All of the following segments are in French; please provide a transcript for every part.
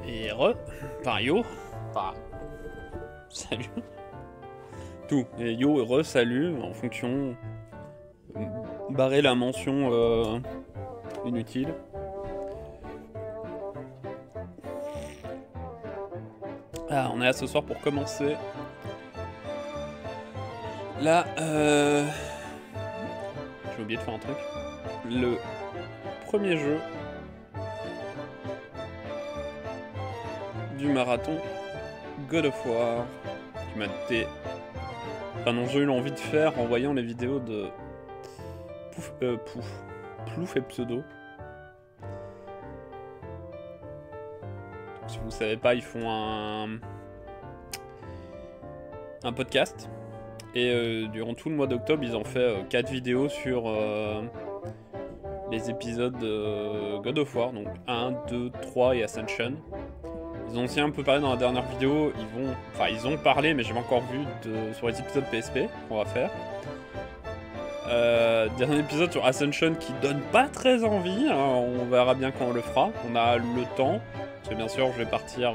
Et enfin yo, enfin salut. Tout, et yo et salut en fonction. Barrer la mention inutile. Ah, on est là ce soir pour commencer. Là, j'ai oublié de faire un truc. Le premier jeu du marathon God of War qui m'a été... Enfin non, j'ai eu l'envie de faire en voyant les vidéos de Plouf et Pseudo. Donc, si vous savez pas, ils font un podcast. Et durant tout le mois d'octobre, ils ont fait 4 vidéos sur les épisodes de God of War. Donc 1, 2, 3 et Ascension. Ils ont aussi un peu parlé dans la dernière vidéo. Ils ont parlé, mais j'ai pas encore vu sur les épisodes PSP qu'on va faire. Dernier épisode sur Ascension qui donne pas très envie. Hein, on verra bien quand on le fera. On a le temps. Parce que bien sûr, je vais partir...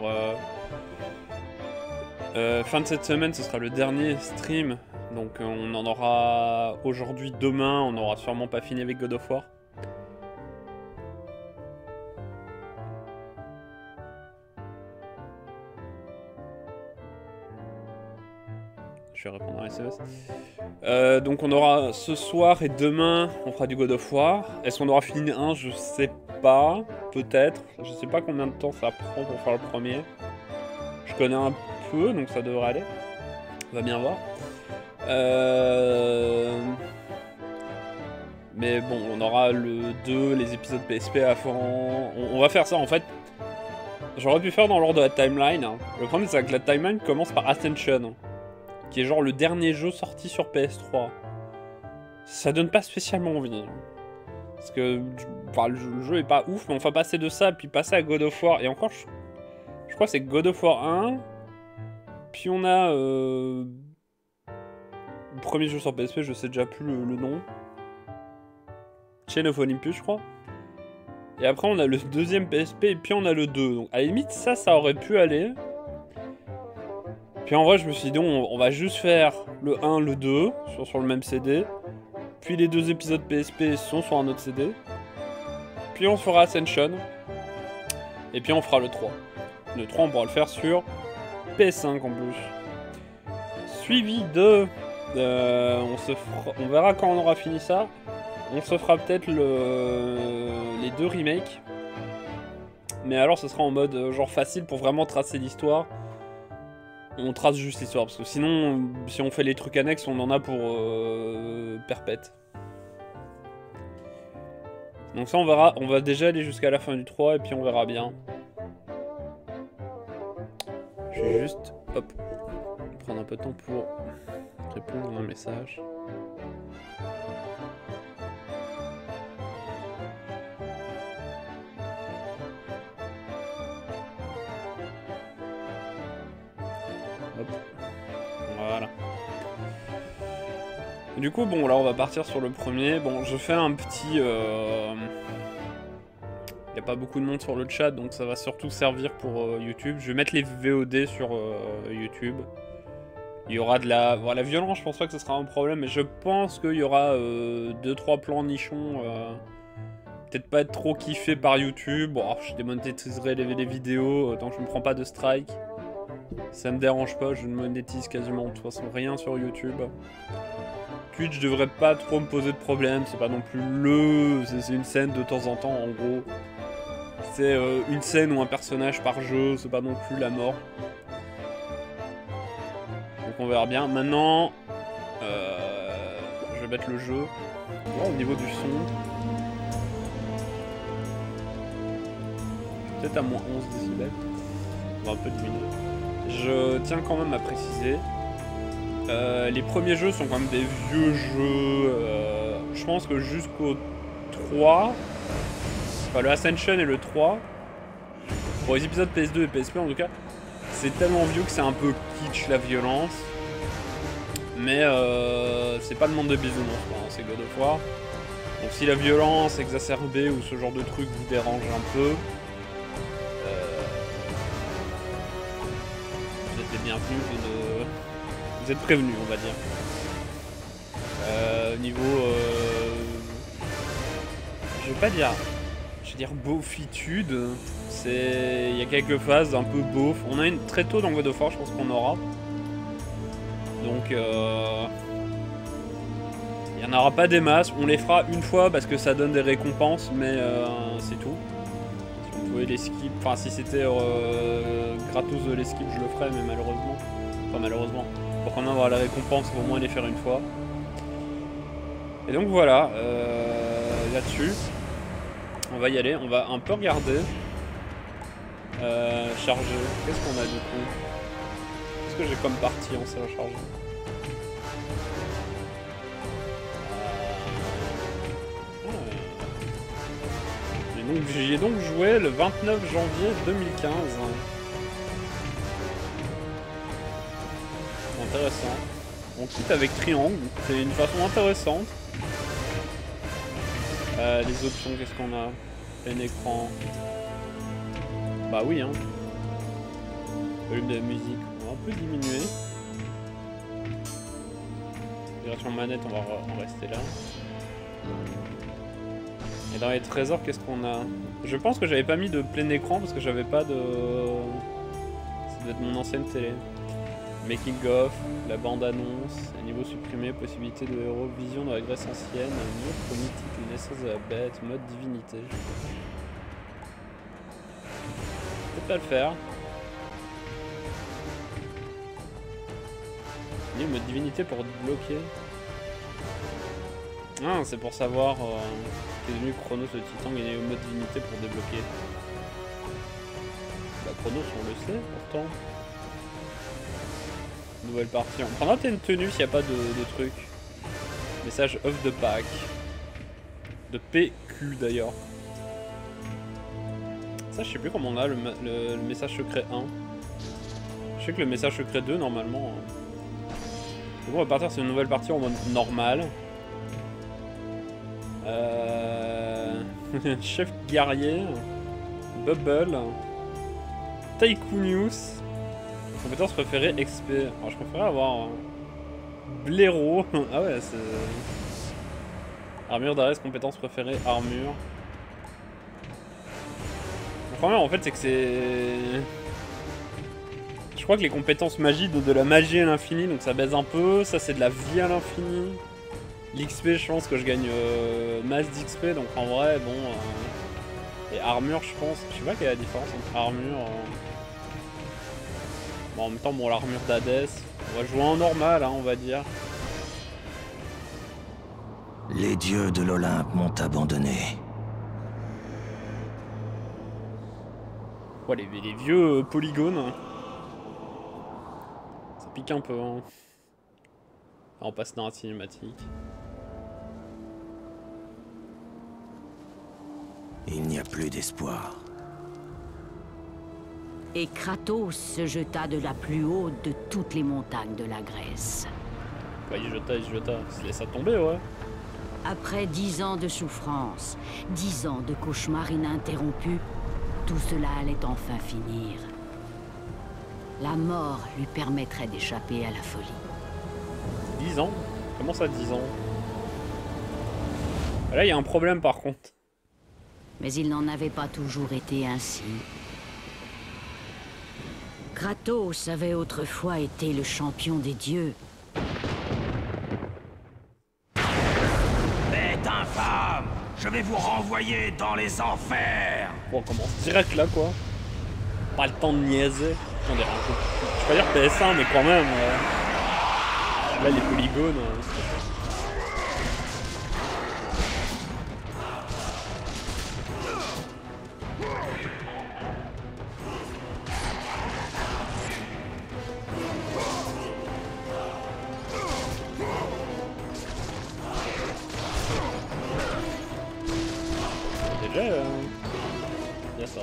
fin de cette semaine, ce sera le dernier stream. Donc on en aura aujourd'hui, demain. On n'aura sûrement pas fini avec God of War. Je vais répondre à SMS. Donc on aura ce soir et demain, on fera du God of War. Est-ce qu'on aura fini un? Je sais pas. Peut-être. Je sais pas combien de temps ça prend pour faire le premier. Je connais un peu, donc ça devrait aller. On va bien voir. Mais bon, on aura le 2, les épisodes PSP avant. On va faire ça en fait. J'aurais pu faire dans l'ordre de la timeline. Hein. Le problème c'est que la timeline commence par Ascension, qui est genre le dernier jeu sorti sur PS3. Ça donne pas spécialement envie. Parce que le jeu est pas ouf, mais on va passer de ça, puis passer à God of War. Et encore, je crois que c'est God of War 1. Puis on a le premier jeu sur PSP, je sais déjà plus le nom. Chain of Olympus, je crois. Et après, on a le deuxième PSP, et puis on a le 2. Donc à la limite, ça aurait pu aller. Puis en vrai, je me suis dit, on va juste faire le 1, le 2, sur le même CD. Puis les 2 épisodes PSP sont sur un autre CD. Puis on fera Ascension. Et puis on fera le 3. Le 3, on pourra le faire sur PS5 en plus. Suivi de... on verra quand on aura fini ça. On se fera peut-être les 2 remakes. Mais alors, ce sera en mode genre facile pour vraiment tracer l'histoire. On trace juste l'histoire, parce que sinon, si on fait les trucs annexes, on en a pour perpète. Donc ça, on verra. On va déjà aller jusqu'à la fin du 3, et puis on verra bien. Je vais juste, hop, prendre un peu de temps pour répondre à un message. Voilà. Du coup, bon, là, on va partir sur le premier. Bon, je fais un petit... Il n'y a pas beaucoup de monde sur le chat, donc ça va surtout servir pour YouTube. Je vais mettre les VOD sur YouTube. Il y aura de la... Bon, la violence, je pense pas que ce sera un problème, mais je pense qu'il y aura 2-3 plans nichons. Peut-être pas être trop kiffé par YouTube. Bon, je démonétiserai les vidéos tant que je ne me prends pas de strike. Ça me dérange pas, je ne monétise quasiment de toute façon rien sur YouTube. Twitch devrait pas trop me poser de problème, c'est pas non plus c'est une scène de temps en temps en gros. C'est une scène ou un personnage par jeu, c'est pas non plus la mort. Donc on verra bien. Maintenant, je vais mettre le jeu. Bon, au niveau du son. Peut-être à moins 11 décibels. On va un peu diminuer. Je tiens quand même à préciser, les premiers jeux sont quand même des vieux jeux, je pense que jusqu'au 3, enfin le Ascension et le 3, pour les épisodes PS2 et PSP en tout cas, c'est tellement vieux que c'est un peu kitsch la violence, mais c'est pas le monde de bisounours, hein, c'est God of War, donc si la violence exacerbée ou ce genre de truc vous dérange un peu, bienvenus, vous êtes prévenus, on va dire. Niveau... je vais pas dire... Je vais dire beaufitude. Il y a quelques phases un peu beauf. On a une très tôt dans God of War, je pense qu'on aura. Donc... il n'y en aura pas des masses. On les fera une fois parce que ça donne des récompenses, mais c'est tout. Si on pouvait les skip... Enfin, si c'était gratos de les skip, je le ferais, mais malheureusement... Enfin, malheureusement. Pour qu'on ait la récompense, il faut au moins les faire une fois. Et donc voilà, là-dessus, on va y aller, on va un peu regarder. Charger, qu'est-ce qu'on a du coup? Qu'est-ce que j'ai comme partie en salle à charger? J'y ai donc joué le 29 janvier 2015. Intéressant. On quitte avec triangle, c'est une façon intéressante. Les options, qu'est-ce qu'on a? Plein écran. Bah oui, hein. Volume de la musique, on va un peu diminuer. Version manette, on va en rester là. Et dans les trésors, qu'est-ce qu'on a? Je pense que j'avais pas mis de plein écran parce que j'avais pas de... Ça doit être mon ancienne télé. Making of, la bande-annonce, niveau supprimé, possibilité de héros, vision de la Grèce ancienne, mode mythique, une naissance de la bête, mode divinité. Je peux pas le faire. Il y a mode divinité pour bloquer. Ah, c'est pour savoir qu'est devenu Chronos le titan, gagner le mode divinité pour débloquer. Bah Chronos on le sait pourtant. Nouvelle partie. On prendra peut-être une tenue s'il n'y a pas de truc. Message off the pack. De PQ d'ailleurs. Ça, je sais plus comment on a le message secret 1. Je sais que le message secret 2, normalement. Donc on va partir sur une nouvelle partie en mode normal. Chef guerrier. Bubble. Tycoonius. Compétence préférée XP. Alors, je préférais avoir blaireau. Ah ouais, c'est... Armure d'Arès, compétence préférée, armure. Le problème en fait c'est que c'est... Je crois que les compétences magie donnent de la magie à l'infini, donc ça baise un peu. Ça c'est de la vie à l'infini. L'XP je pense que je gagne masse d'XP, donc en vrai bon... Et armure je pense... Je sais pas quelle est la différence entre armure... Bon, en même temps, bon, l'armure d'Hadès, on va jouer en normal, hein, on va dire. Les dieux de l'Olympe m'ont abandonné. Ouais, les vieux polygones. Ça pique un peu, hein. Ah, on passe dans la cinématique. Il n'y a plus d'espoir. Et Kratos se jeta de la plus haute de toutes les montagnes de la Grèce. Bah, il jeta, il se laissa tomber, ouais. Après 10 ans de souffrance, 10 ans de cauchemars ininterrompus, tout cela allait enfin finir. La mort lui permettrait d'échapper à la folie. 10 ans? Comment ça, 10 ans? Là, il y a un problème, par contre. Mais il n'en avait pas toujours été ainsi. Kratos avait autrefois été le champion des dieux. Bête infâme! Je vais vous renvoyer dans les enfers! Bon, on commence direct là, quoi. Pas le temps de niaiser. Attendez, je vais pas dire PS1, mais quand même. Là, les polygones. Déjà, il y a ça.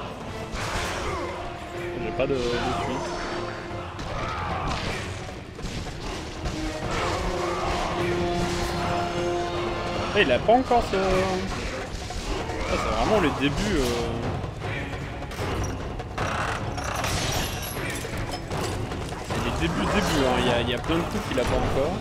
J'ai pas de suite. Ah, il a pas encore ce... Ah, c'est vraiment les débuts... C'est les débuts, hein. Il y a plein de coups qu'il a pas encore.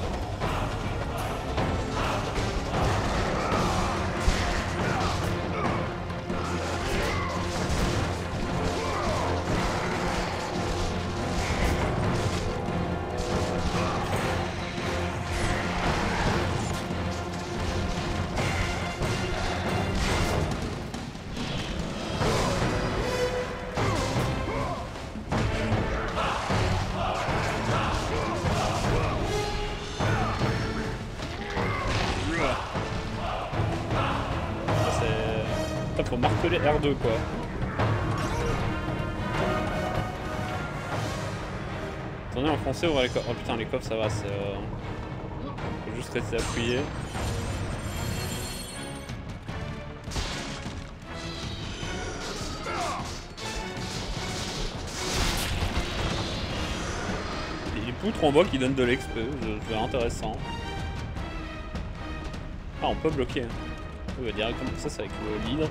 Faut marteler R2 quoi. Attendez, en français, ouvrez les coffres. Oh putain, les coffres ça va, c'est. Faut juste rester appuyé. Les poutres en bois qui donnent de l'XP, c'est intéressant. Ah, on peut bloquer. On va directement ça, c'est avec le lead.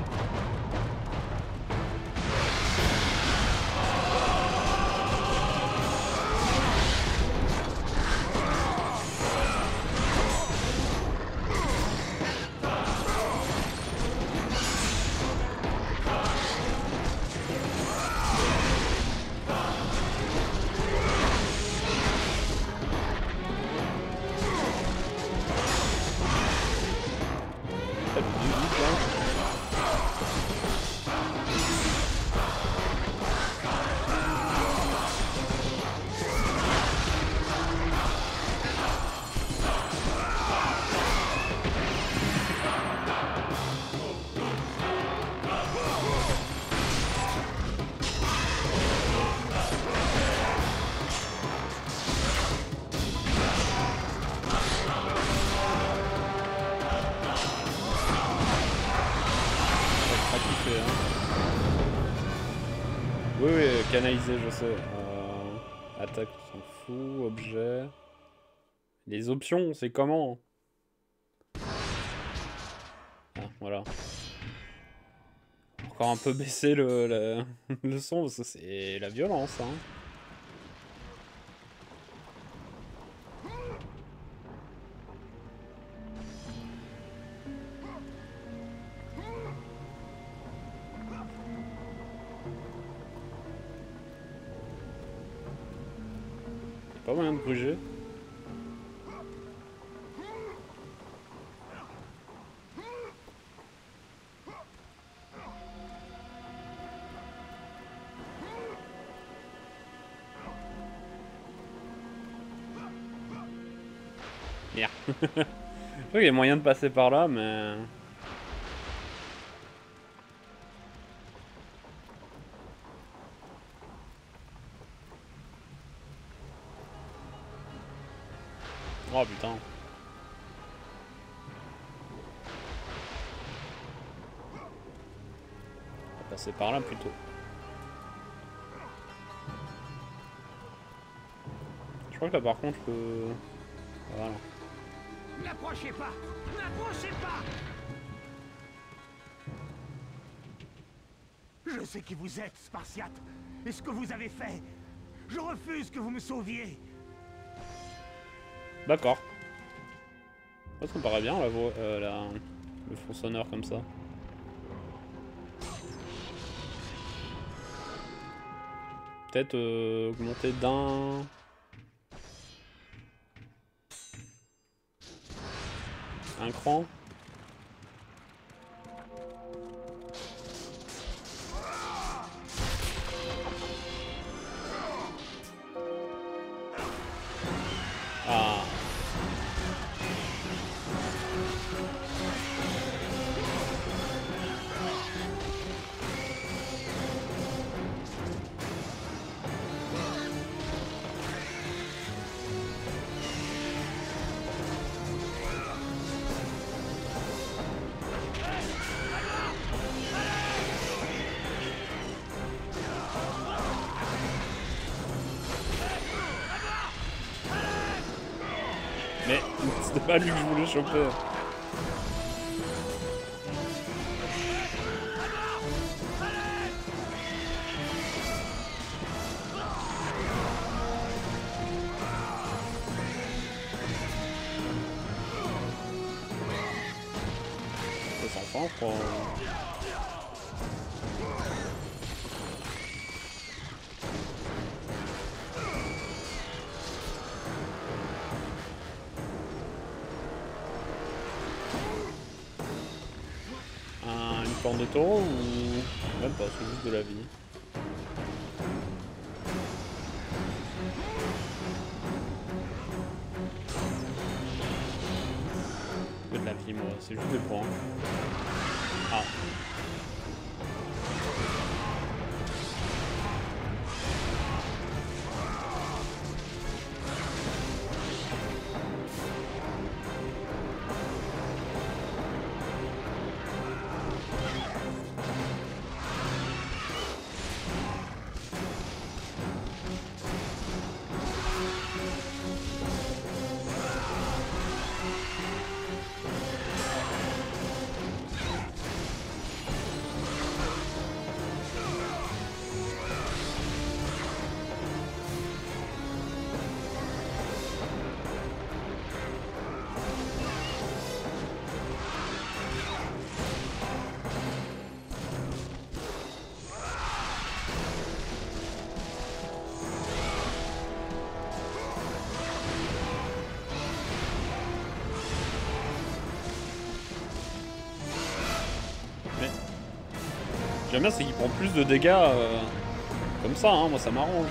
Oui, oui, canalisé, je sais. Attaque, on s'en fout. Objet. Les options, c'est comment? Ah, voilà. Encore un peu baisser le son, parce que c'est la violence, hein. Pas moyen de gruger. Merde. Je crois qu'il y a moyen de passer par là, mais... Oh putain. On va passer par là plutôt. Je crois que là par contre je peux... Voilà. N'approchez pas! N'approchez pas! Je sais qui vous êtes, Spartiate, et ce que vous avez fait. Je refuse que vous me sauviez. D'accord. Ça me paraît bien la voix, le fond sonore comme ça. Peut-être augmenter d'un... un cran. Ah. Mais c'était pas lui que je voulais choper. fin, je crois. Une corne de taureau ou... Même pas, c'est juste de la vie. De la vie, moi, c'est juste des points. Ah. J'aime bien, c'est qu'il prend plus de dégâts comme ça, hein, moi ça m'arrange.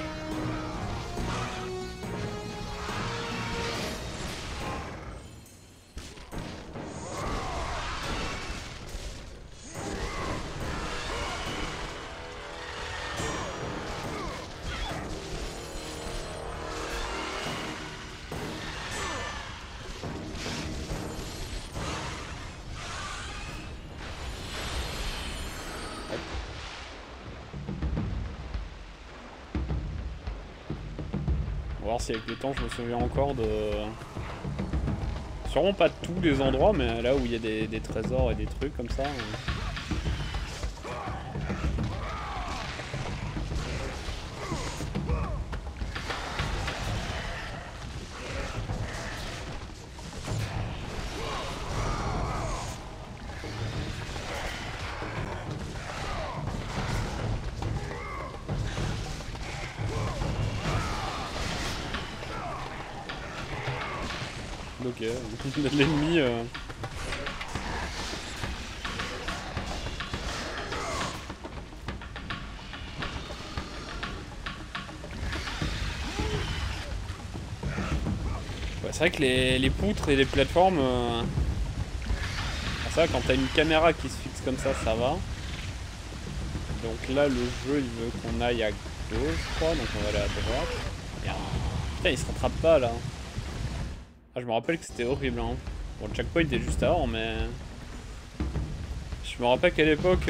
On va voir si avec le temps je me souviens encore de... Sûrement pas de tous les endroits, mais là où il y a des trésors et des trucs comme ça. Ok, l'ennemi... Ouais, c'est vrai que les poutres et les plateformes... C'est vrai, quand t'as une caméra qui se fixe comme ça va. Donc là, le jeu, il veut qu'on aille à gauche, je crois, donc on va aller à droite. Merde. Putain, il se rattrape pas, là. Ah, je me rappelle que c'était horrible, hein. Bon, le checkpoint est juste avant, mais... Je me rappelle qu'à l'époque...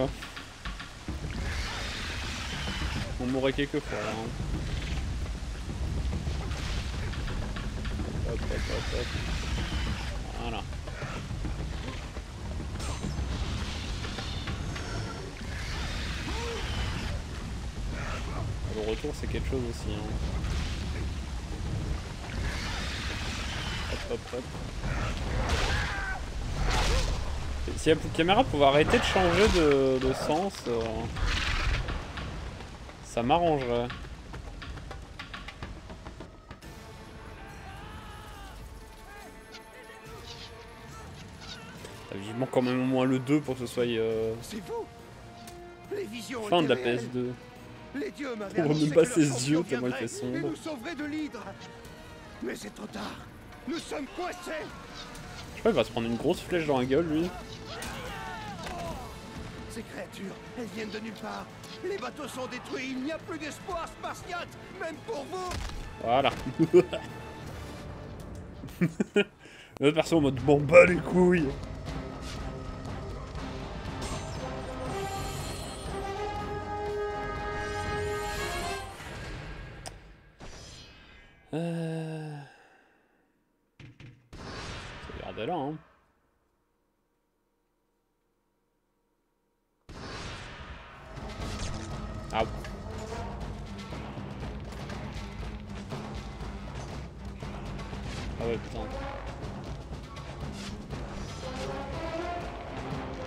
On mourait quelques fois, là. Hein. Hop, hop, hop, hop. Voilà. Le retour, c'est quelque chose aussi, hein. Hop, hop. Si la caméra pouvait arrêter de changer de sens, ça m'arrangerait. T'as vivement quand même au moins le 2 pour que ce soit fin de la PS2. On voit même pas ses yeux tellement il fait sombre. Mais c'est trop tard. Nous sommes coincés. Je crois qu'il va se prendre une grosse flèche dans la gueule, lui. Ces créatures, elles viennent de nulle part. Les bateaux sont détruits, il n'y a plus d'espoir spartiate, même pour vous. Voilà. L'autre perso en mode bon bah les couilles. Regardez là, hein. Ah. Ah ouais, putain.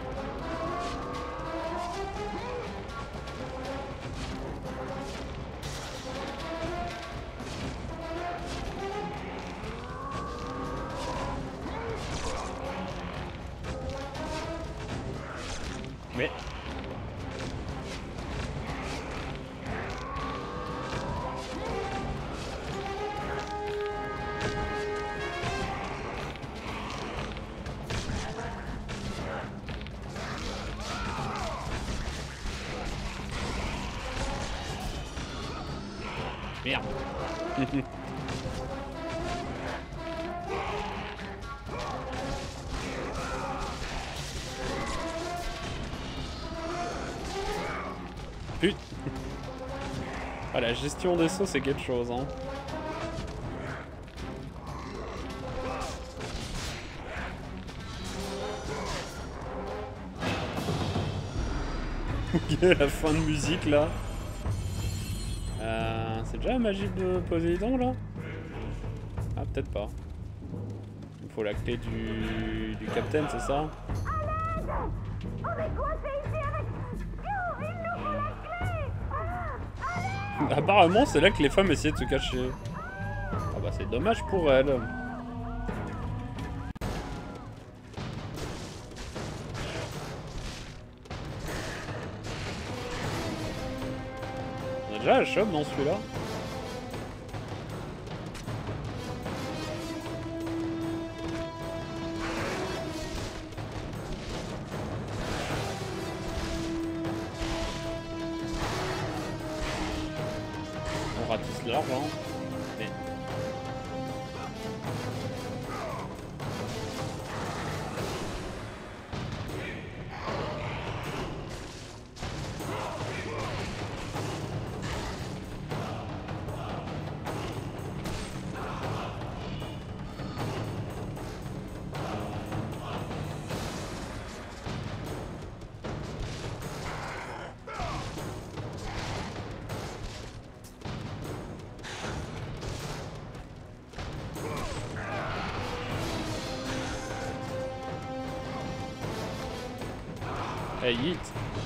Mais... Merde. Putain. Ah, la gestion des sauts, c'est quelque chose, hein. Ok, la fin de musique, là. C'est déjà la magie de Poséidon, là? Ah, peut-être pas. Il faut la clé du capitaine, c'est ça? Apparemment, c'est là que les femmes essayaient de se cacher. Ah bah, c'est dommage pour elles. On a déjà la chope dans celui-là. On ratisse l'argent. Mais... Hey, yeet.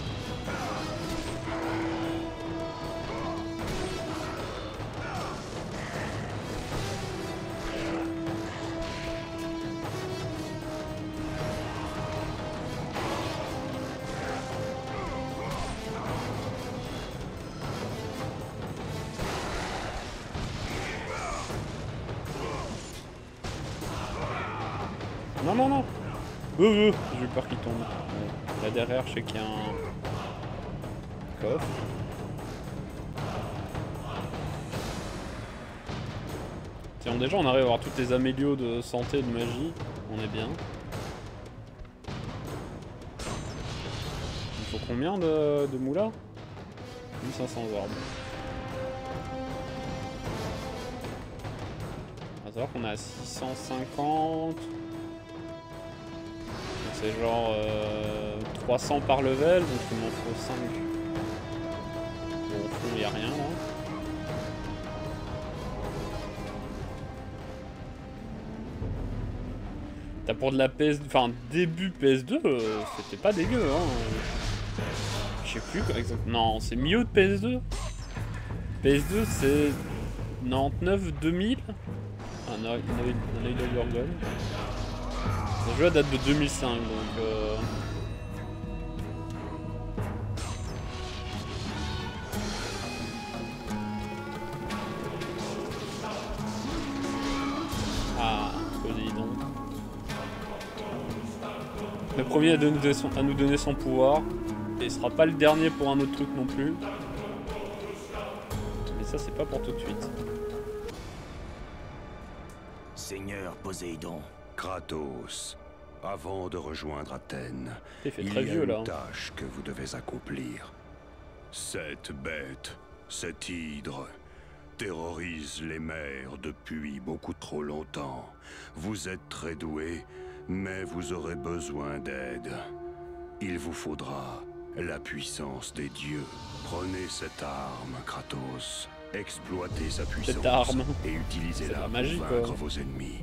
Non, non, non. J'ai eu peur qu'il tombe. Là derrière, je sais qu'il y a un coffre. Tiens, déjà, on arrive à avoir toutes les amélios de santé et de magie. On est bien. Il faut combien de moulas? 1500 orbes. On va savoir qu'on est à 650. C'est genre 300 par level, donc il m'en faut 5. Bon, au fond, il n'y a rien là. T'as pour de la PS... Enfin, début PS2, c'était pas dégueu, hein. Je sais plus quoi exactement. Non, c'est mieux de PS2. PS2, c'est 99 2000. Ah non, il y a eu de Gorgon. Le jeu date de 2005, donc Ah, Poséidon. Le premier à nous donner son pouvoir. Et il sera pas le dernier pour un autre truc non plus. Mais ça, c'est pas pour tout de suite. Seigneur Poséidon. Kratos, avant de rejoindre Athènes, Il y très a vieux, une là. tâche que vous devez accomplir. Cette bête, cette hydre, terrorise les mers depuis beaucoup trop longtemps. Vous êtes très doué, mais vous aurez besoin d'aide. Il vous faudra la puissance des dieux. Prenez cette arme, Kratos. Exploitez sa puissance arme. et utilisez-la la magie, pour quoi. vaincre vos ennemis.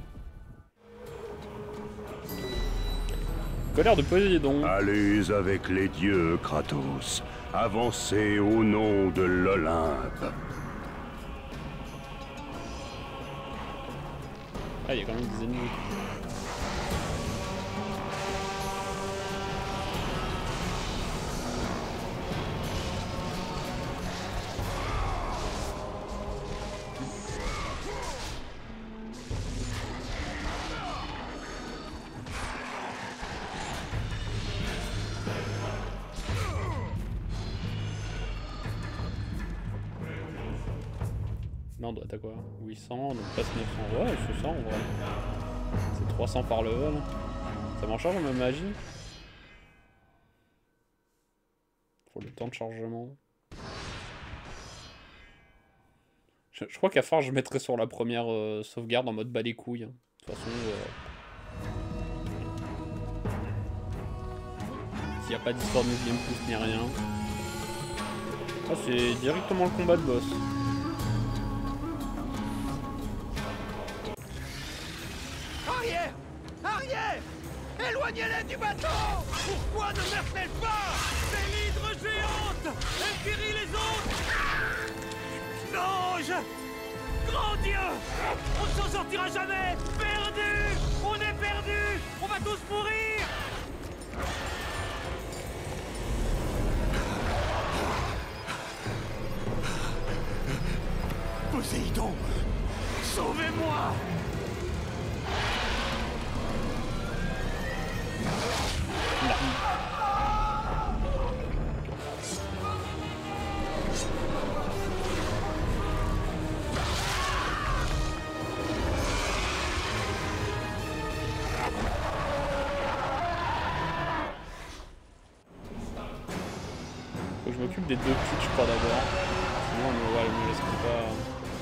Colère de Poséidon. Allez avec les dieux, Kratos. Avancez au nom de l'Olympe. Ah, il y a quand même des ennemis. on doit être à quoi? 800, donc presque 900. Ouais, c'est ça en vrai. C'est 300 par level. Ça m'en charge ma magie? Faut le temps de chargement. Je crois qu'à force je mettrai sur la première sauvegarde en mode bas les couilles. Hein. De toute façon... s'il n'y a pas d'histoire de 9ème pouce ni rien. Ah, c'est directement le combat de boss. Arrière! Arrière! Éloignez-les du bateau! Pourquoi ne meurt-elle pas? C'est l'hydre géante! Elle guérit les autres! L'ange! Grand Dieu! On ne s'en sortira jamais! Perdu! On est perdu! On va tous mourir! Poséidon! Sauvez-moi! Faut que je m'occupe des deux petites, je crois, d'abord. Sinon, ouais, me laisse pas...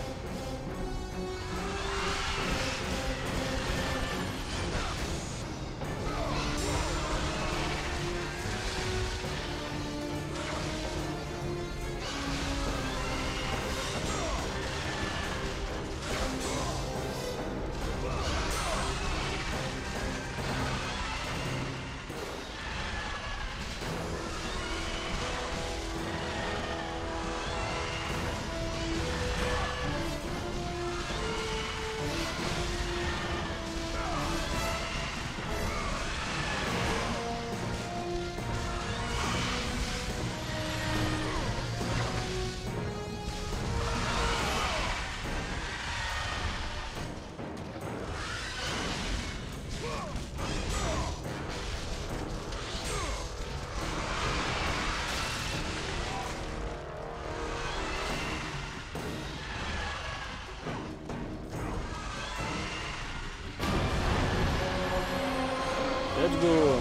Let's go.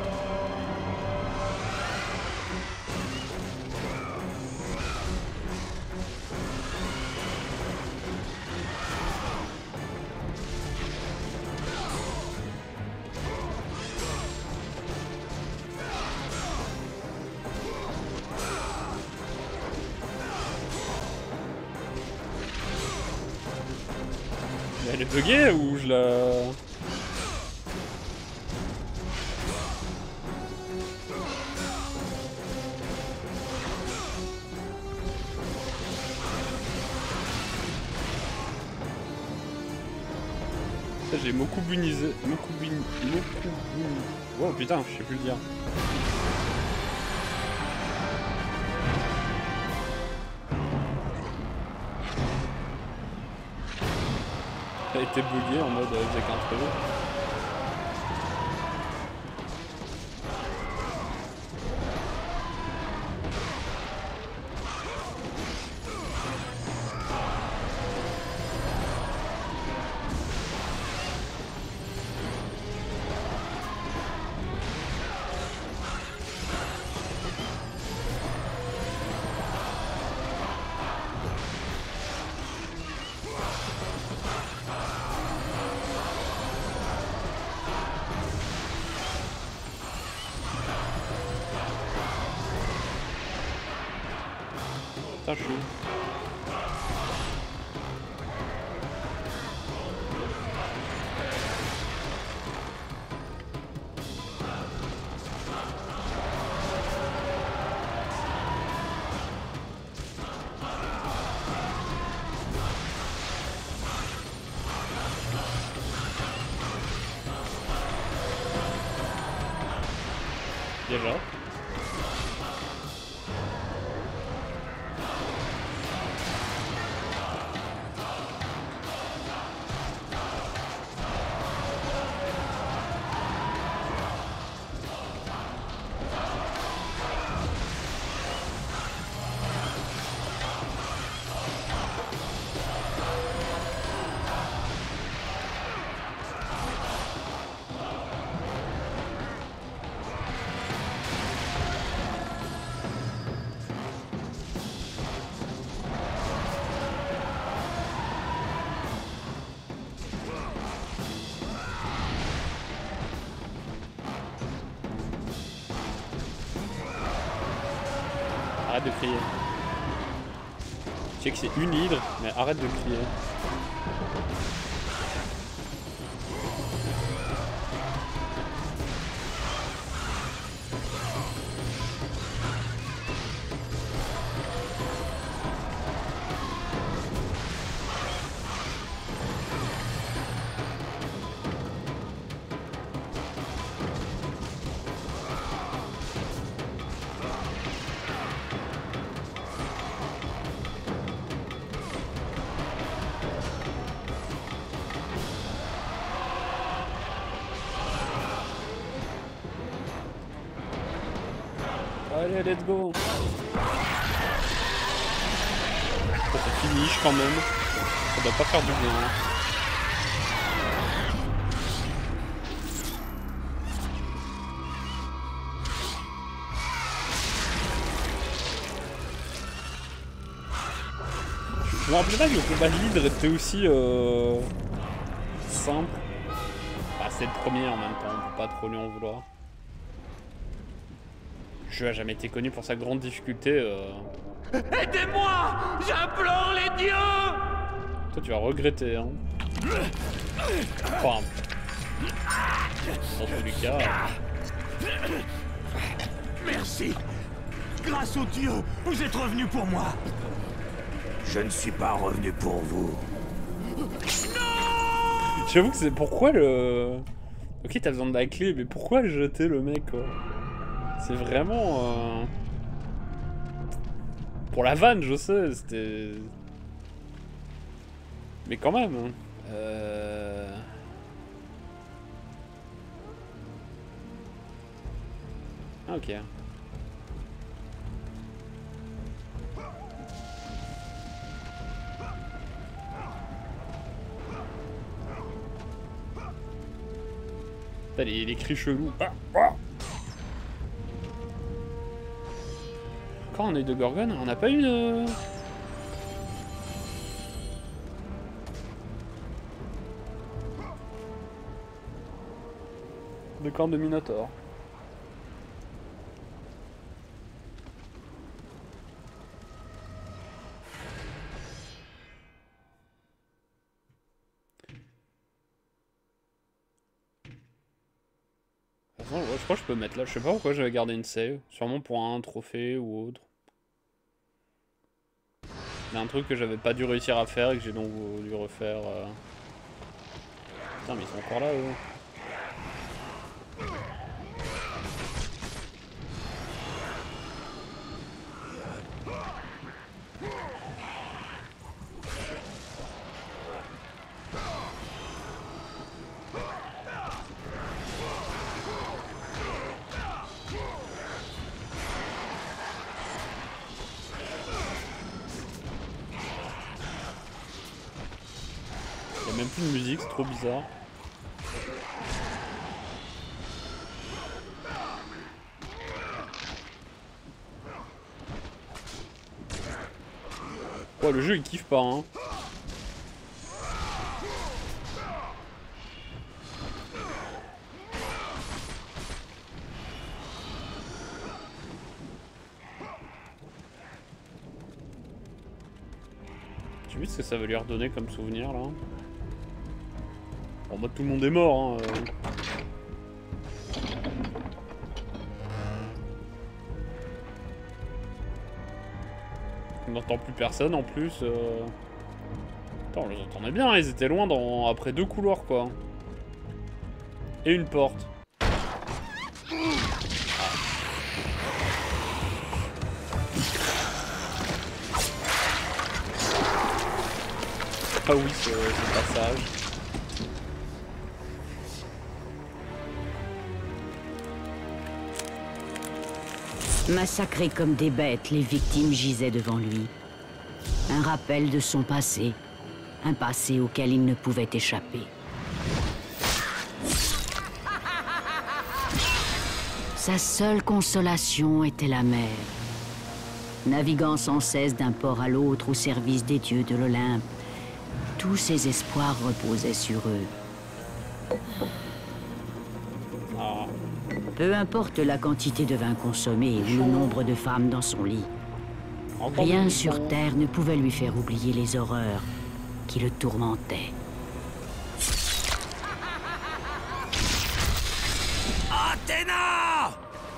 Elle est buggée ou je la... J'ai Mokubunisé. Oh putain, je sais plus le dire. Elle a été buggée en mode avec un trou. Ça chou. Déjà. Arrête de crier. Je sais que c'est une hydre, mais arrête de crier. Allez, let's go. Ça finish quand même. Ça doit pas faire du bien. Hein. Je me rappelais pas que le combat de l'hydre était aussi simple. Bah, c'est le premier en même temps, on peut pas trop lui en vouloir. Le jeu a jamais été connu pour sa grande difficulté. Aidez-moi! J'implore les dieux! Toi, tu vas regretter, hein. Enfin, dans tous les cas. Merci! Grâce aux dieux, vous êtes revenus pour moi! Je ne suis pas revenu pour vous. J'avoue que c'est pourquoi le... Ok, t'as besoin de la clé, mais pourquoi jeter le mec, quoi? C'est vraiment... Pour la vanne, je sais, c'était... Mais quand même, hein. Ah, ok. Putain, les cris chelous. Ah, ah. Encore un œil de Gorgone? On n'a pas eu de... de corne de Minotaure. Ouais, je crois que je peux mettre là. Je sais pas pourquoi j'avais gardé une save. Sûrement pour un trophée ou autre. Il y a un truc que j'avais pas dû réussir à faire et que j'ai donc dû refaire. Putain, mais ils sont encore là, eux. Il y a même plus de musique, c'est trop bizarre. Ouais, le jeu il kiffe pas, hein. Tu vois ce que ça va lui redonner comme souvenir là? En mode tout le monde est mort, hein. On n'entend plus personne en plus. Attends, on les entendait bien, ils étaient loin après 2 couloirs quoi. Et une porte. Ah oui, ce passage. Massacrés comme des bêtes, les victimes gisaient devant lui. Un rappel de son passé. Un passé auquel il ne pouvait échapper. Sa seule consolation était la mer. Naviguant sans cesse d'un port à l'autre au service des dieux de l'Olympe, tous ses espoirs reposaient sur eux. Peu importe la quantité de vin consommé ou le nombre de femmes dans son lit, Encore Rien du sur temps. Terre ne pouvait lui faire oublier les horreurs qui le tourmentaient. Athéna!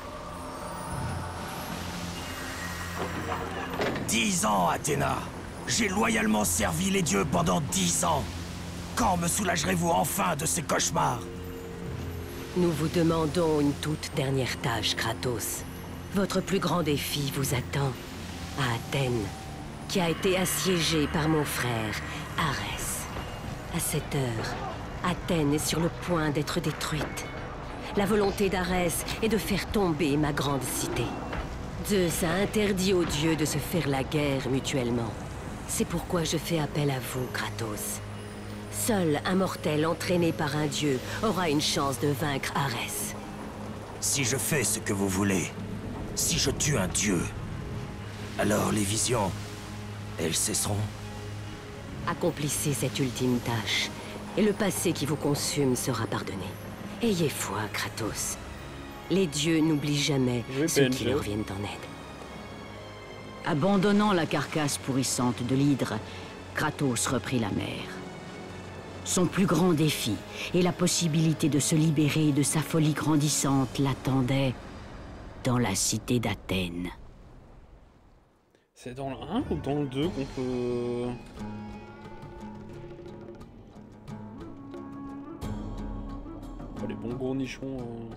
10 ans, Athéna. J'ai loyalement servi les dieux pendant 10 ans. Quand me soulagerez-vous enfin de ces cauchemars? Nous vous demandons une toute dernière tâche, Kratos. Votre plus grand défi vous attend à Athènes, qui a été assiégée par mon frère, Arès. À cette heure, Athènes est sur le point d'être détruite. La volonté d'Arès est de faire tomber ma grande cité. Zeus a interdit aux dieux de se faire la guerre mutuellement. C'est pourquoi je fais appel à vous, Kratos. Seul un mortel entraîné par un dieu aura une chance de vaincre Arès. Si je fais ce que vous voulez, si je tue un dieu, alors les visions, elles cesseront. Accomplissez cette ultime tâche, et le passé qui vous consume sera pardonné. Ayez foi, Kratos. Les dieux n'oublient jamais Oui, ceux qui PNG. leur viennent en aide. Abandonnant la carcasse pourrissante de l'hydre, Kratos reprit la mer. Son plus grand défi et la possibilité de se libérer de sa folie grandissante l'attendaient dans la cité d'Athènes. C'est dans le 1 ou dans le 2 qu'on peut... Oh, les bons gros nichons...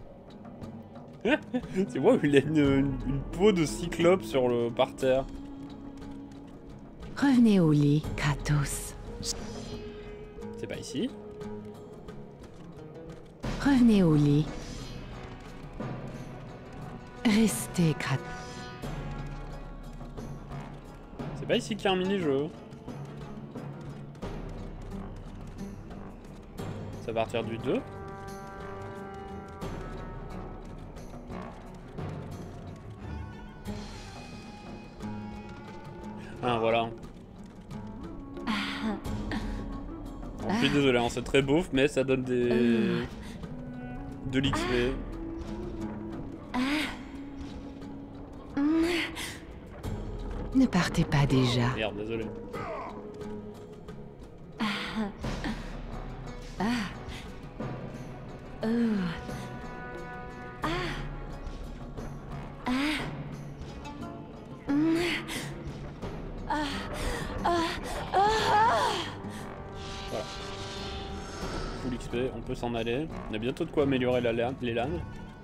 Tu vois, il a une peau de cyclope sur le par terre. Revenez au lit, Kratos. C'est pas ici? Revenez au lit. Restez, Kratos. C'est pas ici qu'il y a un mini-jeu. Ça va partir du 2. Ah, voilà. Je suis désolé, hein, c'est très beauf, mais ça donne des... de l'XP. Ne partez pas déjà. Merde, désolé. Voilà. Full XP, on peut s'en aller. On a bientôt de quoi améliorer les lames.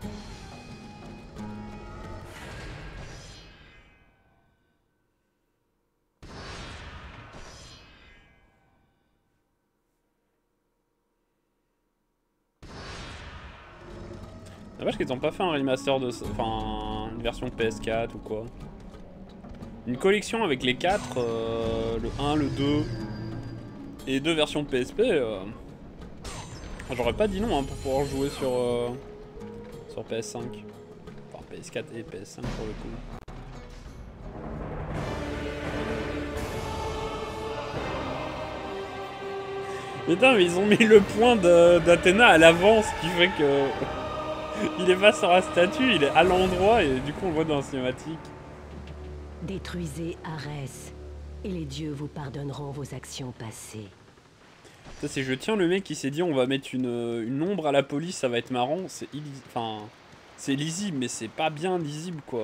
Dommage qu'ils n'ont pas fait un remaster de... Enfin, une version PS4 ou quoi. Une collection avec les 4, le 1, le 2 et 2 versions PSP. J'aurais pas dit non hein, pour pouvoir jouer sur PS5. Enfin PS4 et PS5 pour le coup. Putain, mais ils ont mis le point d'Athéna à l'avant, ce qui fait que... il est pas sur la statue, il est à l'endroit et du coup on le voit dans la cinématique. Détruisez Arès, et les dieux vous pardonneront vos actions passées. Ça c'est je tiens le mec qui s'est dit on va mettre une ombre à la police, ça va être marrant, c'est enfin c'est lisible mais c'est pas bien lisible quoi.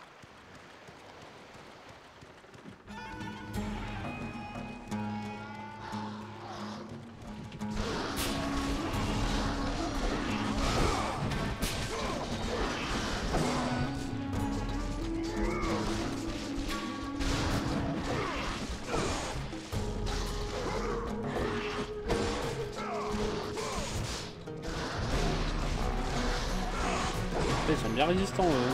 Ils sont bien résistants eux.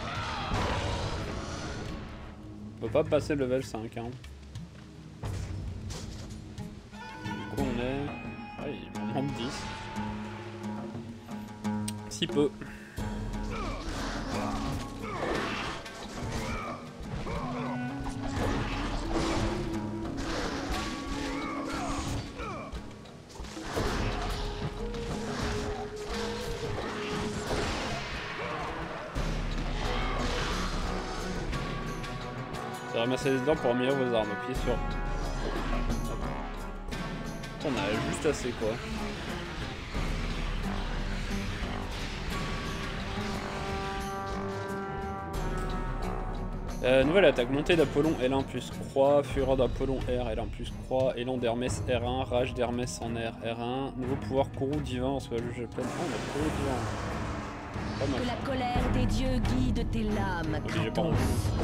On peut pas passer le level 5 hein. petit peu. Ramasser des dents pour améliorer vos armes. Appuyez sur. On a juste assez quoi. Nouvelle attaque, montée d'Apollon L1 plus croix, fureur d'Apollon R, L1 plus croix, élan d'Hermès R1, rage d'Hermès en R, R1, nouveau pouvoir courroux divin, soit le jeu plein. Oh, on a courroux divin. Pas mal. Que la colère des dieux guide tes lames, Ok, j'ai pas Kratos. envie.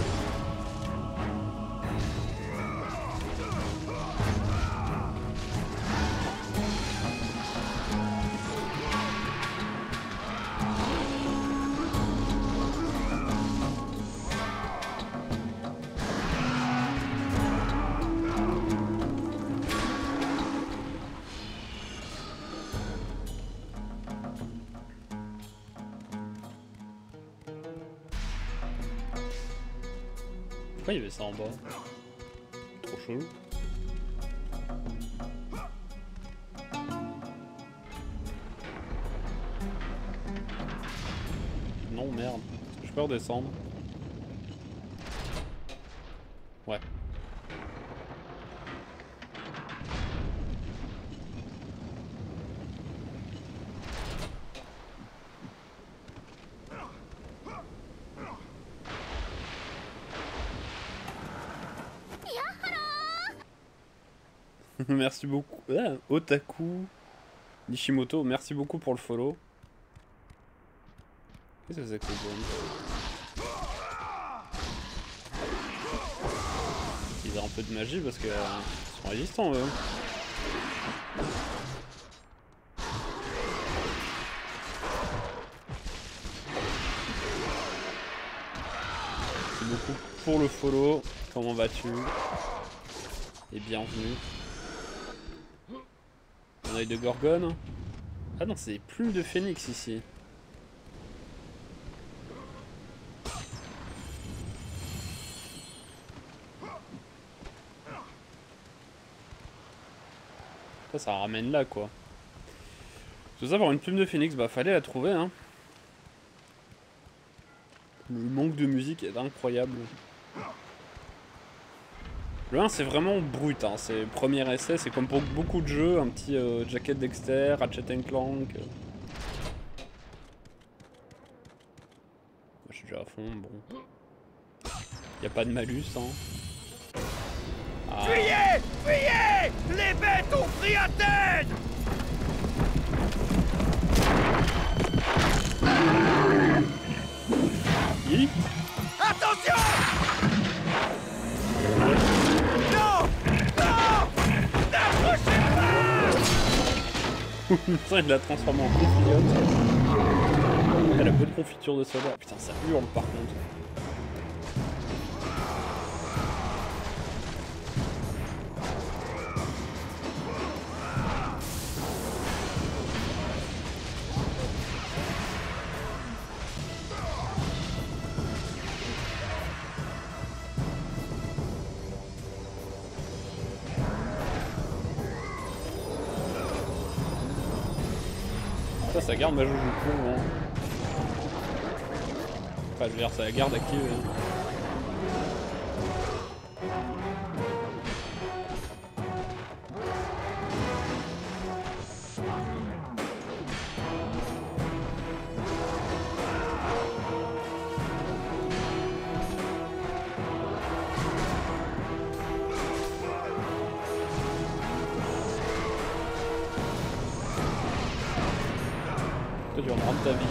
Pourquoi il y avait ça en bas? Trop chelou. Non, merde. Est-ce que je peux redescendre? Ouais. Merci beaucoup. Ah, Otaku Nishimoto, merci beaucoup pour le follow. Qu'est-ce que c'est que ce bon? Ils ont un peu de magie parce que ils sont résistants eux. Merci beaucoup pour le follow. Comment vas-tu? Et bienvenue. Un œil de Gorgone. Ah non, c'est des plumes de phénix ici. Ça ramène là quoi. Tout ça pour une plume de phénix, bah fallait la trouver hein. Le manque de musique est incroyable. Le 1 c'est vraiment brut, hein. C'est le premier essai, c'est comme pour beaucoup de jeux, un petit Jacket Dexter, Ratchet & Clank. Moi, je suis déjà à fond, bon. Y a pas de malus, hein. Ah. Fuyez! Fuyez! Les bêtes ont pris Athènes! Hi. Attention! Non! Non! N'approchez pas! Putain, il l'a transformé en confiliote. Elle a peu de confiture de soda. Putain, ça hurle par contre. Ça garde ma joue con, hein. Enfin, je veux dire, ça la garde active. Hein. Tu vas me rendre ta vie.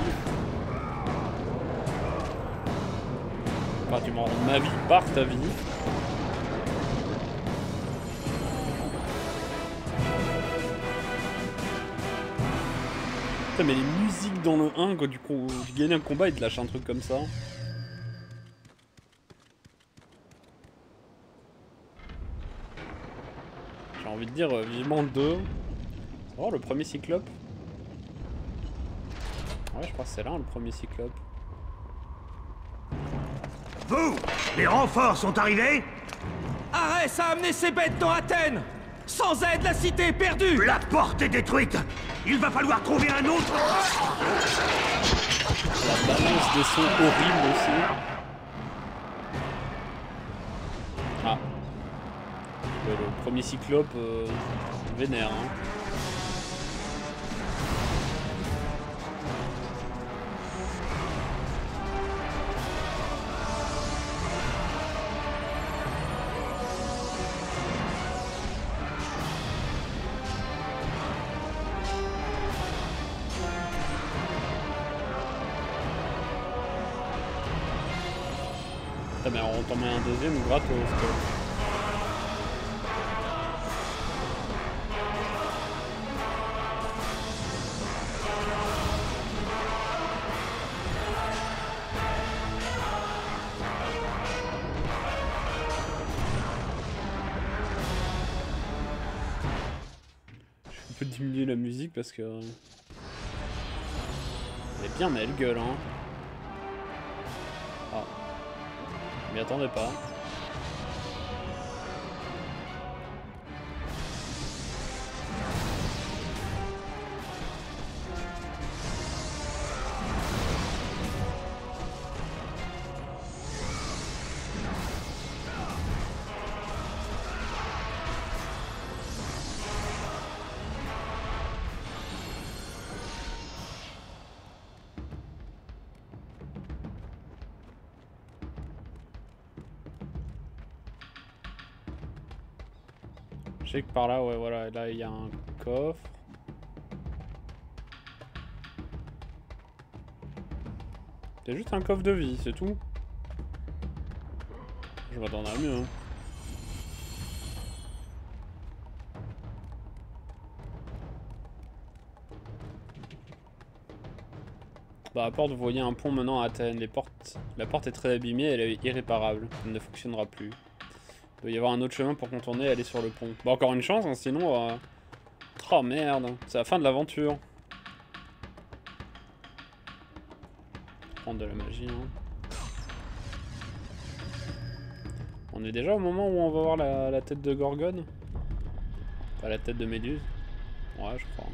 Enfin, tu me rends ma vie par ta vie. Putain, mais les musiques dans le 1, quand tu gagnes un combat, ils te lâchent un truc comme ça. J'ai envie de dire vivement 2. C'est vraiment le premier Cyclope. Ouais, je crois que c'est là le premier cyclope. Vous, les renforts sont arrivés? Arès a amené ses bêtes dans Athènes. Sans aide, la cité est perdue. La porte est détruite. Il va falloir trouver un autre. La balance des sons horribles aussi. Ah. Le premier cyclope vénère. Hein. Mais on t'en met un deuxième gratos quoi. Je peux diminuer la musique parce que... Elle est bien mais elle gueule hein. Ah. Je m'y attendais pas. Je sais que par là, ouais, voilà, là il y a un coffre. C'est juste un coffre de vie, c'est tout. Je m'attendais à mieux. Hein. Bah, à porte, vous voyez un pont menant à Athènes. La porte est très abîmée, elle est irréparable. Elle ne fonctionnera plus. Il doit y avoir un autre chemin pour contourner et aller sur le pont. Bah encore une chance, hein, sinon... Oh merde, c'est la fin de l'aventure. Prendre de la magie, hein. On est déjà au moment où on va voir la tête de Gorgone. Pas la tête de Méduse. Ouais, je crois.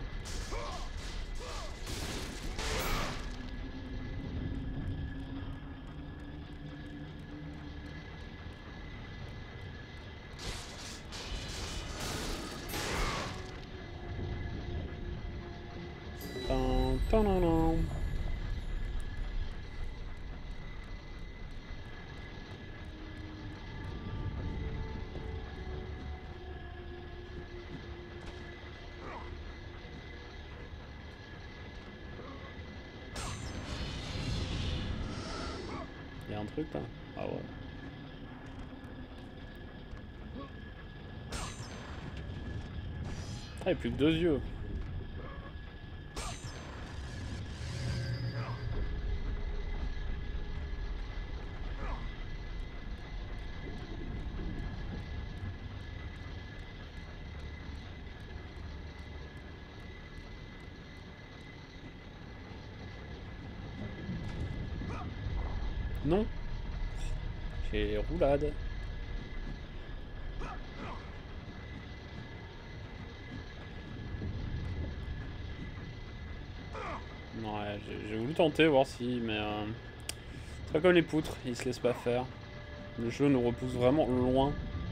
Il y a un truc là? Ah ouais. Ah, il n'y a plus que 2 yeux. Non. J'ai roulade. Ouais, j'ai voulu tenter, voir si, mais... c'est pas comme les poutres, ils se laissent pas faire. Le jeu nous repousse vraiment loin.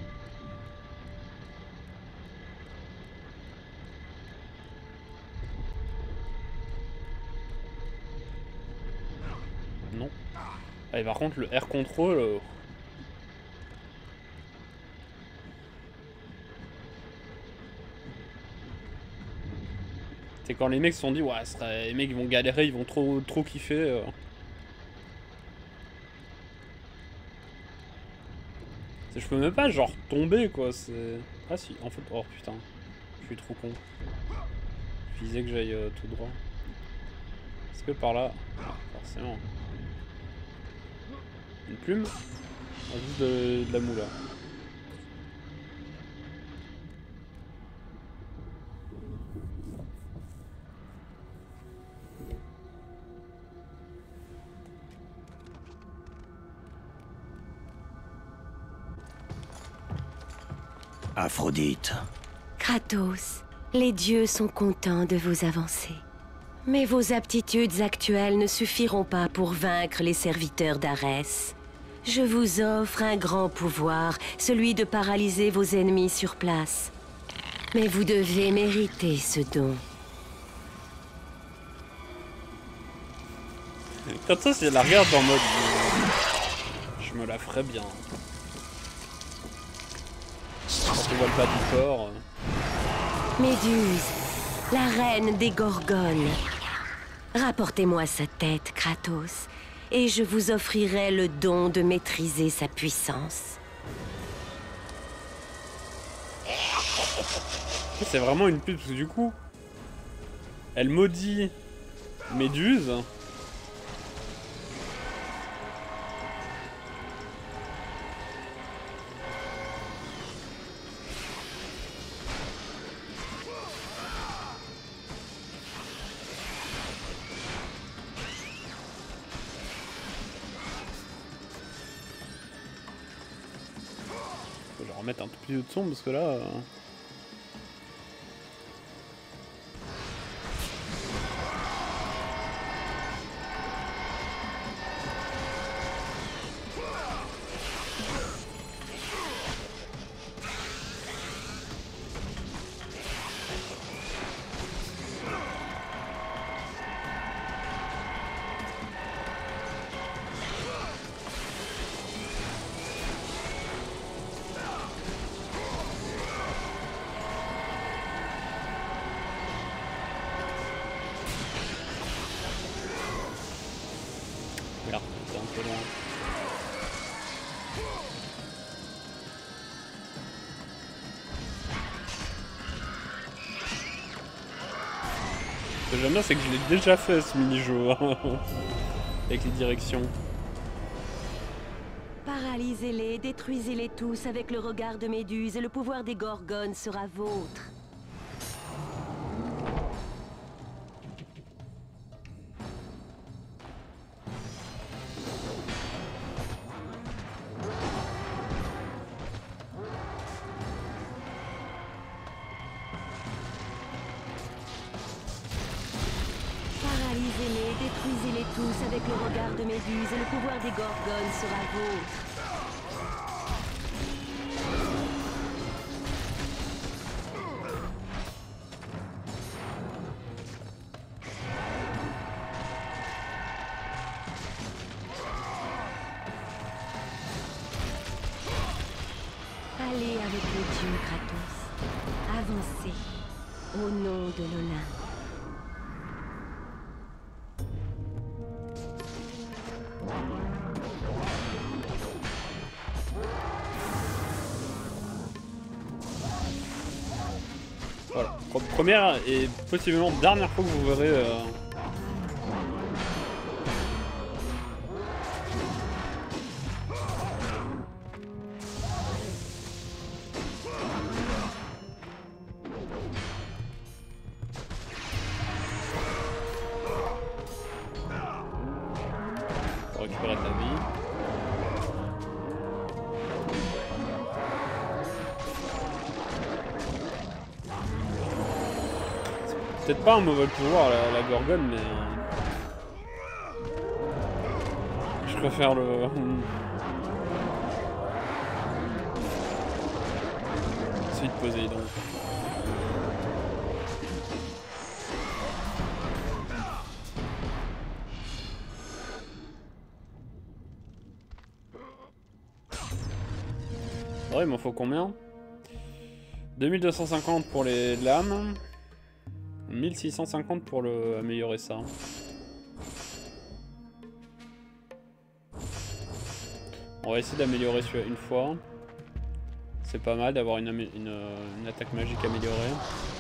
Non. Ah, et par contre, le air control... C'est quand les mecs se sont dit, ouais, les mecs ils vont galérer, ils vont trop kiffer. Je peux même pas genre tomber quoi, c'est... Ah si, en fait, oh putain, je suis trop con. Je disais que j'aille tout droit. Est-ce que par là... Ah, forcément. Une plume? Ah, juste de la moula. Aphrodite. Kratos, les dieux sont contents de vos avancées. Mais vos aptitudes actuelles ne suffiront pas pour vaincre les serviteurs d'Arès. Je vous offre un grand pouvoir, celui de paralyser vos ennemis sur place. Mais vous devez mériter ce don. Kratos, il la regarde en mode... Je me la ferais bien. Quand on voit le bas du corps... Méduse, la reine des Gorgones. Rapportez-moi sa tête, Kratos, et je vous offrirai le don de maîtriser sa puissance. C'est vraiment une pute, parce que du coup... Elle maudit Méduse. Je vais remettre un tout petit peu de son parce que là... Merde, c'est un peu loin. Ce que j'aime bien, c'est que je l'ai déjà fait ce mini-jeu avec les directions. Paralysez-les, détruisez-les tous avec le regard de Méduse et le pouvoir des Gorgones sera vôtre. Paralysez-les, détruisez-les tous avec le regard de Méduse et le pouvoir des Gorgones sera vôtre. Allez avec les dieux, Kratos. Avancez au nom de l'Olympe. Voilà. Première et possiblement dernière fois que vous verrez... Pour récupérer ta vie. Peut-être pas un mauvais pouvoir la Gorgone, mais... Je préfère le... Celui de Poséidon. Ouais, il m'en faut combien? 2250 pour les lames. 1650 pour améliorer ça. On va essayer d'améliorer celui-là une fois. C'est pas mal d'avoir une attaque magique améliorée.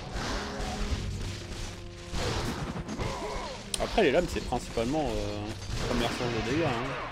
Après les lames c'est principalement première source de dégâts. Hein.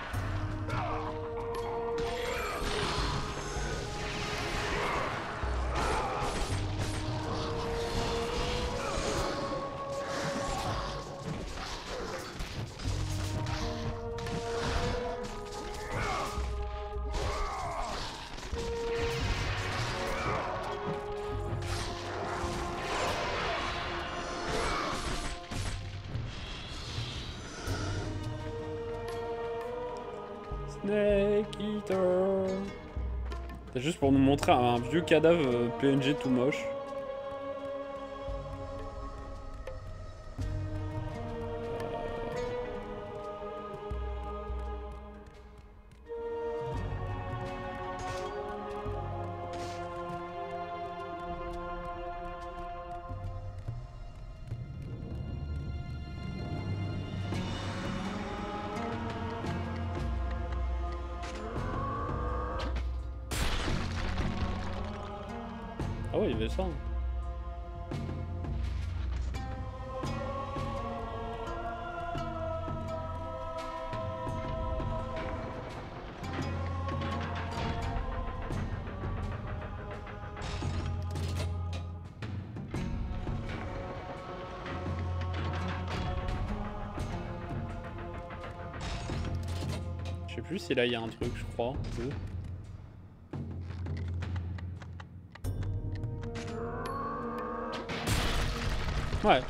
Snake Eater. C'est juste pour nous montrer un vieux cadavre PNG tout moche. Ah ouais, il y avait ça. Je sais plus si là il y a un truc, je crois. Ouais.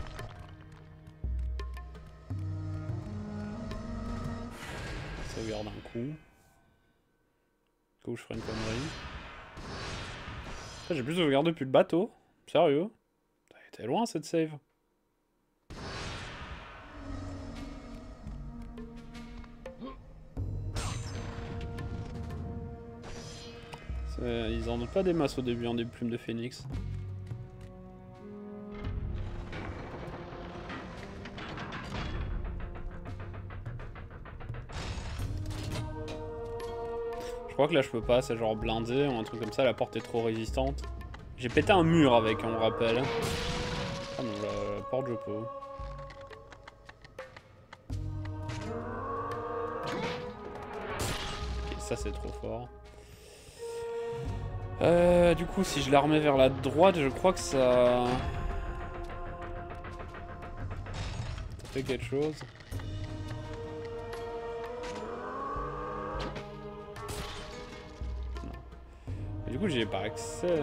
Sauvegarde un coup. Au cas où je ferai une connerie. J'ai plus de sauvegarde depuis le bateau. Sérieux? Ça a été loin cette save. Ils en ont pas des masses au début, hein, des plumes de phénix. Je crois que là je peux pas, c'est genre blindé ou un truc comme ça, la porte est trop résistante. J'ai pété un mur avec, on me rappelle. Ah non, la porte je peux. Ok, ça c'est trop fort. Du coup, si je la remets vers la droite, je crois que ça fait quelque chose. Non. Et du coup, j'y ai pas accès.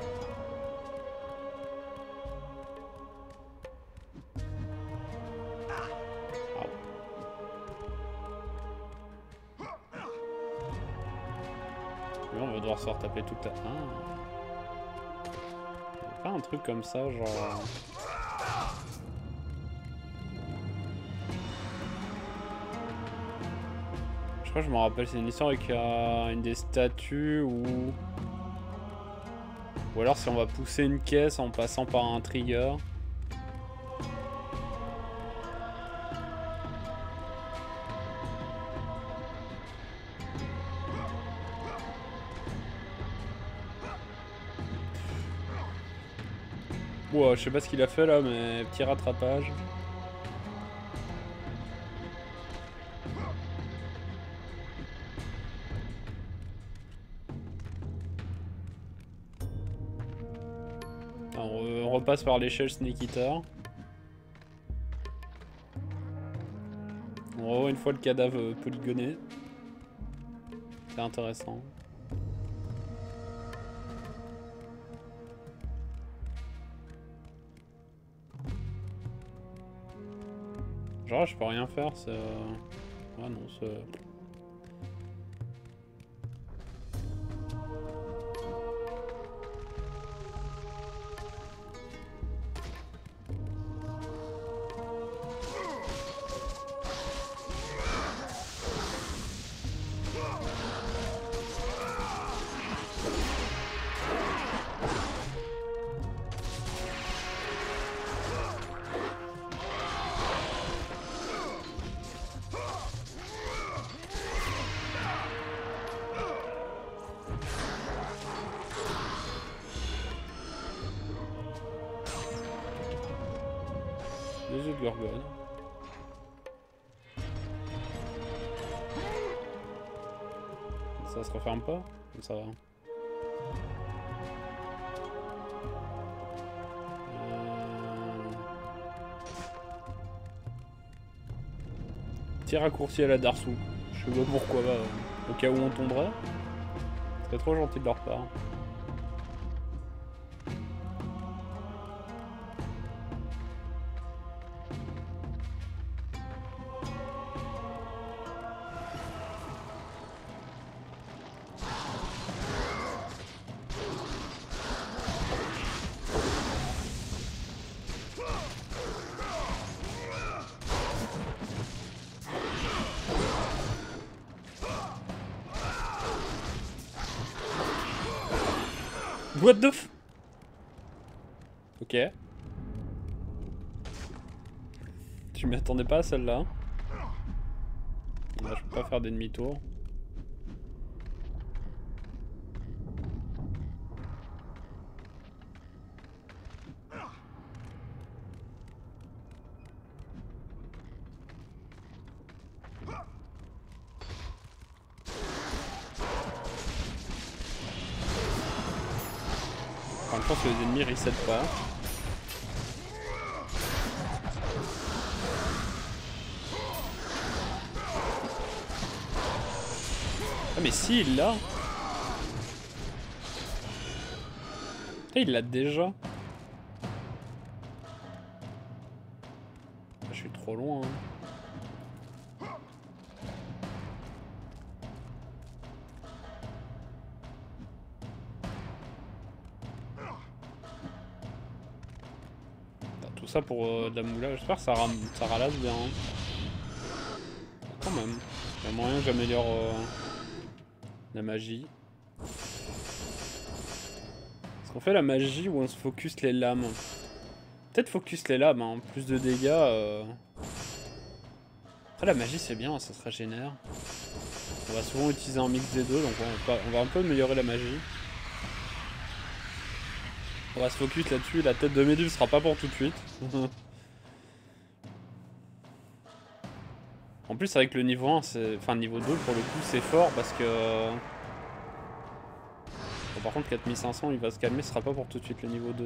On va devoir se retaper toute la... Ah. Pas un truc comme ça, genre... Je crois que je me rappelle, c'est une histoire avec une des statues ou... Ou alors si on va pousser une caisse en passant par un trigger. Wow, je sais pas ce qu'il a fait là, mais petit rattrapage. On repasse par l'échelle Snake Eater. On revoit une fois le cadavre polygoné. C'est intéressant. Genre je peux rien faire, c'est... Ouais non, c'est... Les œufs de gorgone. Ça se referme pas? Ça va. Petit raccourci à la Darsou. Je sais pas pourquoi, au cas où on tomberait. C'est trop gentil de leur part. What the f... Ok. Je m'y attendais pas à celle-là. Là, je peux pas faire des demi-tours. Enfin, je pense que les ennemis reset pas. Ah mais si, il l'a. Il l'a déjà. Je suis trop loin. Hein. Tout ça pour de la moula. J'espère que ça ralasse bien. Hein. Quand même. Il y a moyen que j'améliore la magie. Est-ce qu'on fait la magie ou on se focus les lames? Peut-être focus les lames, hein. Plus de dégâts. Après la magie c'est bien, ça se régénère. On va souvent utiliser un mix des deux, donc on va un peu améliorer la magie. On va se focus là-dessus, la tête de Méduse sera pas pour tout de suite. En plus avec le niveau 1, enfin niveau 2 pour le coup c'est fort parce que... Bon, par contre 4500 il va se calmer, ce sera pas pour tout de suite le niveau 2.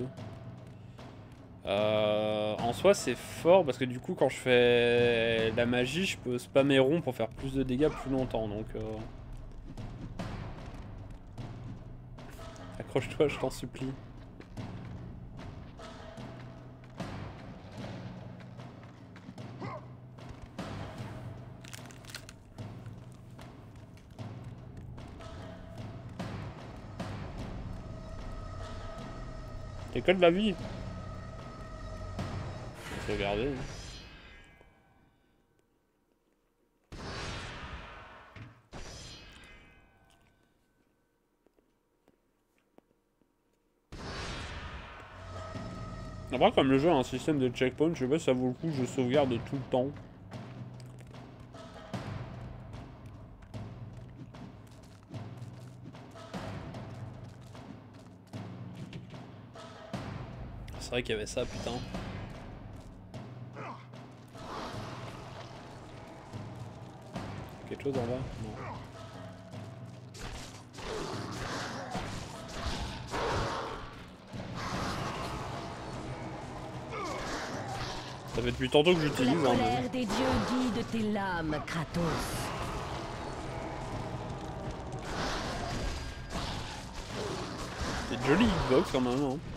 En soi c'est fort parce que du coup quand je fais la magie je peux spammer rond pour faire plus de dégâts plus longtemps donc... Accroche-toi je t'en supplie. C'est que de la vie. Je vais regarder. Après comme le jeu a un système de checkpoint, je sais pas si ça vaut le coup, je sauvegarde tout le temps. C'est vrai qu'il y avait ça, putain. Quelque chose en bas? Non. Ça fait depuis tantôt que j'utilise. La colère des dieux guide tes lames, Kratos. C'est une jolie hitbox quand même. Hein.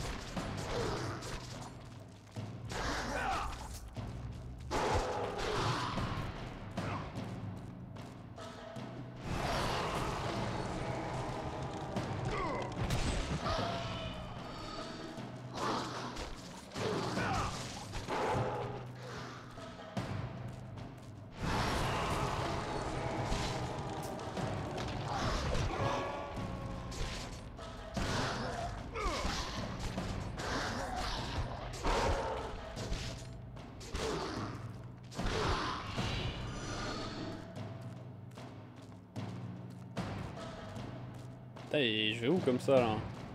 Et je vais où comme ça là?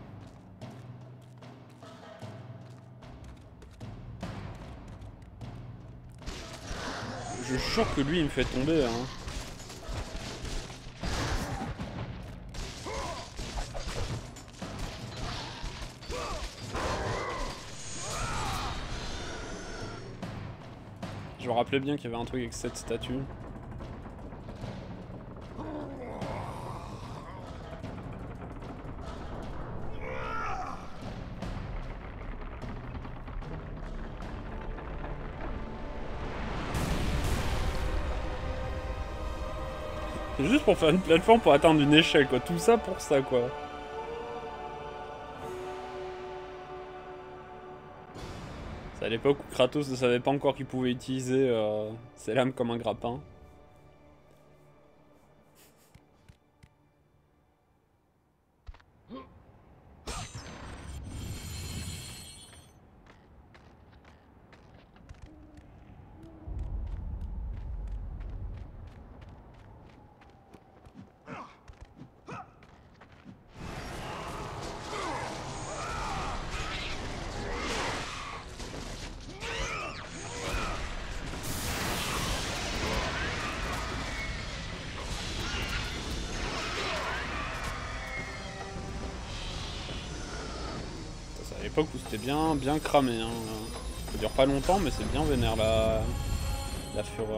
Je suis sûr que lui il me fait tomber hein. Je me rappelais bien qu'il y avait un truc avec cette statue. C'est juste pour faire une plateforme pour atteindre une échelle quoi, tout ça pour ça quoi. C'est à l'époque où Kratos ne savait pas encore qu'il pouvait utiliser ses lames comme un grappin. époque où c'était bien cramé. Hein. Ça dure pas longtemps, mais c'est bien vénère la fureur.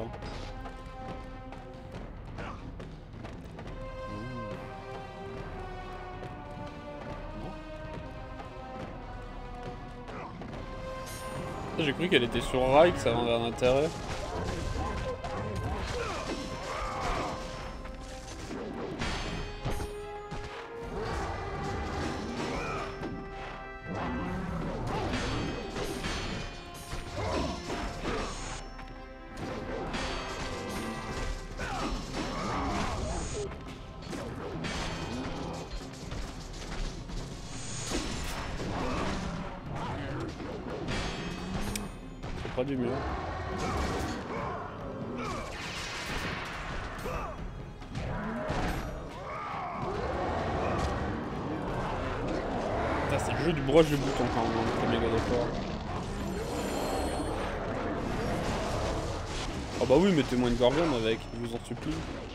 J'ai cru qu'elle était sur rail, que ça avait un intérêt. Pas du mur. C'est le jeu du broche de bouton quand même, le premier God of War. Ah bah oui, mettez-moi une Gorgon avec, je vous en supplie.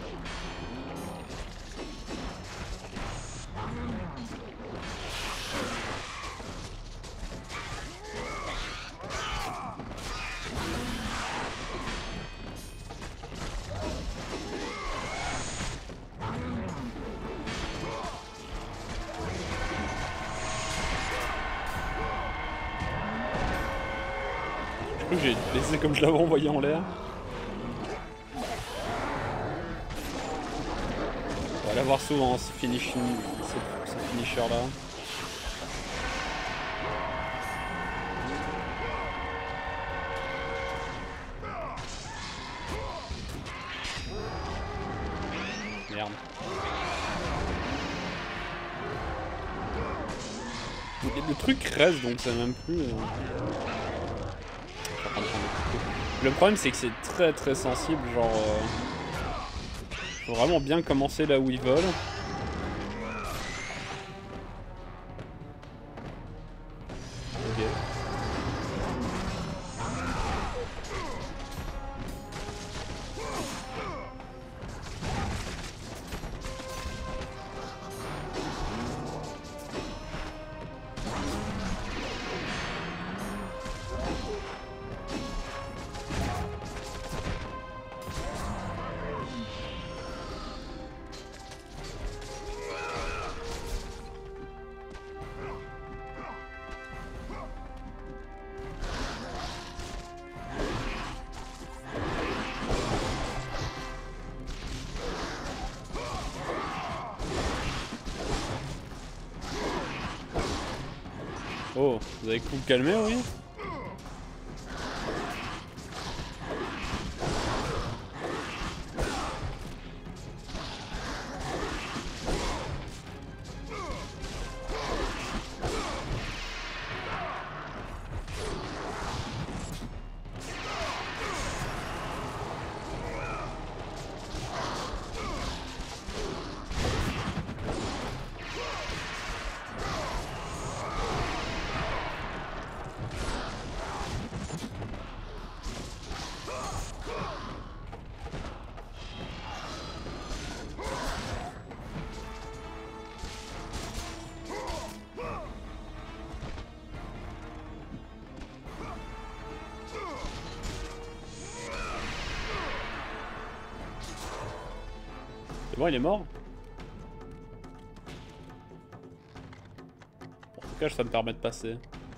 J'ai laissé comme je l'avais envoyé en l'air. On va l'avoir souvent ce finisher là. Merde. Le truc reste donc c'est même plus. Le problème c'est que c'est très sensible, genre faut vraiment bien commencer là où ils volent. Ok. Oh, vous avez coup calmé, oui? C'est bon, il est mort? En tout cas, ça me permet de passer.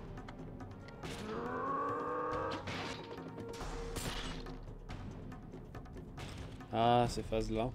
Ah, ces phases-là.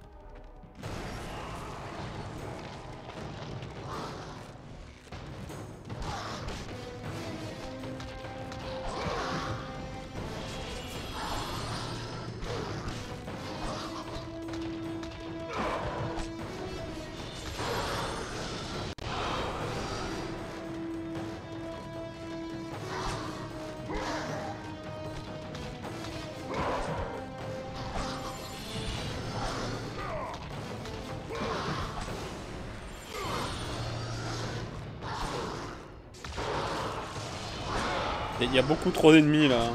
Il y a beaucoup trop d'ennemis là.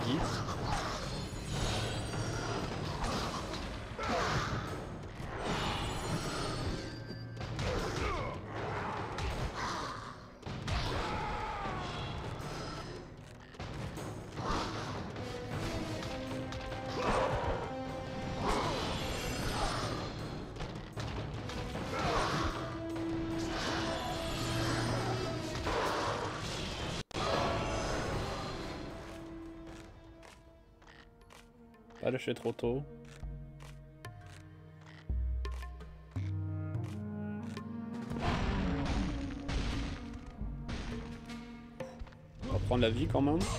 dit. Pas lâcher trop tôt. On va prendre la vie quand même.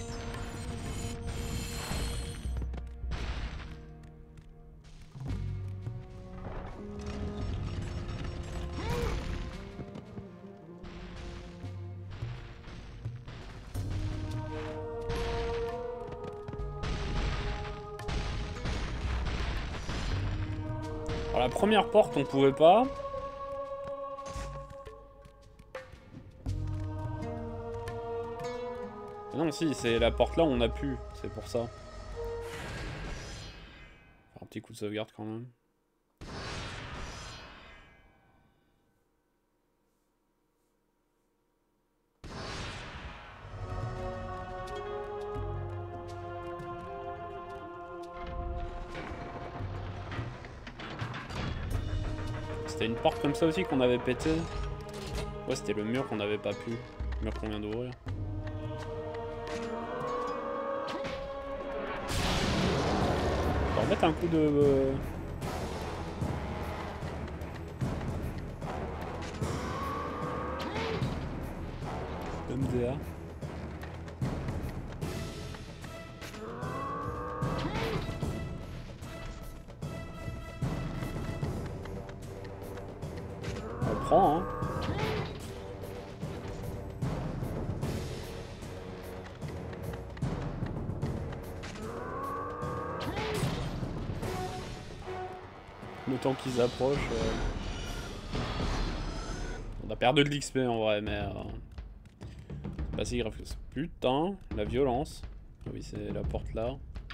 Alors, la première porte, on pouvait pas. Non, si, c'est la porte là, on a pu. C'est pour ça. Un petit coup de sauvegarde quand même. C'était une porte comme ça aussi qu'on avait pété. Ouais, c'était le mur qu'on n'avait pas pu. Le mur qu'on vient d'ouvrir. On va remettre un coup de... MDA. On prend, hein. Le temps qu'ils approchent. On a perdu de l'XP en vrai, mais... c'est pas si grave que ça. Putain, la violence. Ah oui, c'est la porte là.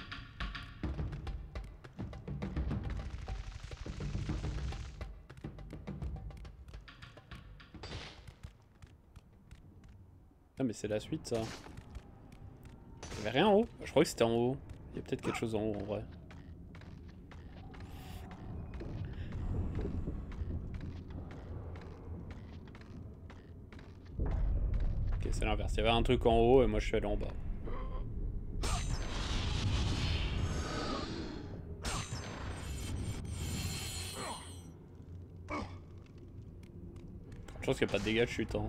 Ah mais c'est la suite ça. Il y avait rien en haut? Je crois que c'était en haut. Il y a peut-être quelque chose en haut en vrai. Ok, c'est l'inverse. Il y avait un truc en haut et moi je suis allé en bas. Je pense qu'il n'y a pas de dégâts de chute, hein.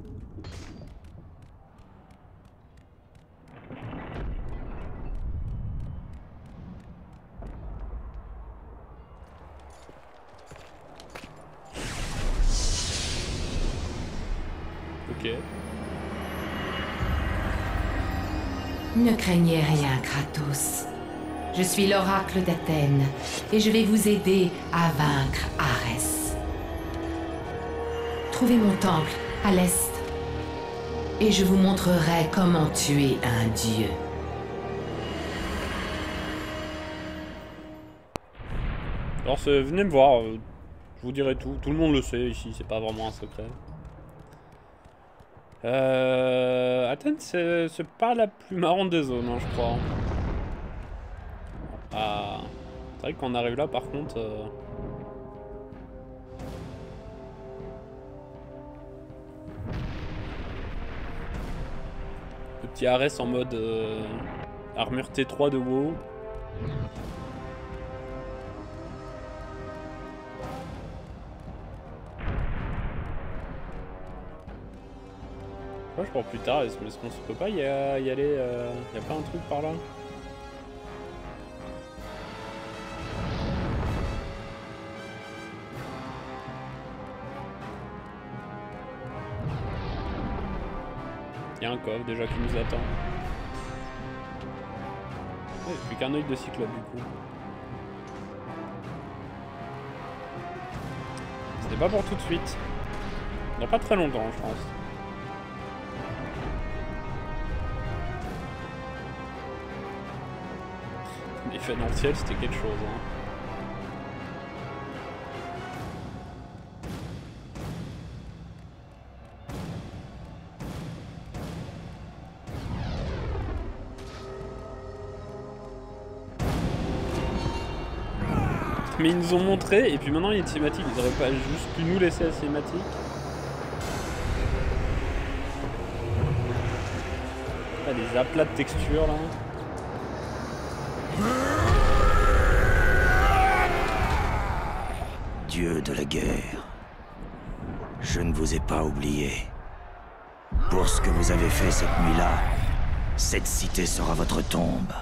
Ok. Ne craignez rien, Kratos. Je suis l'oracle d'Athènes et je vais vous aider à vaincre Arès. Trouvez mon temple à l'est et je vous montrerai comment tuer un dieu. Alors venez me voir, je vous dirai tout. Tout le monde le sait ici, c'est pas vraiment un secret. Athènes, c'est pas la plus marrante des zones, hein, je crois. Ah, c'est vrai qu'on arrive là, par contre... Le petit Arès en mode armure T3 de WoW. Je pense plus tard, est-ce qu'on se peut pas y aller, y a pas un truc par là? Il y a un coffre déjà qui nous attend. Ouais, plus qu'un œil de cyclope du coup. C'était pas pour tout de suite. Dans pas très longtemps je pense. L'effet dans le ciel, c'était quelque chose. Hein. Mais ils nous ont montré, et puis maintenant il y a une cinématique, ils auraient pas juste pu nous laisser la cinématique. Ah, des aplats de texture là. Dieu de la guerre, je ne vous ai pas oublié. Pour ce que vous avez fait cette nuit-là, cette cité sera votre tombe.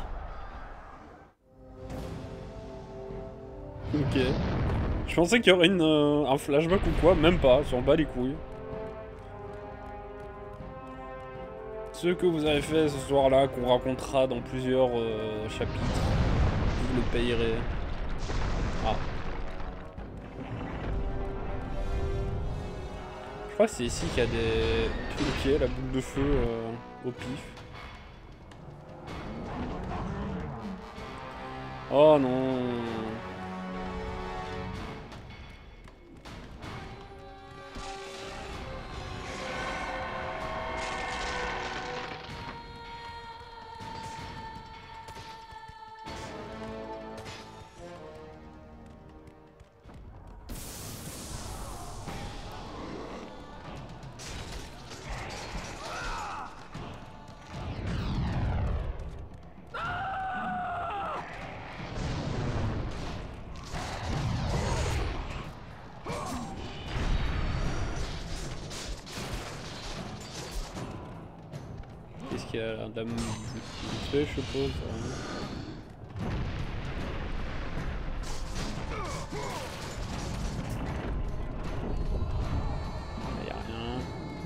Ok. Je pensais qu'il y aurait un flashback ou quoi, même pas, sur le bas les couilles. Ce que vous avez fait ce soir-là, qu'on racontera dans plusieurs chapitres, vous le payerez. Ah. Je crois que c'est ici qu'il y a des... Ok, la boule de feu au pif. Oh non. Qu'est-ce qu'il y a là? Dame du feu, je suppose. Il y a rien.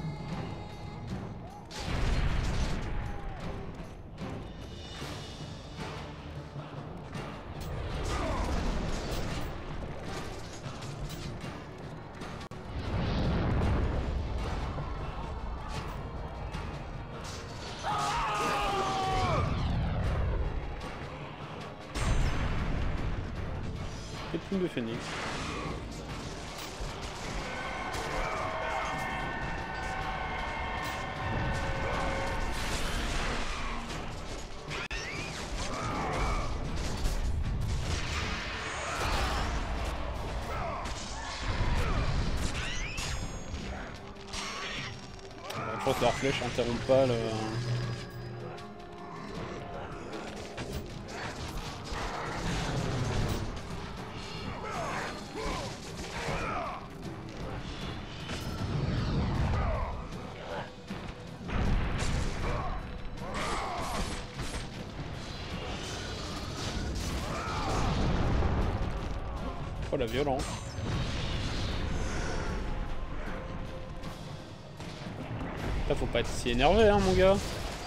De phénix. Je pense que leur flèche interrompt pas le... Oh la violence. Là faut pas être si énervé hein mon gars.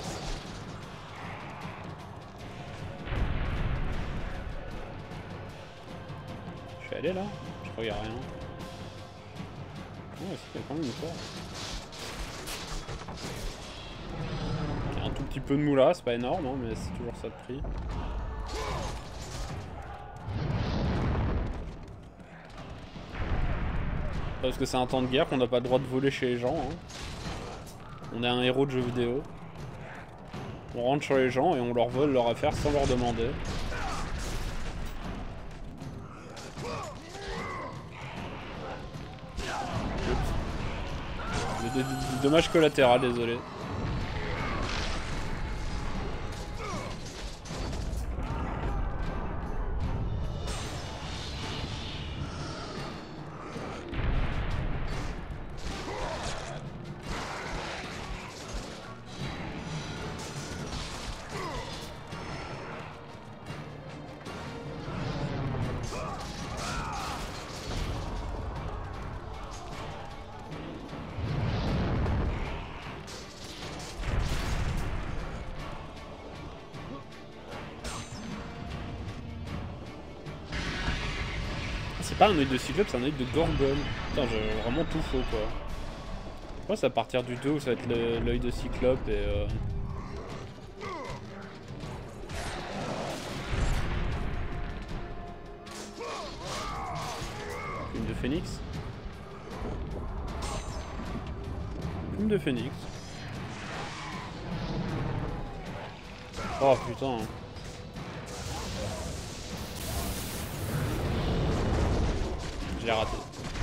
Je suis allé là. Je crois qu'il n'y a rien. Oh si, il y a quand même une porte. Il y a un tout petit peu de mou là, c'est pas énorme hein, mais c'est toujours ça de prix. Parce que c'est un temps de guerre qu'on n'a pas le droit de voler chez les gens. Hein. On est un héros de jeu vidéo. On rentre chez les gens et on leur vole leur affaire sans leur demander. Des dommages collatéraux, désolé. C'est pas un œil de cyclope, c'est un œil de gorgone. Putain, j'ai vraiment tout faux quoi. Je pense à partir du 2 où ça va être l'œil de cyclope et phénix. Plume de phénix. Oh putain. J'ai raté.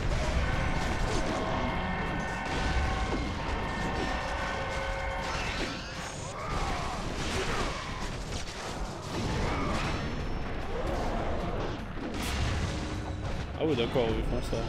Ah ouais d'accord, ils font ça.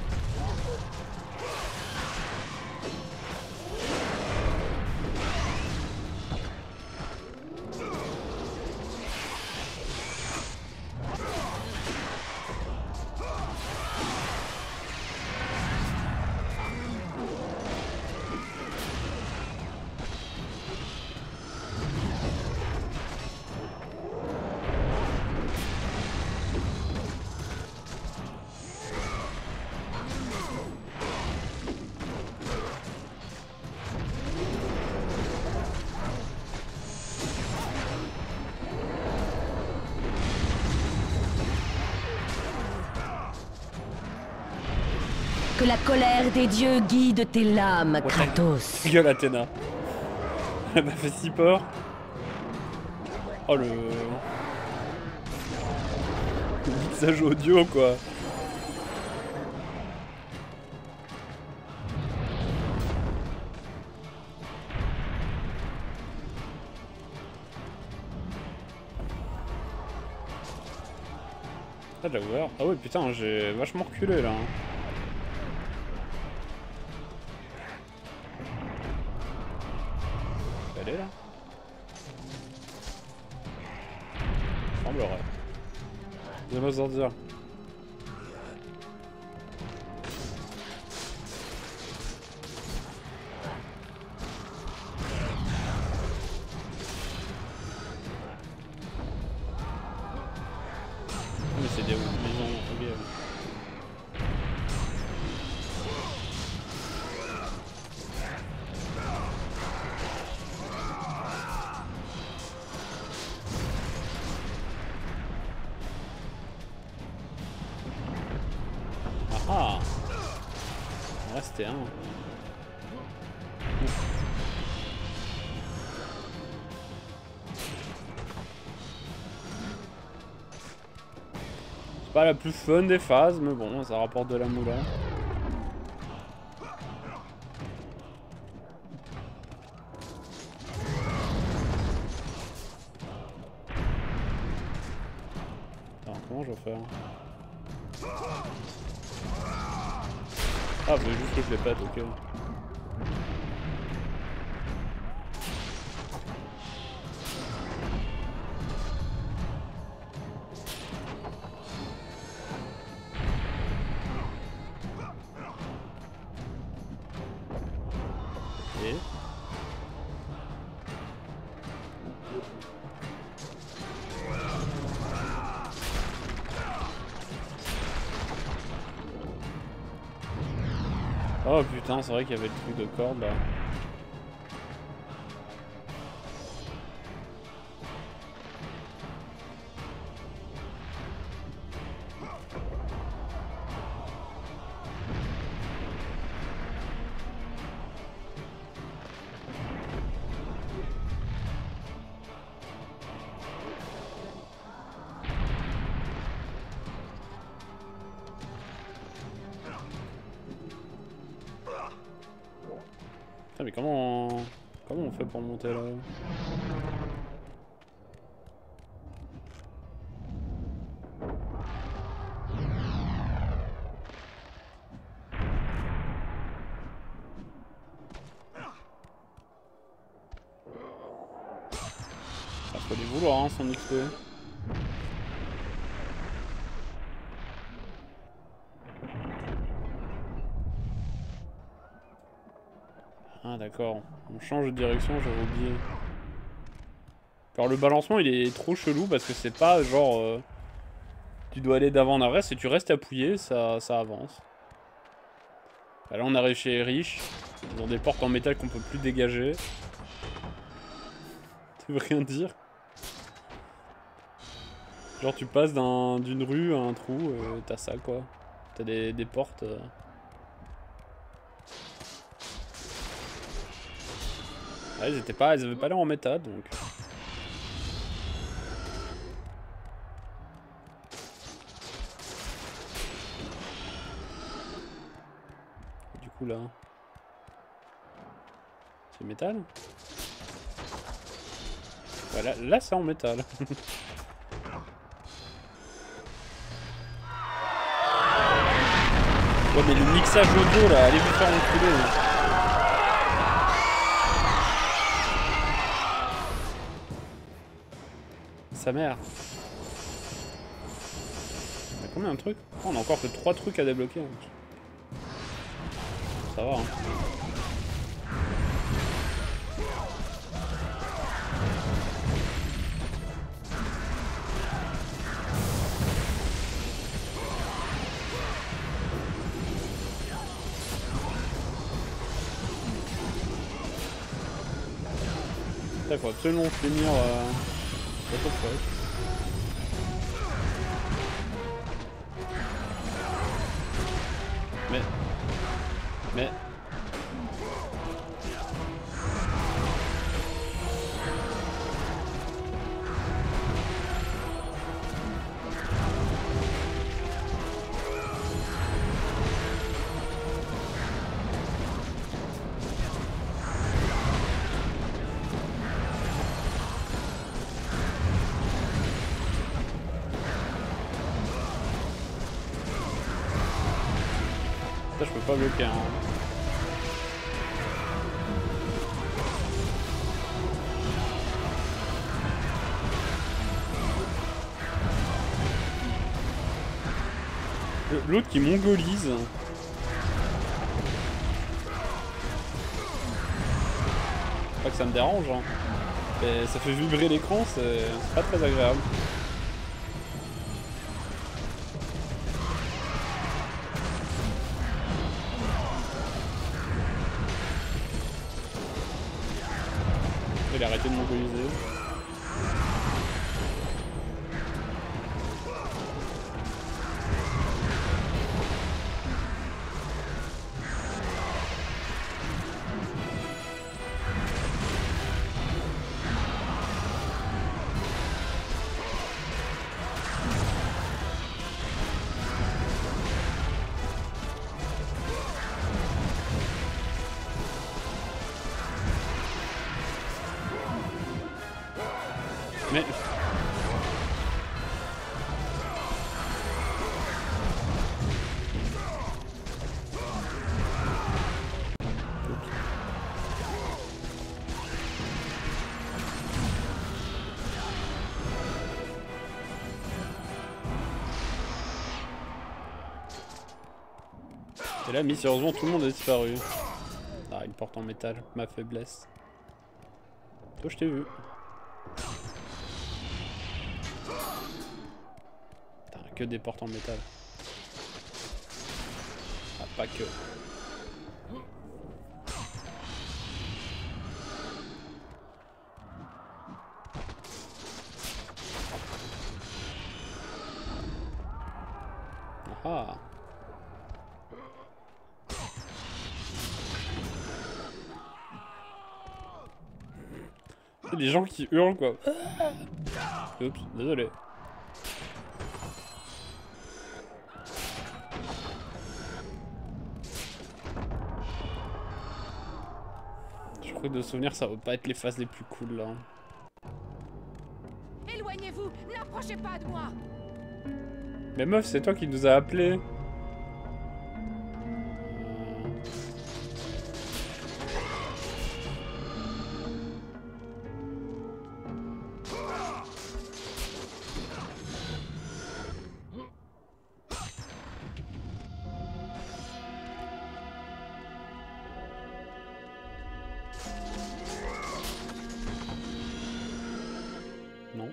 Que la colère des dieux guide tes lames, Kratos. Gueule Athéna. Elle m'a fait si peur. Oh le mixage audio quoi. Ah de la ouvert. Ah ouais putain j'ai vachement reculé là. Elle est là. Semblerait. Viens-moi sortir. Mais c'est des maisons. Ok. Ah. Il en restait un. Ouf. C'est pas la plus fun des phases, mais bon, ça rapporte de la moula. Attends, comment je vais faire? Ah, vous voulez juste que je les pète, ok. Et... Oh putain, c'est vrai qu'il y avait le truc de corde là. Ah mais comment on fait pour monter là? Ça faut les vouloir hein, son XP. Ah d'accord, on change de direction, j'avais oublié. Alors le balancement il est trop chelou parce que c'est pas genre tu dois aller d'avant en arrière, si tu restes appuyé ça avance. Bah, là on arrive chez les riches, ils ont des portes en métal qu'on peut plus dégager. Ça veut rien dire. Genre tu passes d'une rue à un trou, t'as ça quoi. T'as des portes. Ah, ils avaient pas l'air en métal donc. Du coup là. C'est métal? Voilà, là c'est en métal. Ouais mais le mixage audio là, allez vous faire enculer. Sa mère. On a combien de trucs? Oh, on a encore que 3 trucs à débloquer. Hein. Ça va hein. Il faut absolument finir cette autre fois. Mais... Ça, je peux pas bloquer. Hein. L'autre qui mongolise. Pas que ça me dérange. Hein. Mais ça fait vibrer l'écran, c'est pas très agréable. Il a arrêté de mongoliser. Mais... Et là, mystérieusement, tout le monde a disparu. Ah, une porte en métal, ma faiblesse. Toi, je t'ai vu. Que des portes en métal. Ah, pas que. Ah. C'est des gens qui hurlent quoi. Oups, désolé. De souvenirs, ça va pas être les phases les plus cool là. Éloignez-vous, n'approchez pas de moi. Mais meuf, c'est toi qui nous as appelés. Non.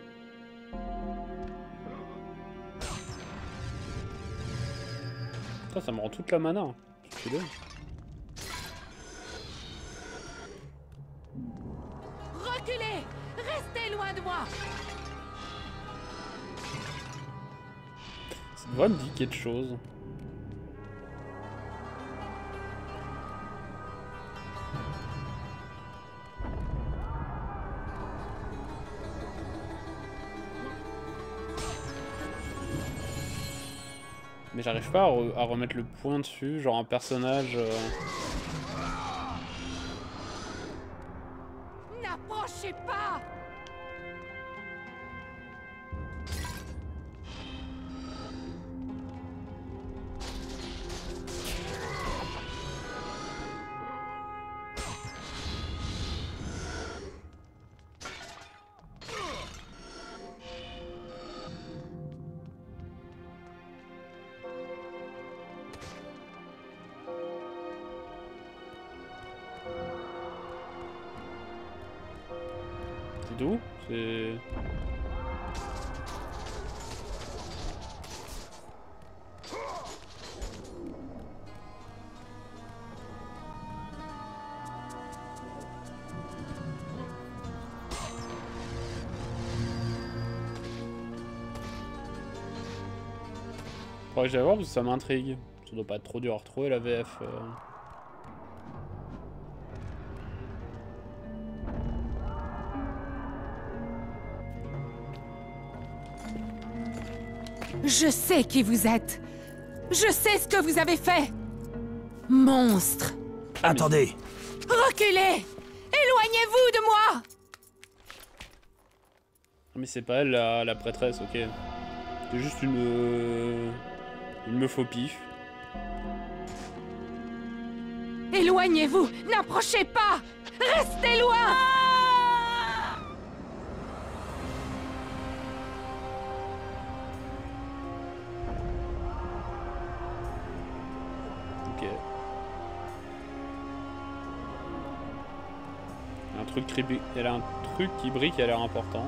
Ça me rend toute la mana. Stylé. Reculez! Restez loin de moi! Cette voix me dit quelque chose. Mais j'arrive pas à remettre le point dessus, genre un personnage... N'approchez pas! C'est tout? C'est... Faudrait que j'aille voir parce que ça m'intrigue. Ça doit pas être trop dur à retrouver la VF. Je sais qui vous êtes. Je sais ce que vous avez fait. Monstre. Attendez. Reculez. Éloignez-vous de moi. Mais c'est pas elle la prêtresse, ok. C'est juste une meuf au pif. Éloignez-vous. N'approchez pas. Restez loin. Ok. Elle a un truc qui brille qui a l'air important.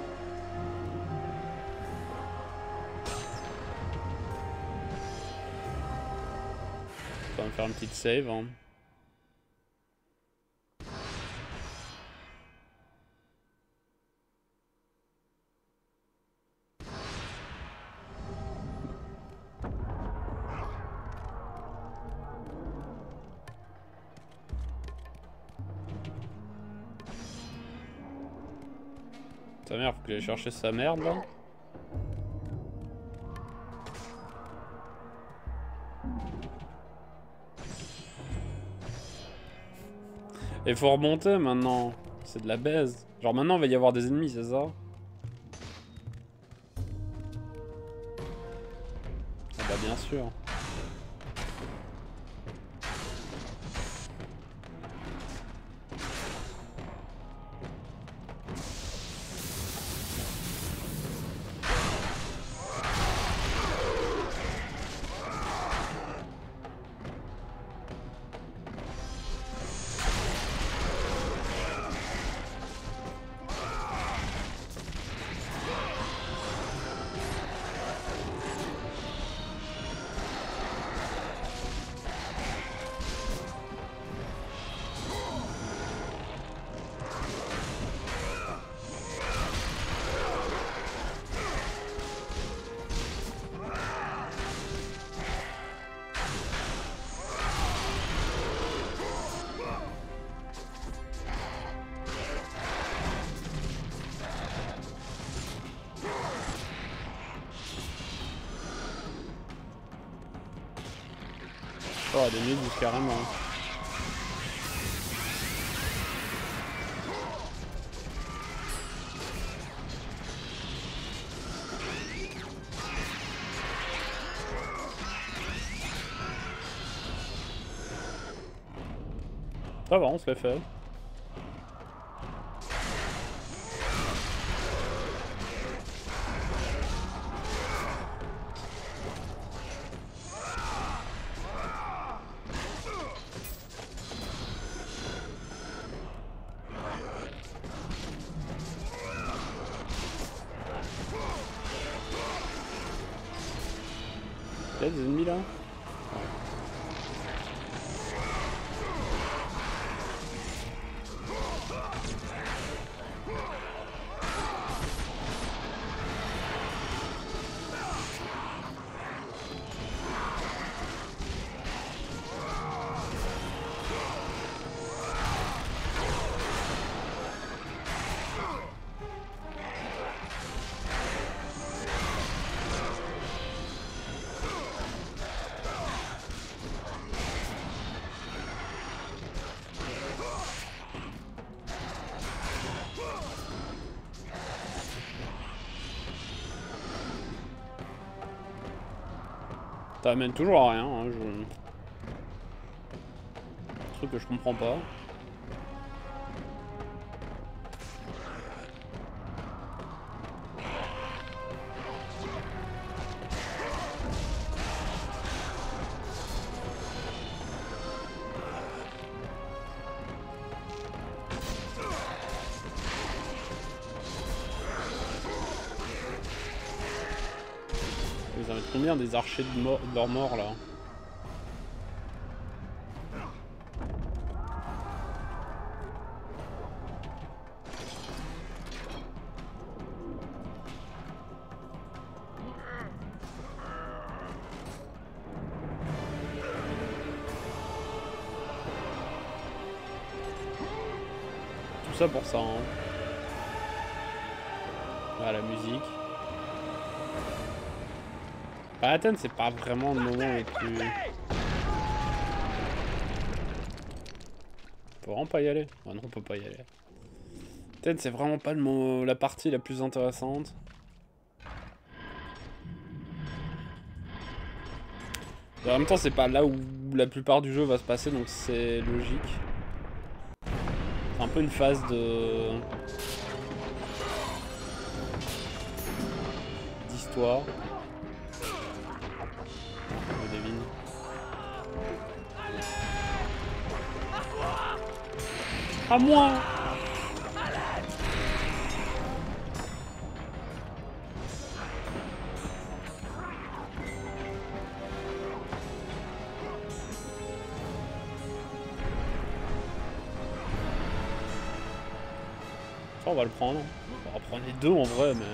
Ça va me faire une petite save. Hein. Sa mère, faut qu'il aille chercher sa merde là. Et faut remonter maintenant. C'est de la baise. Genre maintenant il va y avoir des ennemis, c'est ça? Ah bah bien sûr. Oh, des nuits carrément. Ça va, on se l'est fait. Il y a des ennemis là? Ça amène toujours à rien, hein, truc que je comprends pas. Vous en avez combien des archers de leur mort là? Tout ça pour ça, hein. Ah, la musique. Athènes, c'est pas vraiment le moment le plus... On peut vraiment pas y aller. Ah non, on peut pas y aller. Athènes, c'est vraiment pas la partie la plus intéressante. En même temps, c'est pas là où la plupart du jeu va se passer, donc c'est logique. C'est un peu une phase d'histoire. Je devine. À moi! Ça, on va le prendre. On va prendre les deux en vrai, mais...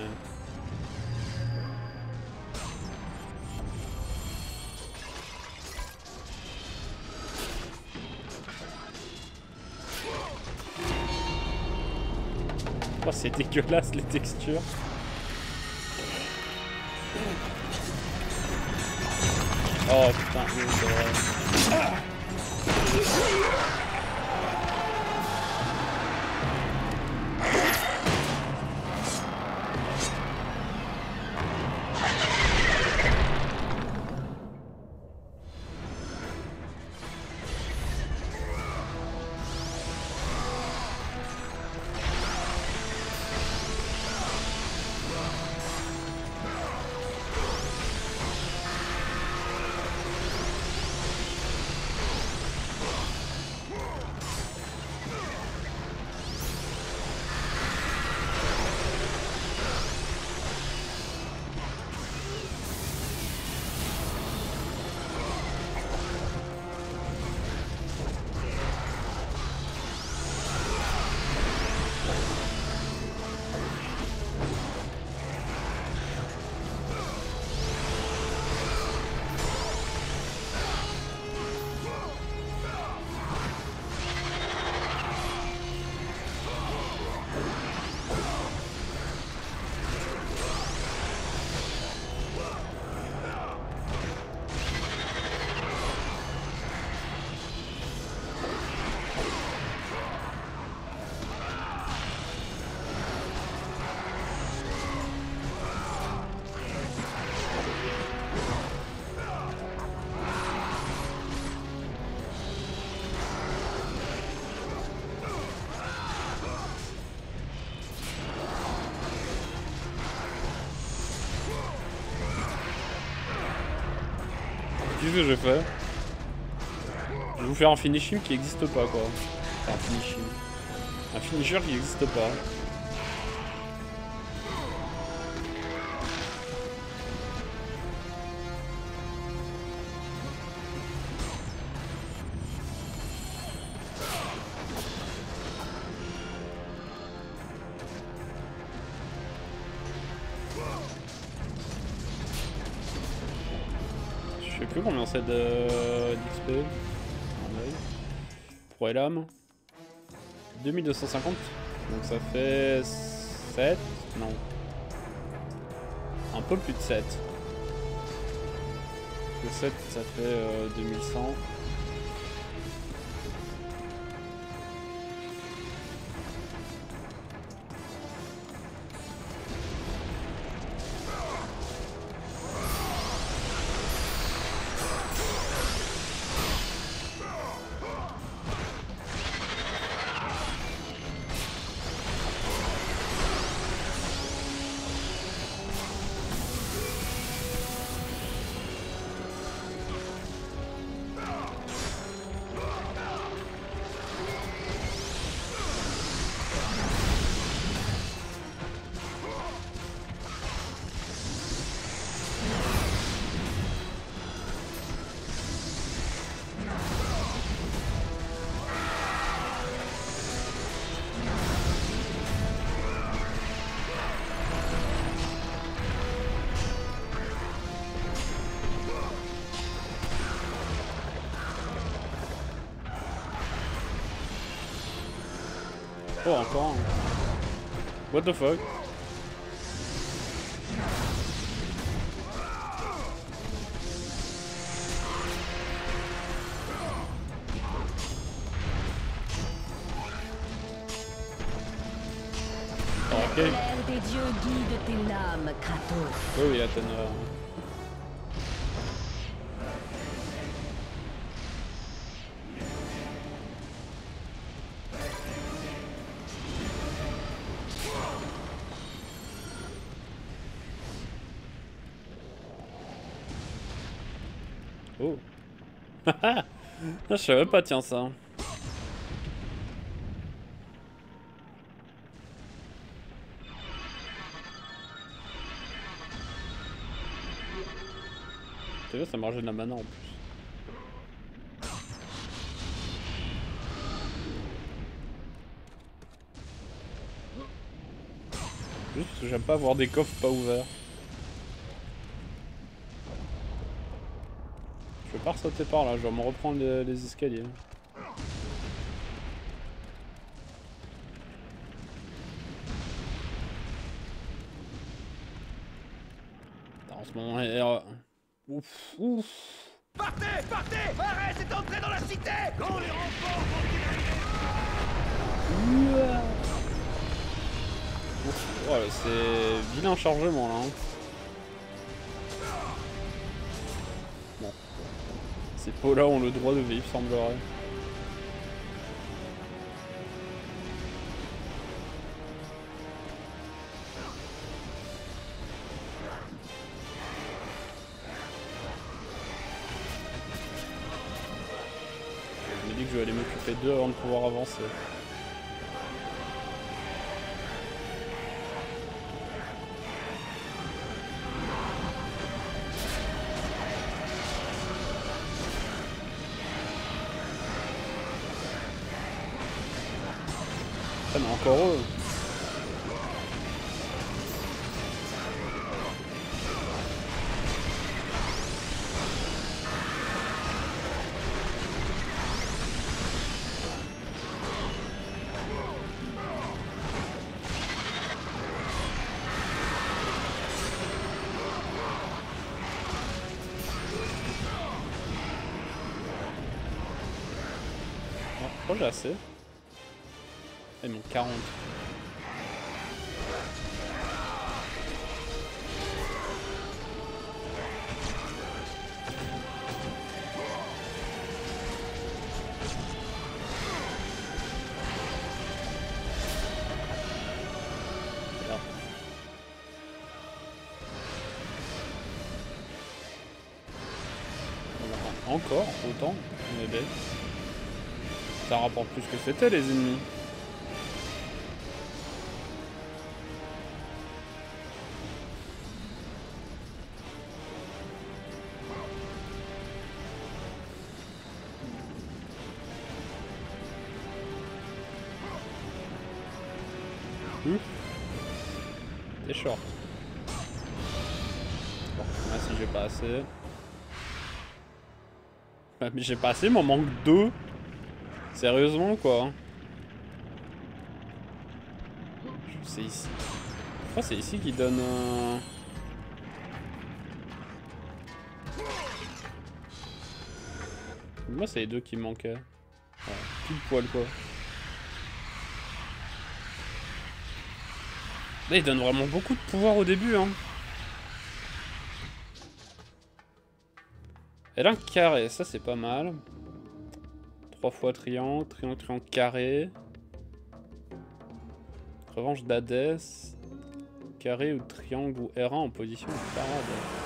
Oh, c'est dégueulasse les textures. Oh putain, oui, c'est vrai. Qu'est-ce que j'ai fait? Je vais vous faire un finish him qui n'existe pas, quoi. Enfin, un finish him. Un finisher qui n'existe pas. Je sais plus combien c'est d'XP. Pour Elam. 2250. Donc ça fait 7. Non. Un peu plus de 7. Le 7 ça fait 2100. Oh, encore un. What the fuck? Ok. L'air des dieux guide tes lames, Kratos. Oh oui, Athéna. Oh. Je savais pas, tiens, ça. Tu vois, ça me rajoute de la mana en plus. Juste parce que j'aime pas avoir des coffres pas ouverts. Je vais pas sauter par là, je vais me reprendre les escaliers. En ce moment, ouf, ouf. Partez, partez! Arrête, c'est entré dans la cité! Quand les renforts vont Oh, c'est vilain chargement là. Hein. Bon. Ces pots-là ont le droit de vivre, semblerait. Je me dis que je vais aller m'occuper d'eux avant de pouvoir avancer. Ah mais encore eux. Je crois que j'ai assez. Ils m'ont 40. Encore autant, on est bête. Ça rapporte plus que c'était les ennemis. T'es short. Bon, là si j'ai pas assez. Mais j'ai pas assez, il m'en manque 2. Sérieusement quoi. C'est ici. Je crois que c'est ici qui donne Moi c'est les 2 qui me manquaient. Ouais, pile poil quoi. Là il donne vraiment beaucoup de pouvoir au début hein. Et là un carré, ça c'est pas mal. 3 fois triangle, triangle, triangle, carré. Revanche d'Hadès. Carré ou triangle ou R1 en position de parade.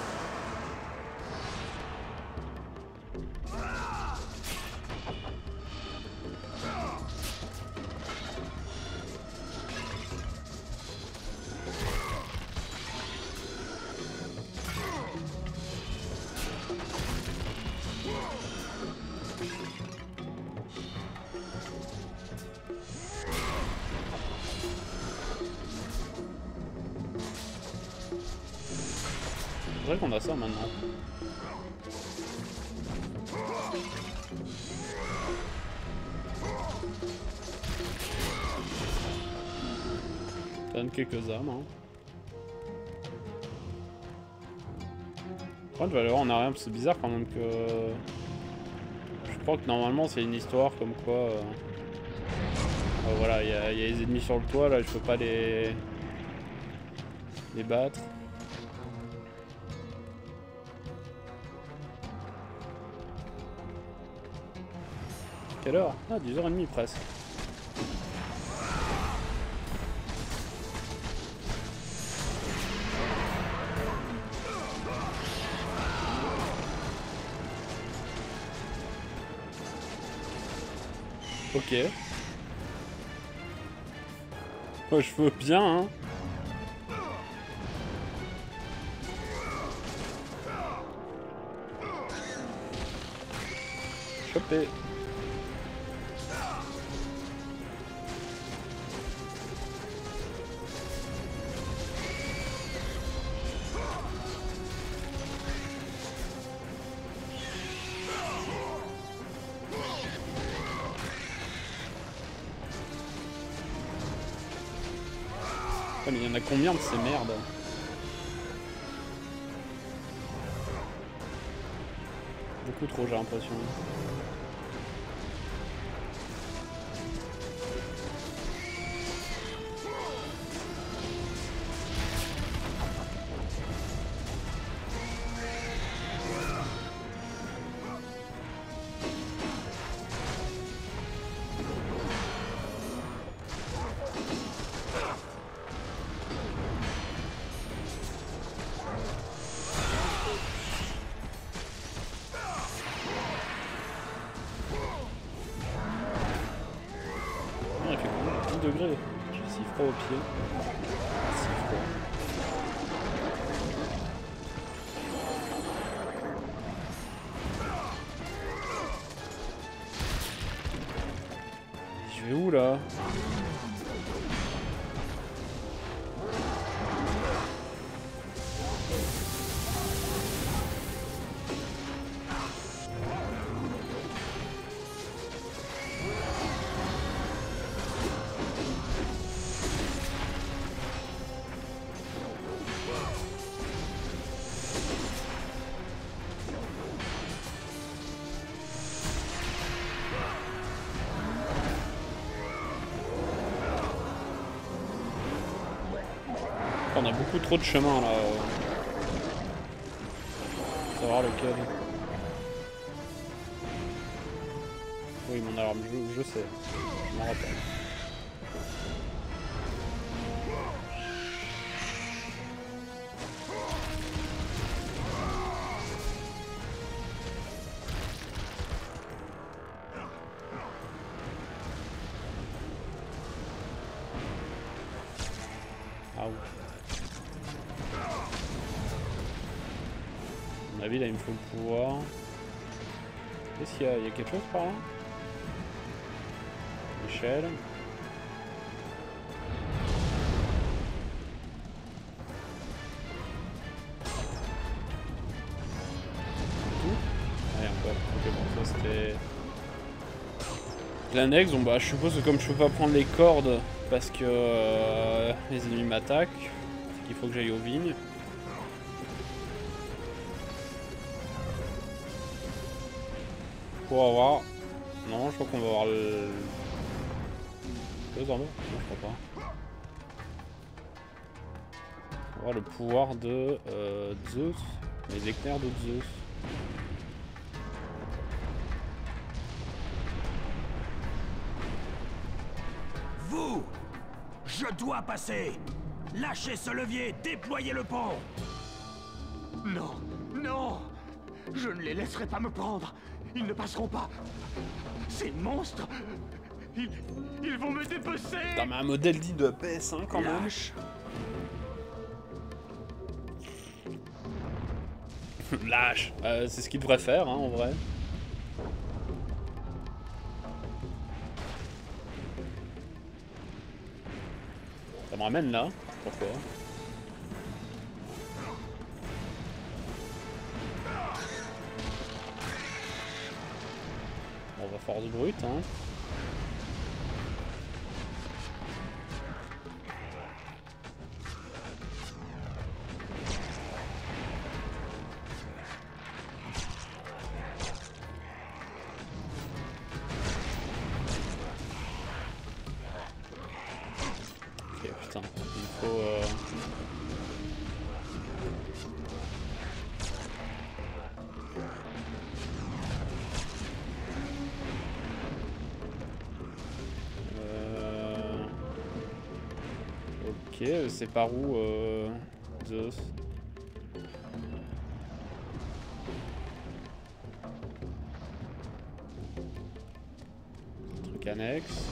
C'est vrai qu'on a ça maintenant. Ça donne quelques âmes. Hein. Par contre, je vais aller voir en arrière, parce que c'est bizarre quand même que... Je crois que normalement c'est une histoire comme quoi... voilà, il y a les ennemis sur le toit, là je peux pas les battre. Quelle heure? Ah, 10h30 presque. Ok. Moi je veux bien hein. Chopé. Oh, mais il y en a combien de ces merdes? Beaucoup trop, j'ai l'impression. Degrés. J'ai si froid aux pieds. Si froid. Je vais où là? On a beaucoup trop de chemin là. Savoir lequel. Oui, mon alarme, je sais. Je m'en rappelle. Ah oui. À mon avis, là, il me faut le pouvoir. Est-ce qu'il y a quelque chose par là? Échelle. Tout? Rien encore. Ok, bon, ça c'était... L'annexe, bon bah je suppose que comme je peux pas prendre les cordes parce que les ennemis m'attaquent, il faut que j'aille aux vignes. Pour avoir... Non, je crois qu'on va avoir le... Non, je crois pas. On va avoir le pouvoir de Zeus, les éclairs de Zeus. Vous! Je dois passer! Lâchez ce levier, déployez le pont! Non, non! Je ne les laisserai pas me prendre! Ils ne passeront pas! Ces monstres! Ils vont me dépecer! T'as un modèle dit de PS1 quand même. Lâche. Lâche. C'est ce qu'il devrait faire, hein, en vrai. Ça me ramène là. Pourquoi? On va force brute, hein. Putain, il faut... Ok, c'est par où Zeus? Truc annexe.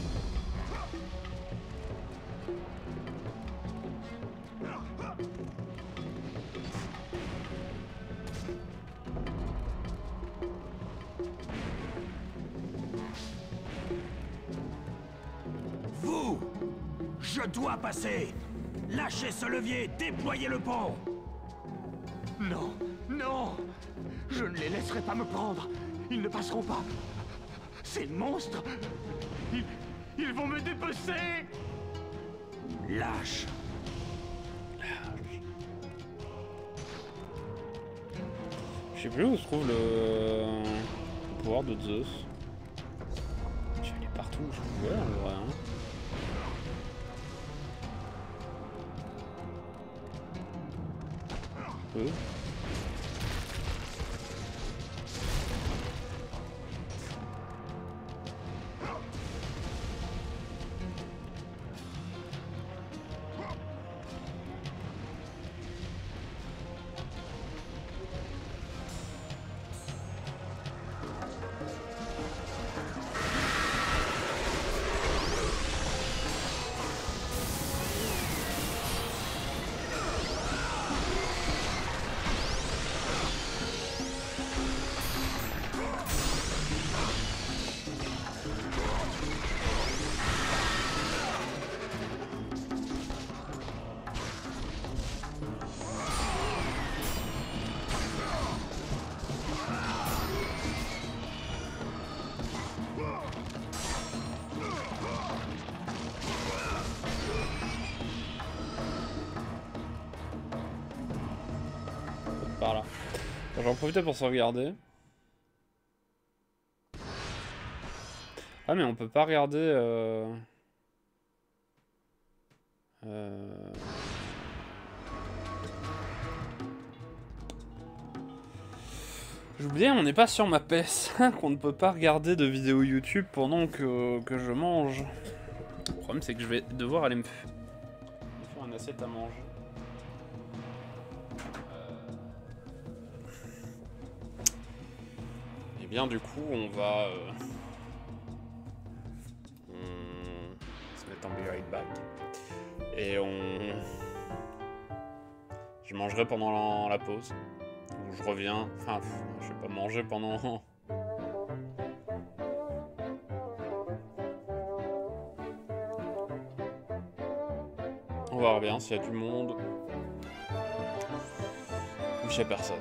Vous! Je dois passer! Lâchez ce levier, déployez le pont! Non, non! Je ne les laisserai pas me prendre! Ils ne passeront pas! Ces monstres! Ils vont me dépecer! Lâche! Je sais plus où se trouve le pouvoir de Zeus. Je vais aller partout où je pouvais en vrai. Hein. Par là. J'en profitais pour sauvegarder. Ah mais on peut pas regarder J'ai oublié, on n'est pas sur ma PS5, on ne peut pas regarder de vidéos YouTube pendant que je mange. Le problème c'est que je vais devoir aller me faire une assiette à manger. Et bien du coup on va se mettre en be right back. Et je mangerai pendant la pause. Où je reviens. Enfin, je vais pas manger pendant. On verra bien s'il y a du monde. Ou s'il y a personne.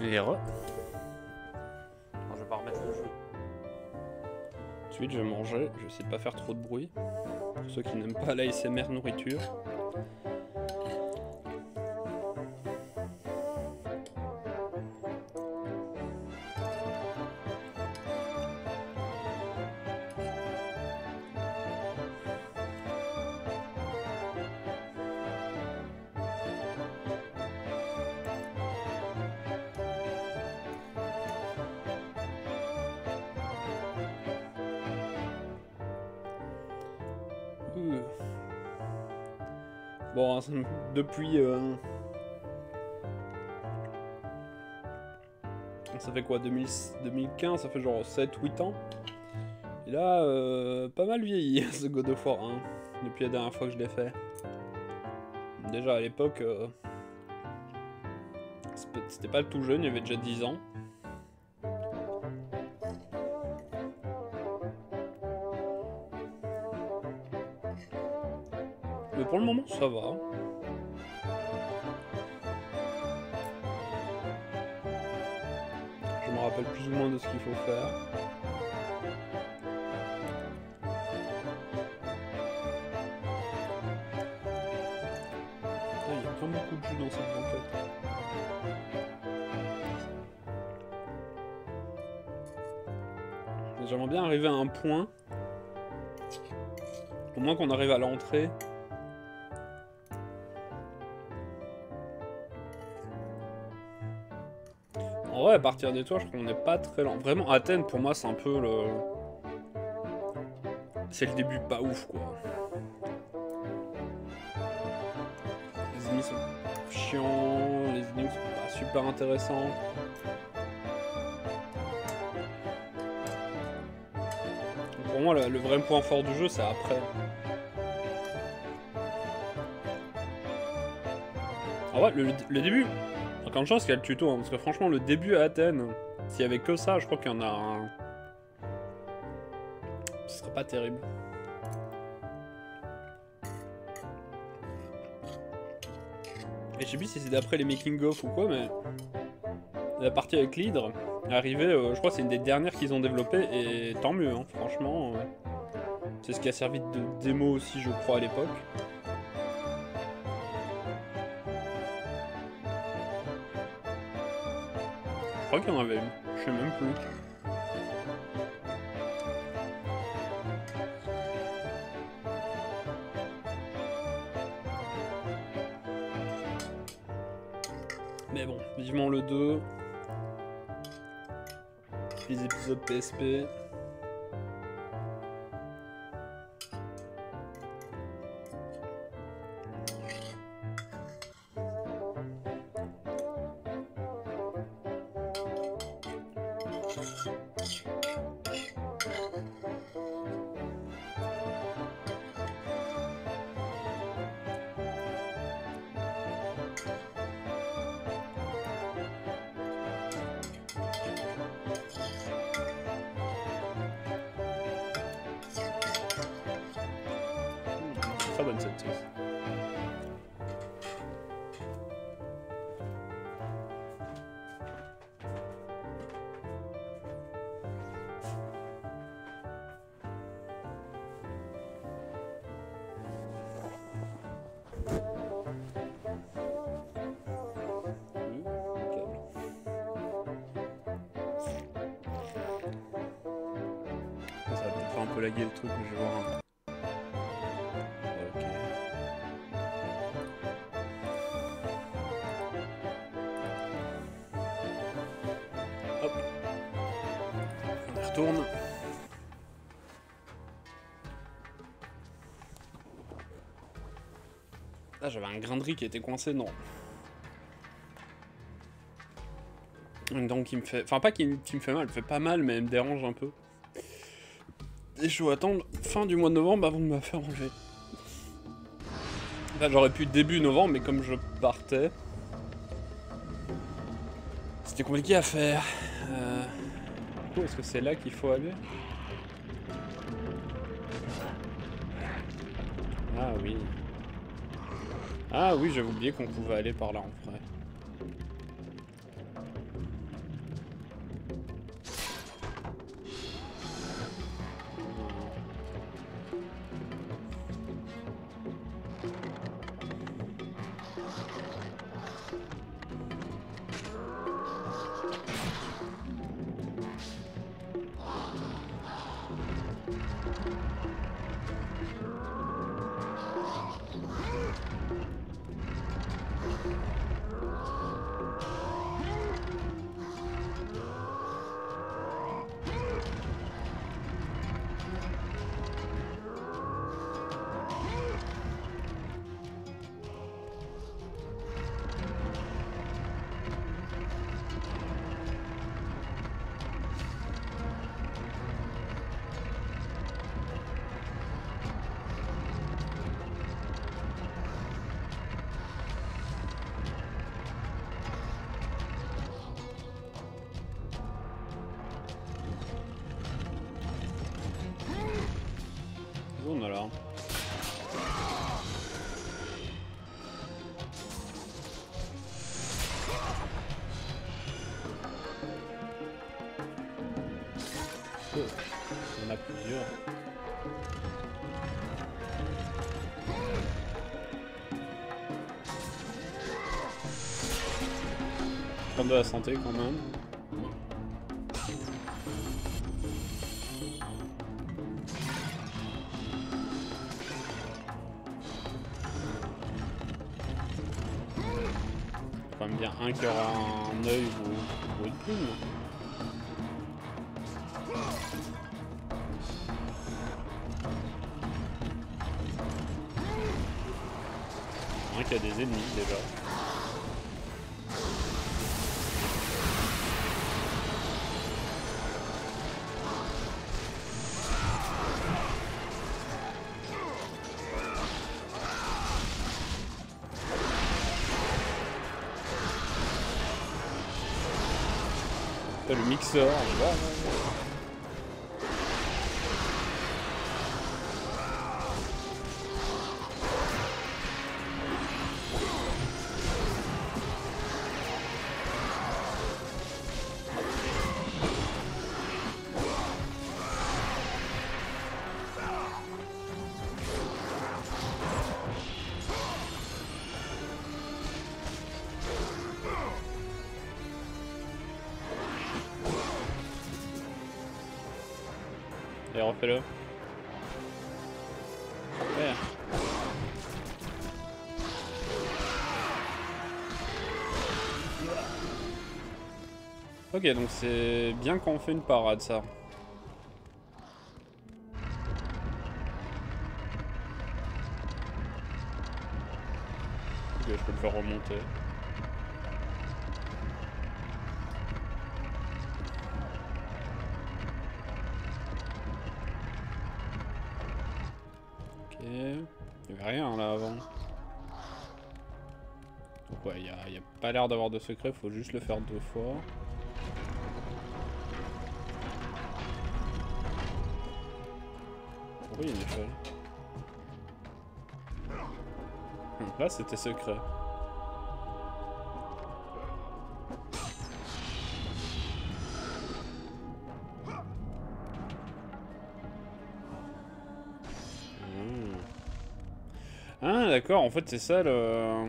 Et re. Je vais pas remettre le jeu. Ensuite, je vais manger. Je vais essayer de pas faire trop de bruit. Pour ceux qui n'aiment pas l'ASMR nourriture. Bon, depuis... ça fait quoi, 2015, ça fait genre 7-8 ans. Il a pas mal vieilli, ce God of War 1, depuis la dernière fois que je l'ai fait. Déjà à l'époque, c'était pas le tout jeune, il y avait déjà 10 ans. Mais pour le moment, ça va. Je me rappelle plus ou moins de ce qu'il faut faire. Ah, il y a plein beaucoup de jus dans cette banquette. J'aimerais bien arriver à un point. Au moins qu'on arrive à l'entrée. En vrai, à partir des toits, je crois qu'on n'est pas très lent. Vraiment, Athènes, pour moi, c'est un peu le... C'est le début pas ouf, quoi. Les ennemis sont chiants, les ennemis sont pas super intéressants. Donc pour moi, le vrai point fort du jeu, c'est après. En vrai, le début... Quand de chance qu'il y a le tuto, hein, parce que franchement le début à Athènes, s'il y avait que ça, je crois qu'il y en a un... Ce serait pas terrible. Et je sais plus si c'est d'après les making-of ou quoi, mais... La partie avec l'hydre, arrivée, je crois que c'est une des dernières qu'ils ont développées, et tant mieux, hein, franchement. C'est ce qui a servi de démo aussi, je crois, à l'époque. Je crois qu'il y en avait une, je sais même plus. Mais bon, vivement le 2. Les épisodes PSP. Très bonne cette sauce. Ça va peut-être faire un peu laguer le truc, mais je vais voir un... Tourne. Ah, j'avais un grain de riz qui était coincé, non. Une dent qui me fait... Enfin, pas qui me fait mal, elle me fait pas mal, mais elle me dérange un peu. Et je dois attendre fin du mois de novembre avant de me faire enlever. Là, j'aurais pu début novembre, mais comme je partais... C'était compliqué à faire. Est-ce que c'est là qu'il faut aller? Ah oui. Ah oui, j'avais oublié qu'on pouvait aller par là en vrai. dur. 32 de la santé quand même. Quand même bien un qui aura un œil ou une plume. Un qui a des ennemis déjà. Le mixeur, on va. Et refais-le. Ouais. Ok, donc c'est bien quand on fait une parade, ça. Ok, je peux le faire remonter. Il n'y avait rien là avant. Donc ouais, il n'y a pas l'air d'avoir de secret, faut juste le faire 2 fois. Oui, une échelle. Là c'était secret. Ah d'accord, en fait c'est ça le...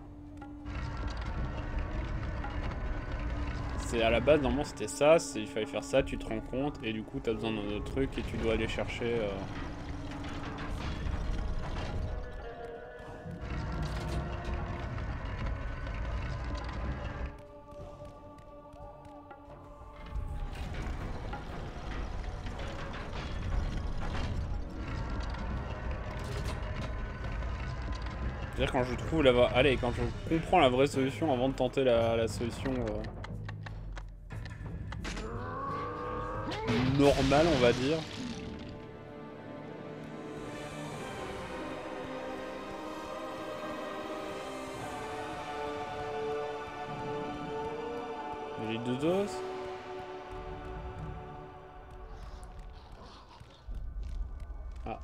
C'est à la base, normalement c'était ça, il fallait faire ça, tu te rends compte, et du coup t'as besoin d'un autre truc et tu dois aller chercher... C'est-à-dire quand je trouve la... Allez, quand je comprends la vraie solution avant de tenter la solution... normale, on va dire. J'ai 2 doses. Ah.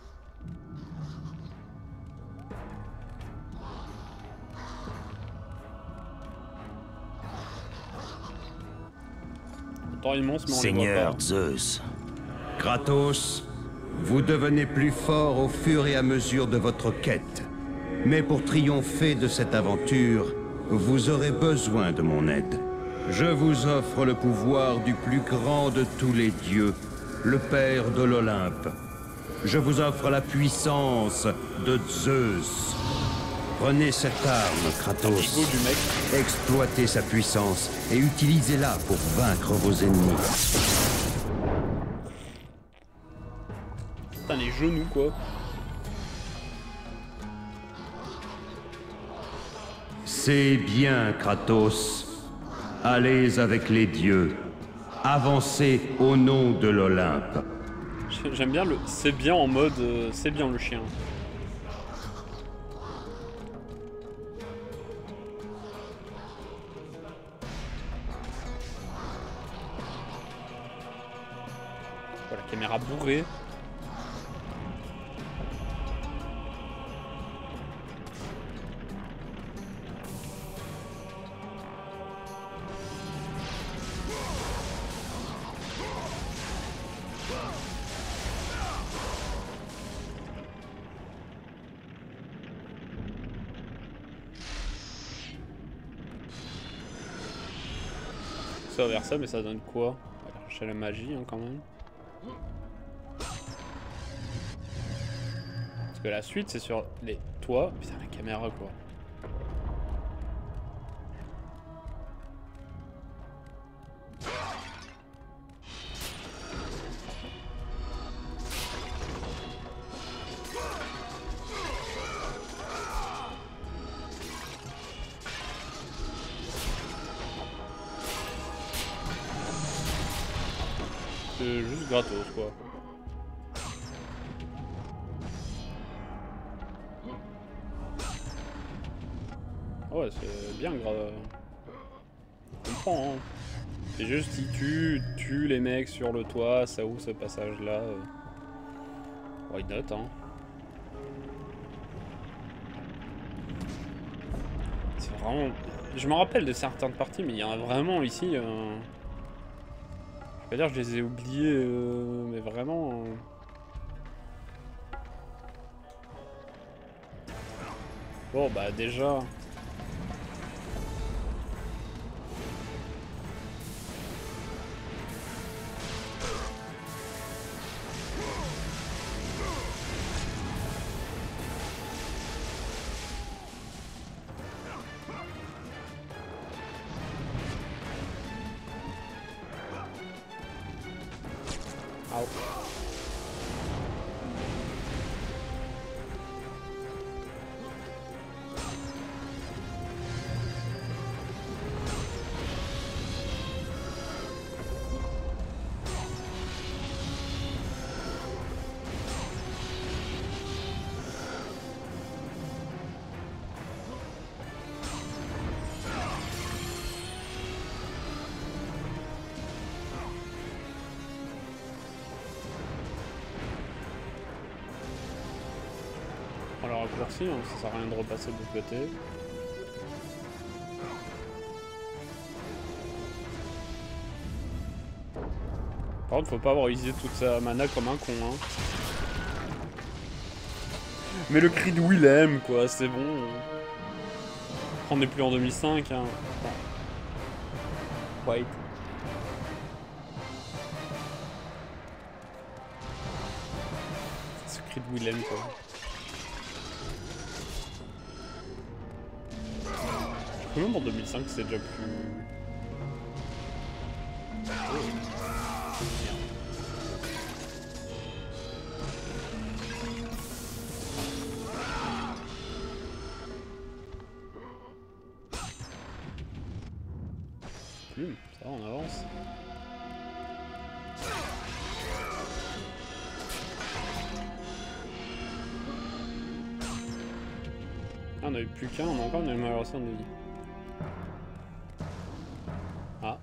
Immense, mais on Seigneur Zeus, Kratos, vous devenez plus fort au fur et à mesure de votre quête. Mais pour triompher de cette aventure, vous aurez besoin de mon aide. Je vous offre le pouvoir du plus grand de tous les dieux, le Père de l'Olympe. Je vous offre la puissance de Zeus. Prenez cette arme, Kratos. Exploitez sa puissance et utilisez-la pour vaincre vos ennemis. Putain, les genoux, quoi. C'est bien, Kratos. Allez avec les dieux. Avancez au nom de l'Olympe. J'aime bien le... C'est bien en mode... c'est bien le chien. La caméra bourrée. Ça vers ça, mais ça donne quoi? On va aller chercher la magie hein, quand même. Parce que la suite c'est sur les toits. Putain la caméra quoi. C'est juste gratos quoi. Ouais, c'est bien grave. Je comprends, hein. C'est juste si tu tues les mecs sur le toit, ça ouvre ce passage-là. Why not, hein. C'est vraiment... Je me rappelle de certaines parties, mais il y en a vraiment ici... Je vais dire, je les ai oubliés, mais vraiment... Bon, bah déjà... On l'a raccourci, hein, ça sert à rien de repasser de l'autre côté. Par contre, faut pas avoir utilisé toute sa mana comme un con, hein. Mais le cri de Willem, quoi, c'est bon. On n'est plus en 2005, hein. Wait. Ce cri de Willem, quoi. Même en 2005, c'est déjà plus... Ça va, on avance. Ah, on a eu plus qu'un, on a encore une amélioration de vie. Ah.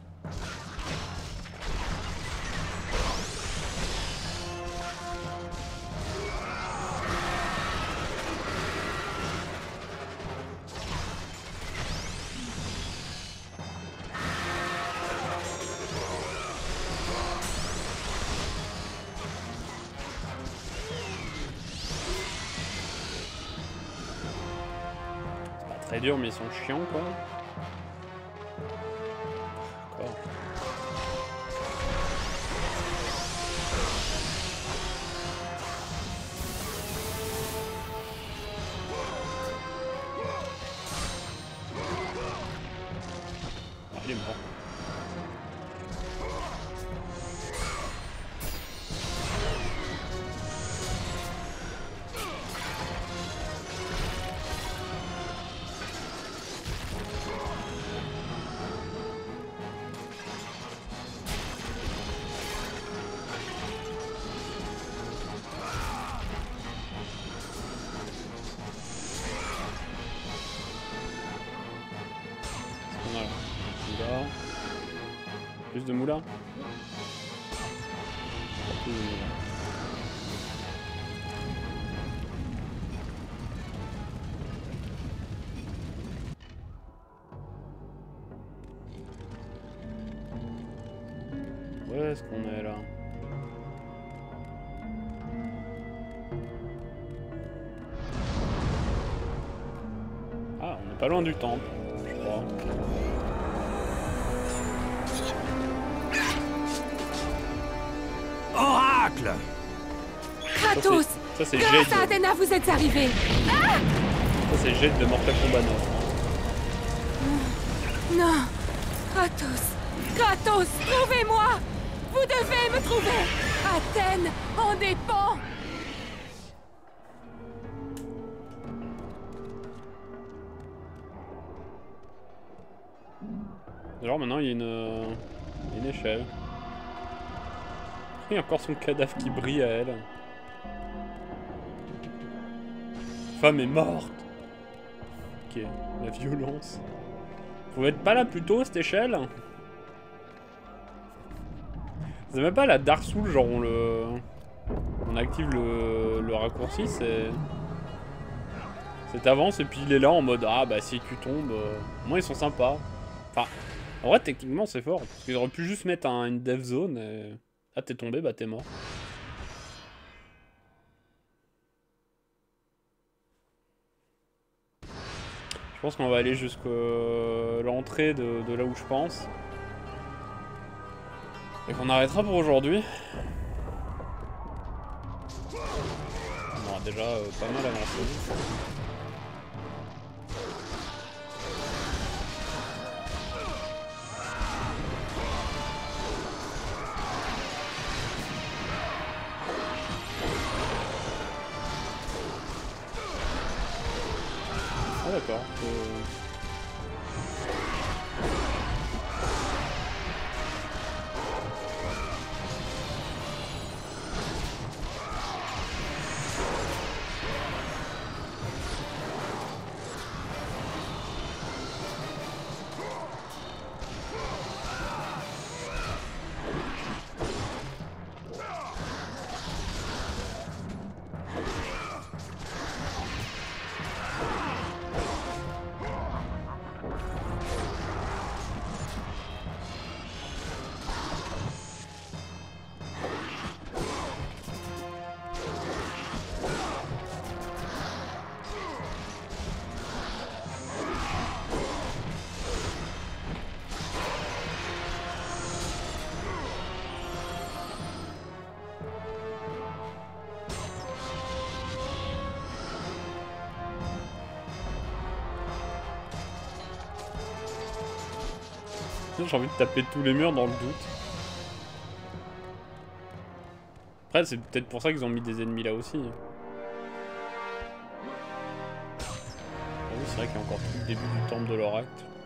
Très dur, mais ils sont chiants quoi. D'accord. Ah, il est mort. Plus de moula. Plus de moula. Où est-ce qu'on est là? Ah, on n'est pas loin du temple, je crois. Oracle! Kratos! Ça, c'est Grâce à Jade. Athéna, vous êtes arrivés! Ça, c'est Jade de Mortal Kombat 9. Non! Kratos! Kratos, trouvez-moi! Vous devez me trouver! Athènes en dépend! Genre maintenant il y a une échelle. Il y a encore son cadavre qui brille à elle. La femme est morte. Ok, la violence. Vous pouvez être pas là plus tôt cette échelle? C'est même pas la Dark Souls, genre on active le raccourci, c'est t'avances et puis il est là en mode ah bah si tu tombes, moi ils sont sympas. Enfin, en vrai techniquement c'est fort, parce qu'ils auraient pu juste mettre une dev zone et ah t'es tombé, bah t'es mort. Je pense qu'on va aller jusqu'à l'entrée de là où je pense. Et qu'on arrêtera pour aujourd'hui. On aura déjà pas mal avancé. Ah d'accord. J'ai envie de taper tous les murs dans le doute. Après, c'est peut-être pour ça qu'ils ont mis des ennemis là aussi. Ah oui, c'est vrai qu'il y a encore tout le début du temple de l'oracle.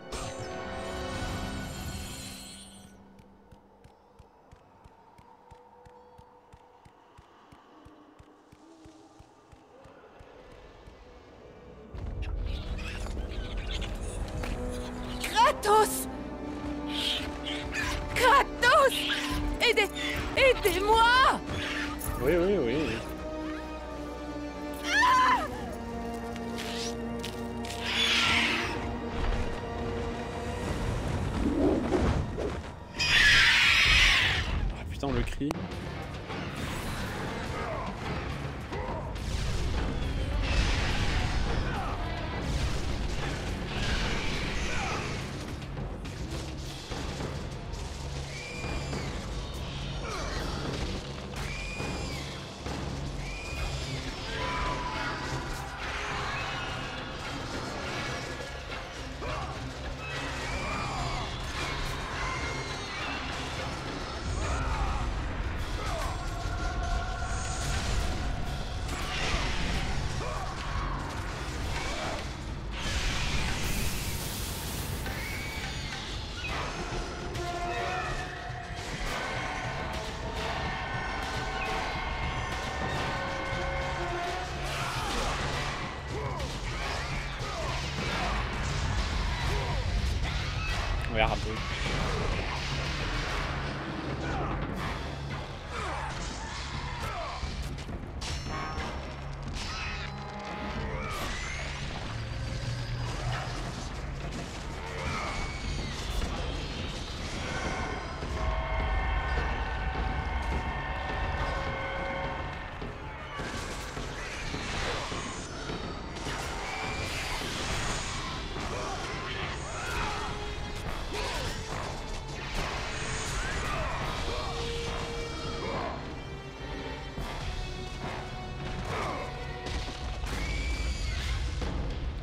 Kratos! Kratos! Aidez-moi! Oui, oui, oui. Ah putain, le cri. Regarde un peu.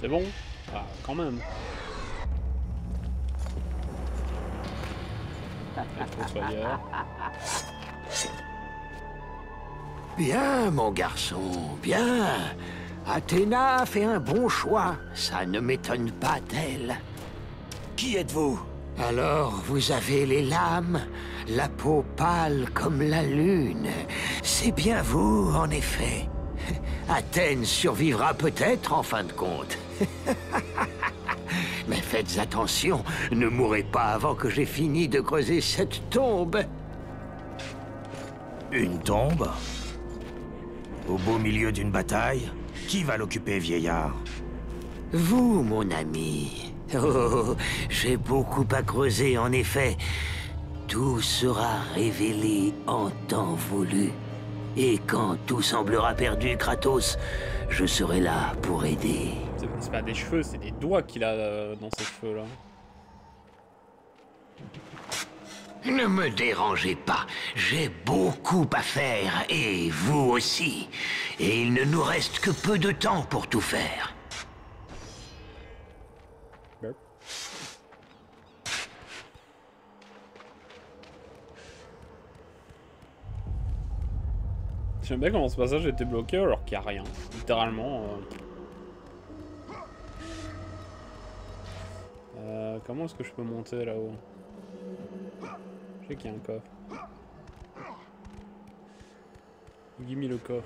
C'est bon? Ah, quand même. Fossoyeur. Bien, mon garçon, bien. Athéna a fait un bon choix. Ça ne m'étonne pas d'elle. Qui êtes-vous? Alors, vous avez les lames, la peau pâle comme la lune. C'est bien vous, en effet. Athènes survivra peut-être, en fin de compte. Mais faites attention, ne mourrez pas avant que j'ai fini de creuser cette tombe. Une tombe? Au beau milieu d'une bataille? Qui va l'occuper, vieillard? Vous, mon ami. Oh, j'ai beaucoup à creuser, en effet. Tout sera révélé en temps voulu. Et quand tout semblera perdu, Kratos, je serai là pour aider. C'est pas des cheveux, c'est des doigts qu'il a dans ses cheveux là. Ne me dérangez pas, j'ai beaucoup à faire, et vous aussi. Et il ne nous reste que peu de temps pour tout faire. J'aime bien comment ce passage était bloqué alors qu'il n'y a rien. Littéralement. Comment est-ce que je peux monter là-haut? Je sais qu'il y a un coffre. Give me le coffre.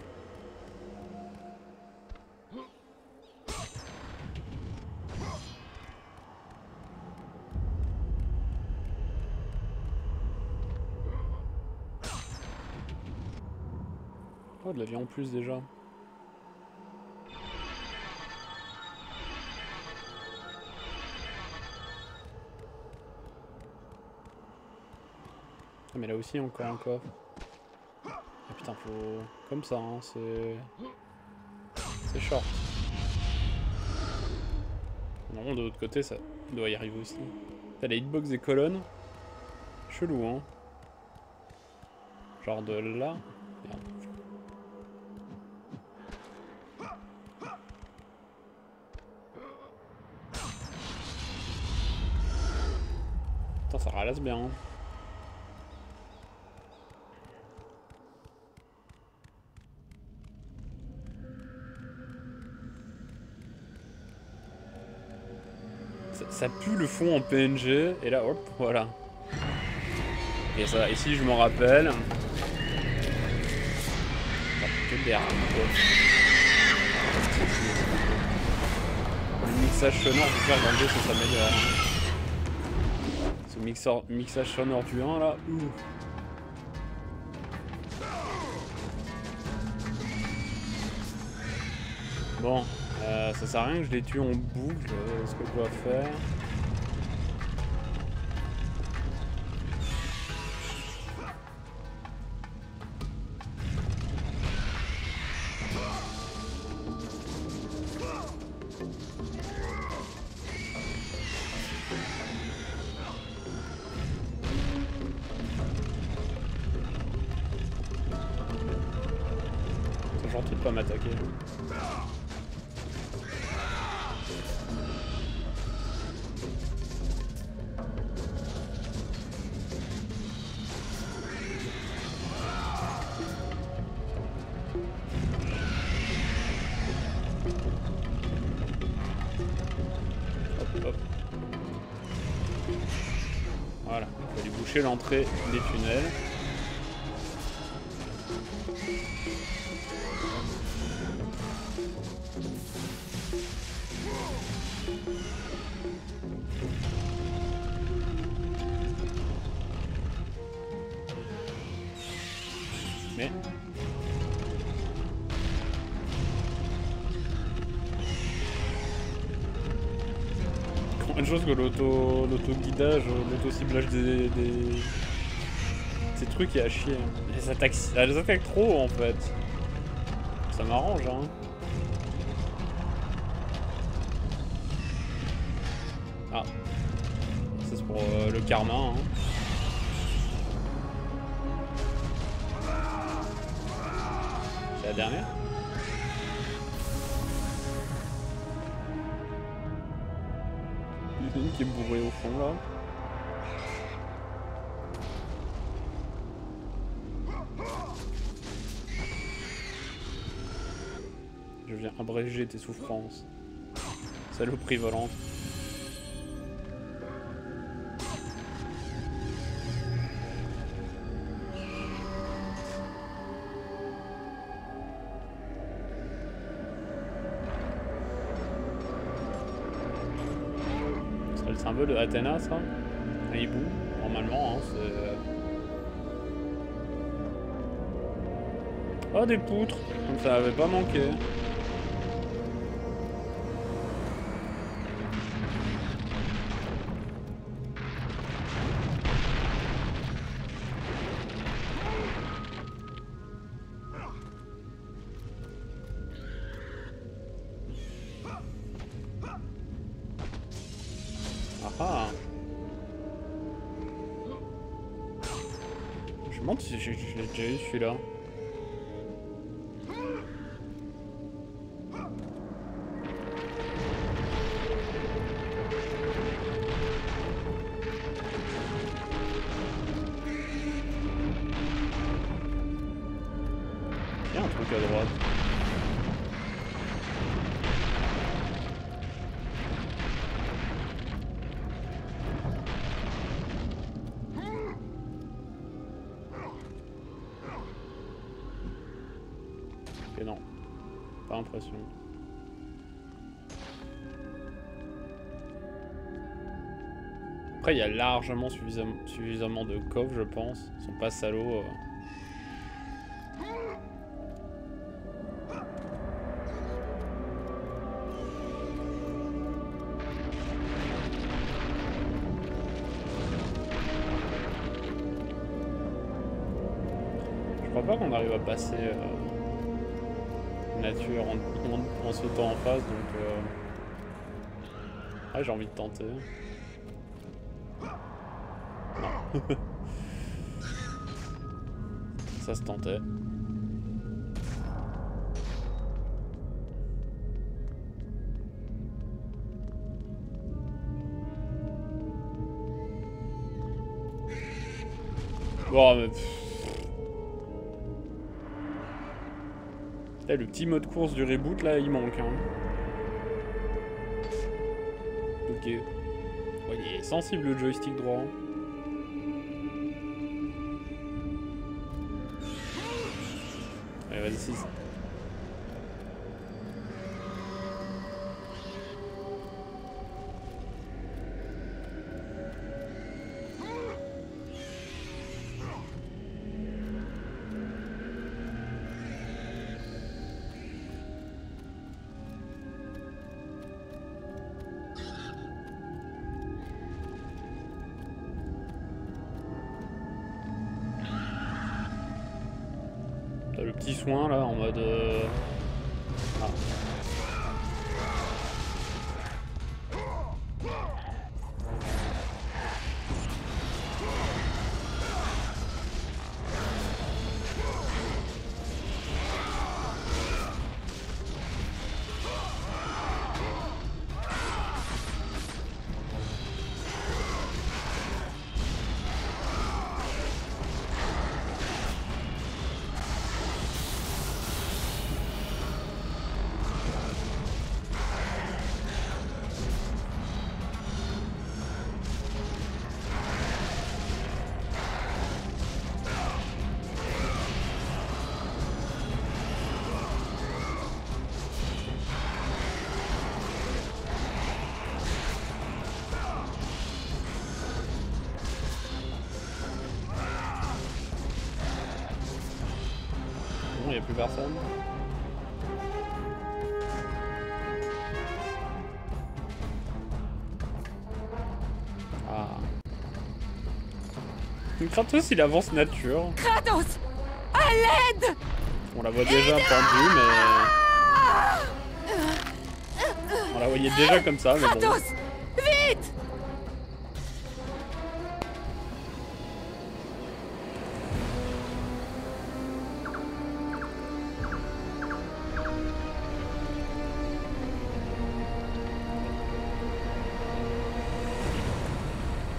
Oh, de la vie en plus déjà. Ah, mais là aussi encore un coffre. Ah putain, faut... Comme ça, hein, c'est short. Normalement de l'autre côté ça doit y arriver aussi. T'as les hitbox des colonnes. Chelou, hein. Genre de là. Merde. Putain, ça ralasse bien, hein. Ça pue le fond en PNG, et là, hop, voilà. Et ça, ici, je m'en rappelle. Que d'air. Le mixage sonore, j'espère que dans le 2, ça s'améliore. Ce mixage sonore du 1, là, ouh. Bon. Ça sert à rien que je les tue en boucle, ce que je dois faire. C'est gentil de pas m'attaquer. Voilà, il faut aller boucher l'entrée des tunnels. Mais... Une chose que l'auto-guidage, l'auto-ciblage des... Ces trucs est à chier. Elles attaquent trop en fait. Ça m'arrange hein. Ah. Ça c'est pour le karma hein. C'est la dernière? Une qui est bourrée au fond là. Je viens abréger tes souffrances. Saloperie volante. C'est le symbole de Athéna, ça? Un hibou, normalement, hein, c'est... Oh, des poutres! Donc ça avait pas manqué. Ah. Je me demande si je l'ai déjà eu celui-là. Il y a un truc à droite. Ok, non. Pas l'impression. Après, il y a largement suffisamment de coffres, je pense. Ils sont pas salauds. Je crois pas qu'on arrive à passer nature en sautant en face, donc ouais, j'ai envie de tenter. Non. Ça se tentait. Bon, mais... Là, le petit mode course du reboot, là, il manque. Hein. Ok. Ouais, il est sensible le joystick droit. Allez, vas-y, 6. Le petit soin là en mode ah. Il n'y a plus personne. Ah. Kratos, il avance nature. Kratos! À l'aide! On la voit déjà pendue, mais... On la voyait déjà comme ça, mais bon. Kratos! Vite!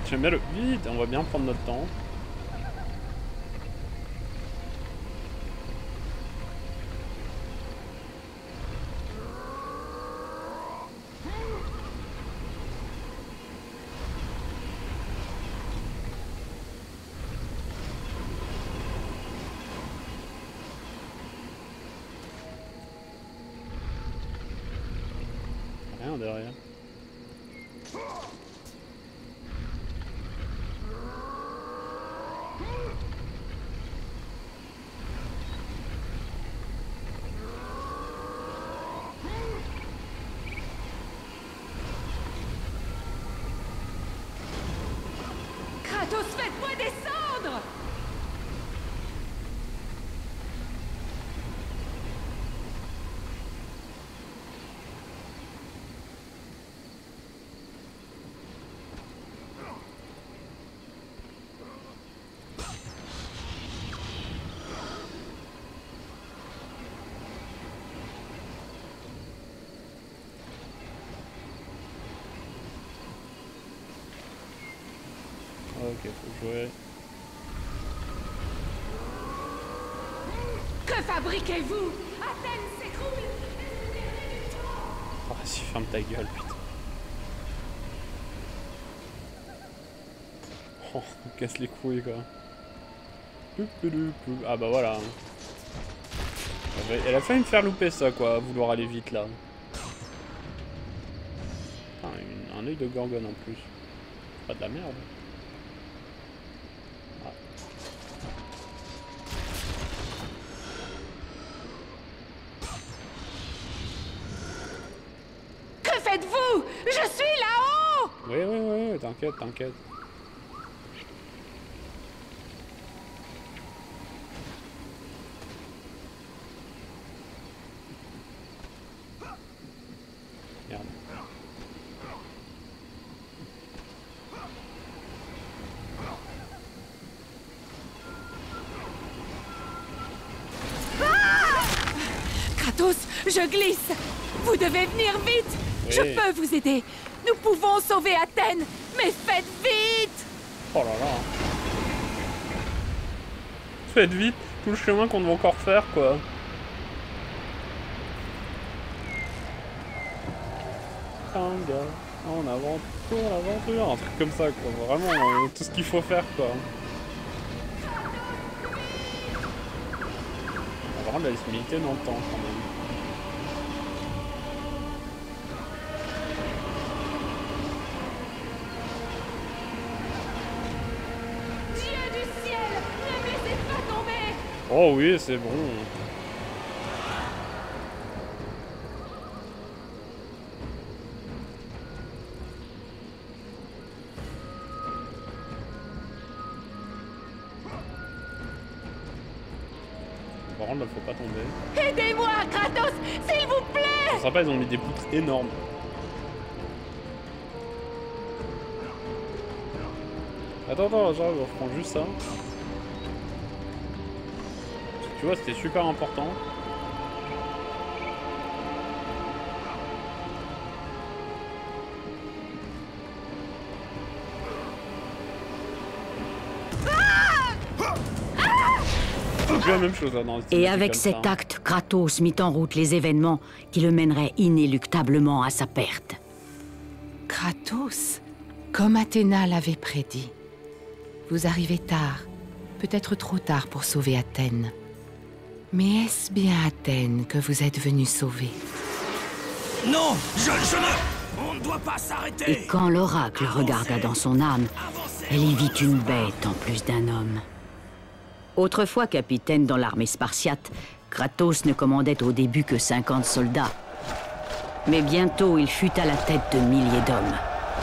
J'aime bien le... Vite, on va bien prendre notre temps. Rien derrière. Kratos, faites-moi descendre! Ok, faut jouer. Que fabriquez-vous? Athènes s'écroule! Oh, vas-y, ferme ta gueule, putain. Oh, on casse les couilles, quoi. Ah bah voilà. Elle a failli me faire louper ça, quoi, à vouloir aller vite, là. Putain, un œil de gorgone en plus. Pas de la merde. Que faites-vous? Je suis là-haut! Oui, t'inquiète, t'inquiète. Merde. Kratos, je glisse! Vous devez venir vite! Oui. Je peux vous aider! Nous pouvons sauver Athènes! Mais faites vite! Oh là là. Faites vite, tout le chemin qu'on doit encore faire, quoi. En aventure, un truc comme ça, quoi. Vraiment, tout ce qu'il faut faire, quoi. On va vraiment de la visibilité dans le temps, quand même. Dieu du ciel! Ne me laissez pas tomber! Oh oui, c'est bon. Par contre, là, faut pas tomber. Aidez-moi, Kratos! S'il vous plaît! Ça sera pas, ils ont mis des poutres énormes. Attends, genre, je reprends juste ça. Tu vois, c'était super important. La même chose, dans et avec cet acte, Kratos mit en route les événements qui le mèneraient inéluctablement à sa perte. Kratos, comme Athéna l'avait prédit. Vous arrivez tard, peut-être trop tard pour sauver Athènes. Mais est-ce bien Athènes que vous êtes venu sauver? Non, je ne... On ne doit pas s'arrêter. Et quand l'oracle regarda dans son âme, elle y vit une bête en plus d'un homme. Autrefois capitaine dans l'armée spartiate, Kratos ne commandait au début que 50 soldats. Mais bientôt, il fut à la tête de milliers d'hommes.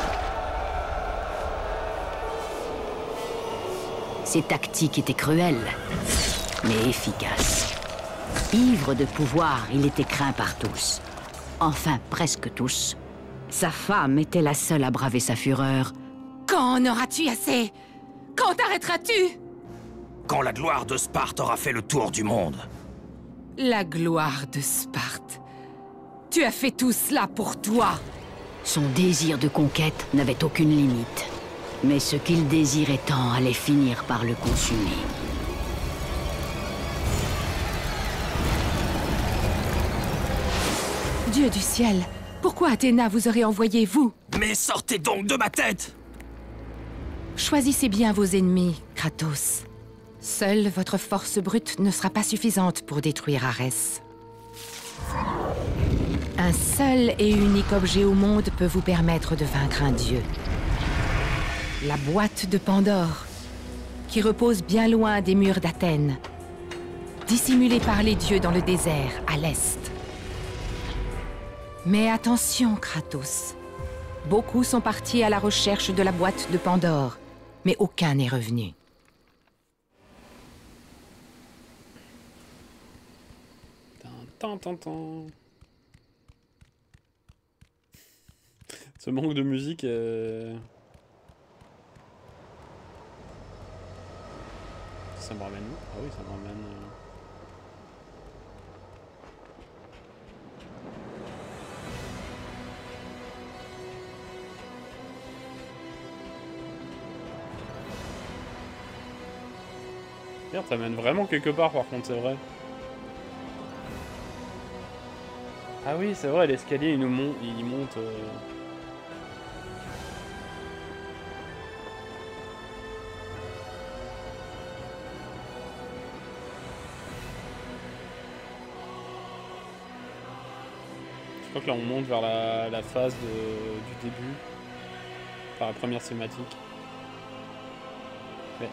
Ses tactiques étaient cruelles, mais efficaces. Ivre de pouvoir, il était craint par tous. Enfin, presque tous. Sa femme était la seule à braver sa fureur. Quand en auras-tu assez? Quand arrêteras-tu? Quand la gloire de Sparte aura fait le tour du monde. La gloire de Sparte. Tu as fait tout cela pour toi. Son désir de conquête n'avait aucune limite. Mais ce qu'il désirait tant allait finir par le consumer. Dieu du ciel, pourquoi Athéna vous aurait envoyé, vous? Mais sortez donc de ma tête! Choisissez bien vos ennemis, Kratos. Seule votre force brute ne sera pas suffisante pour détruire Arès. Un seul et unique objet au monde peut vous permettre de vaincre un dieu. La boîte de Pandore, qui repose bien loin des murs d'Athènes, dissimulée par les dieux dans le désert, à l'est. Mais attention, Kratos. Beaucoup sont partis à la recherche de la boîte de Pandore, mais aucun n'est revenu. Ce manque de musique ça me ramène où? Ah oui, ça me ramène... Merde, ça mène vraiment quelque part par contre, c'est vrai. Ah oui, c'est vrai, l'escalier il monte... Je crois que là on monte vers la phase du début. Par la première cinématique. Ouais.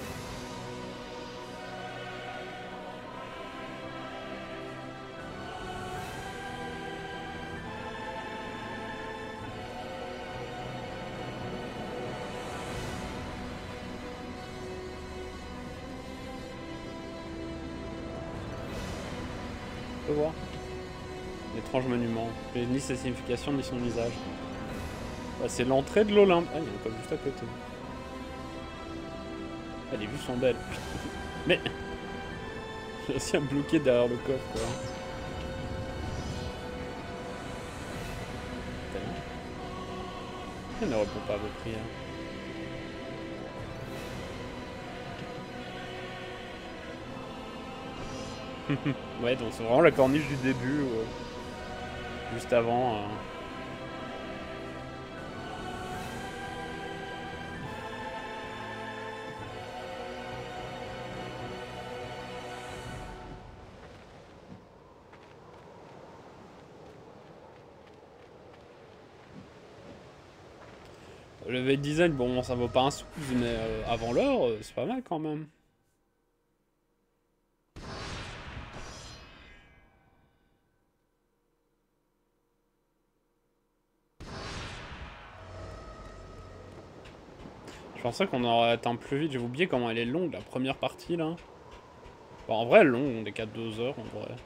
On peut voir. Étrange monument. Ni sa signification ni son usage. Bah, c'est l'entrée de l'Olympe. Ah, il y a encore juste à côté. Ah, les vues sont belles. Mais j'ai aussi à me bloquer derrière le coffre, quoi. Elle ne répond pas à vos prières. Ouais, donc c'est vraiment la corniche du début, juste avant. Le level design, bon, ça vaut pas un sou, mais avant l'heure, c'est pas mal quand même. Je pensais qu'on aurait atteint plus vite, j'ai oublié comment elle est longue la première partie là. Bon, en vrai elle est longue, on est qu'à 2 heures en vrai.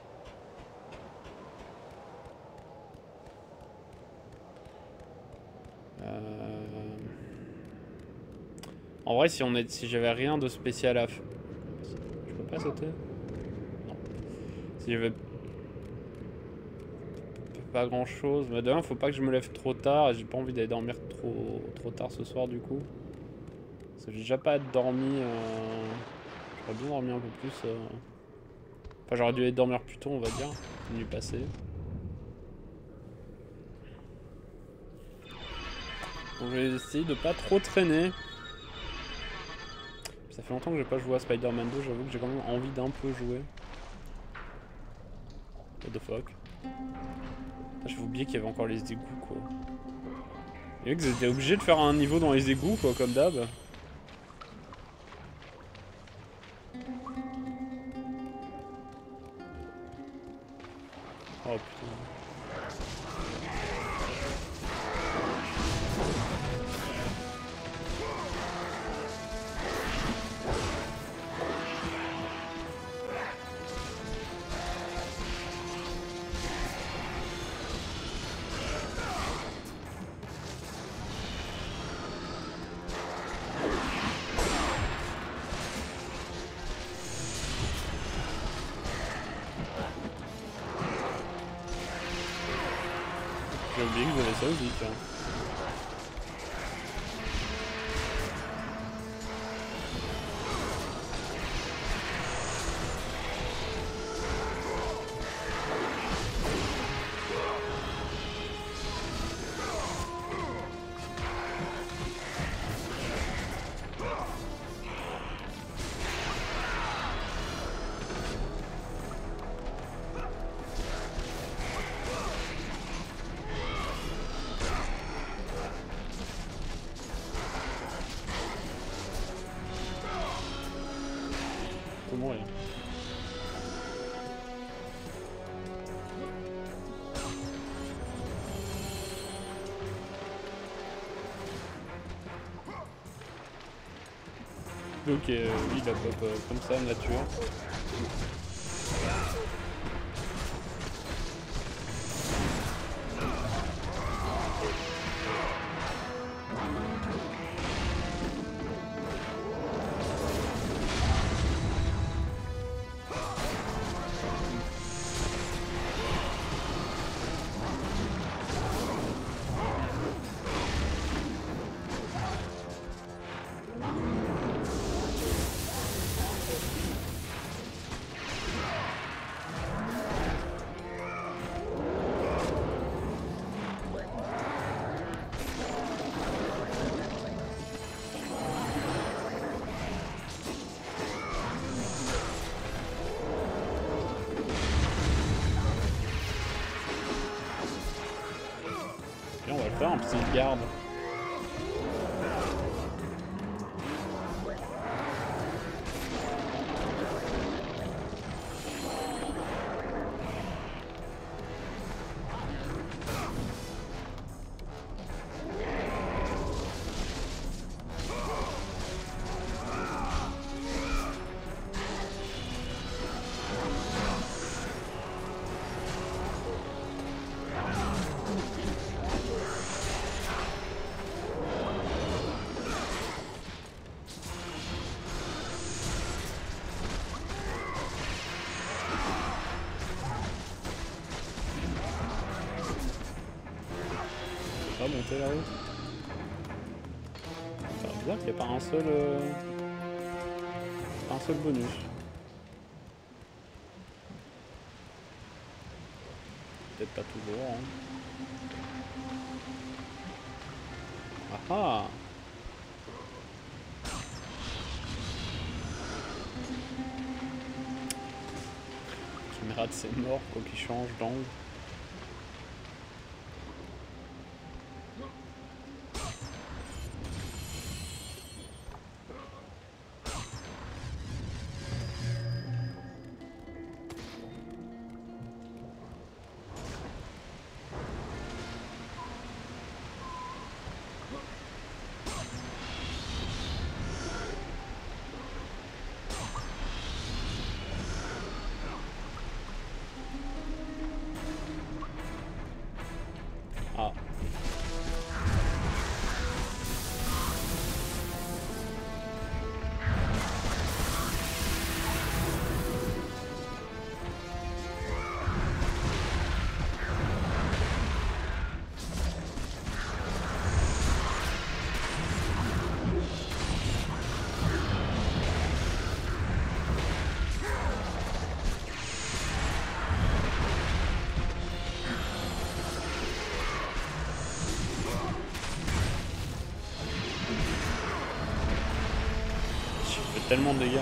En vrai si j'avais rien de spécial à faire... Je peux pas sauter? Non. Si j'avais pas grand chose, mais demain faut pas que je me lève trop tard et j'ai pas envie d'aller dormir trop tard ce soir du coup. Parce que j'ai déjà pas dormi, j'aurais dû dormir un peu plus. Enfin j'aurais dû aller dormir plus tôt on va dire, la nuit passée. Donc je vais essayer de pas trop traîner. Ça fait longtemps que j'ai pas joué à Spider-Man 2, j'avoue que j'ai quand même envie d'un peu jouer. What the fuck. J'avais oublié qu'il y avait encore les égouts quoi. Et que j'étais obligé de faire un niveau dans les égouts quoi, comme d'hab. Oh putain. J'ai oublié que vous avez ça aussi, tiens. mourir. Ok, oui, il a pop comme ça, nature. Et on va le faire en petite garde. Monter là-haut. C'est bizarre qu'il n'y ait pas un seul bonus. Peut-être pas toujours. Hein. Ah ah. Caméra de ses morts, quoi qu'il change d'angle. Ah. Tellement de dégâts.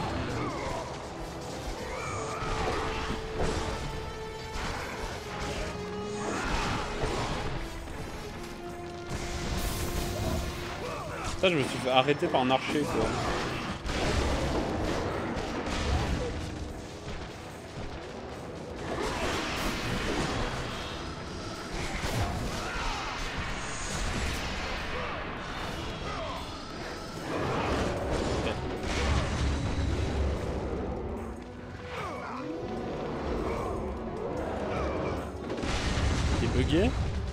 Ça, je me suis fait arrêter par un archer, quoi. Bugué.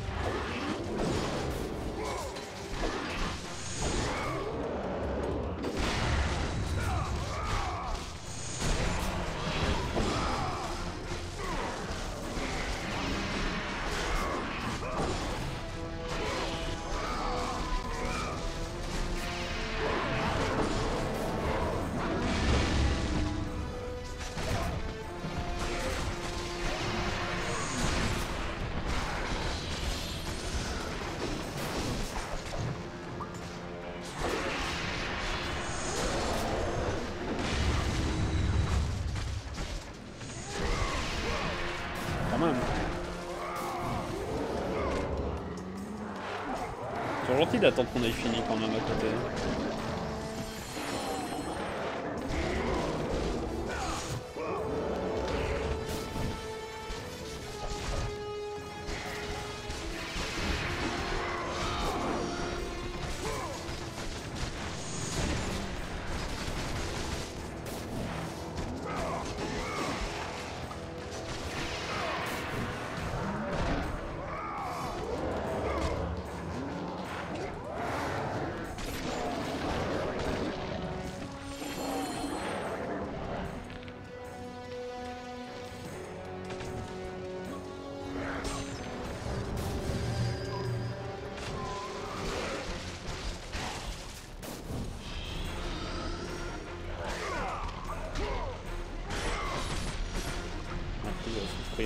C'est gentil d'attendre qu'on ait fini quand même à côté.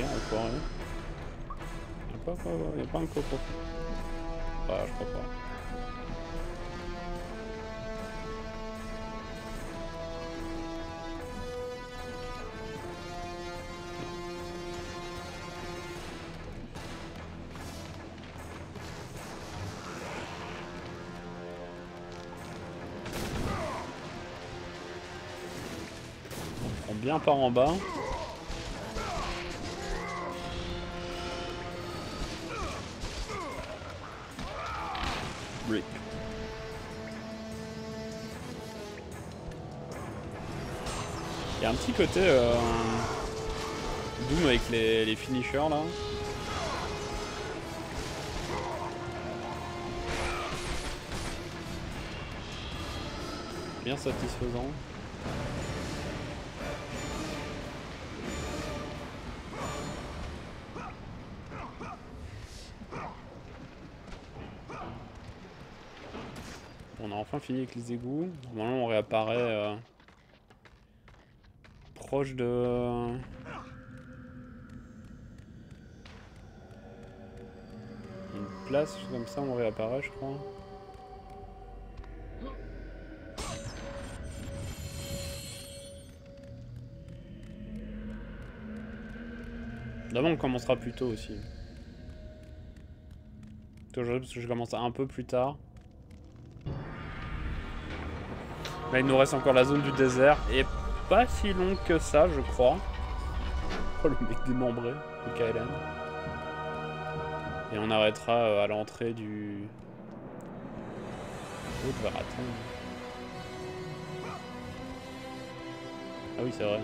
enfoiré. Y'a pas un coco. Ah, je crois pas. On prend bien par en bas. Rip. Il y a un petit côté Doom avec les finishers là. Bien satisfaisant. On a enfin fini avec les égouts. Normalement on réapparaît proche de... une place comme ça, on réapparaît je crois. D'abord on commencera plus tôt aussi. Toujours parce que je commence un peu plus tard. Là il nous reste encore la zone du désert et pas si longue que ça je crois. Oh le mec démembré, le KLM. Et on arrêtera à l'entrée du... Oh tu vas attendre. Ah oui c'est vrai.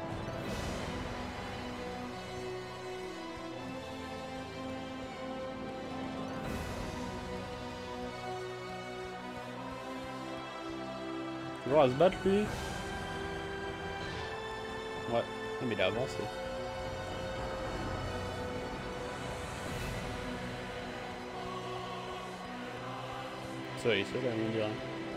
Toujours à se battre lui. Ouais, non, mais il a avancé. Ça il est seul, on dirait.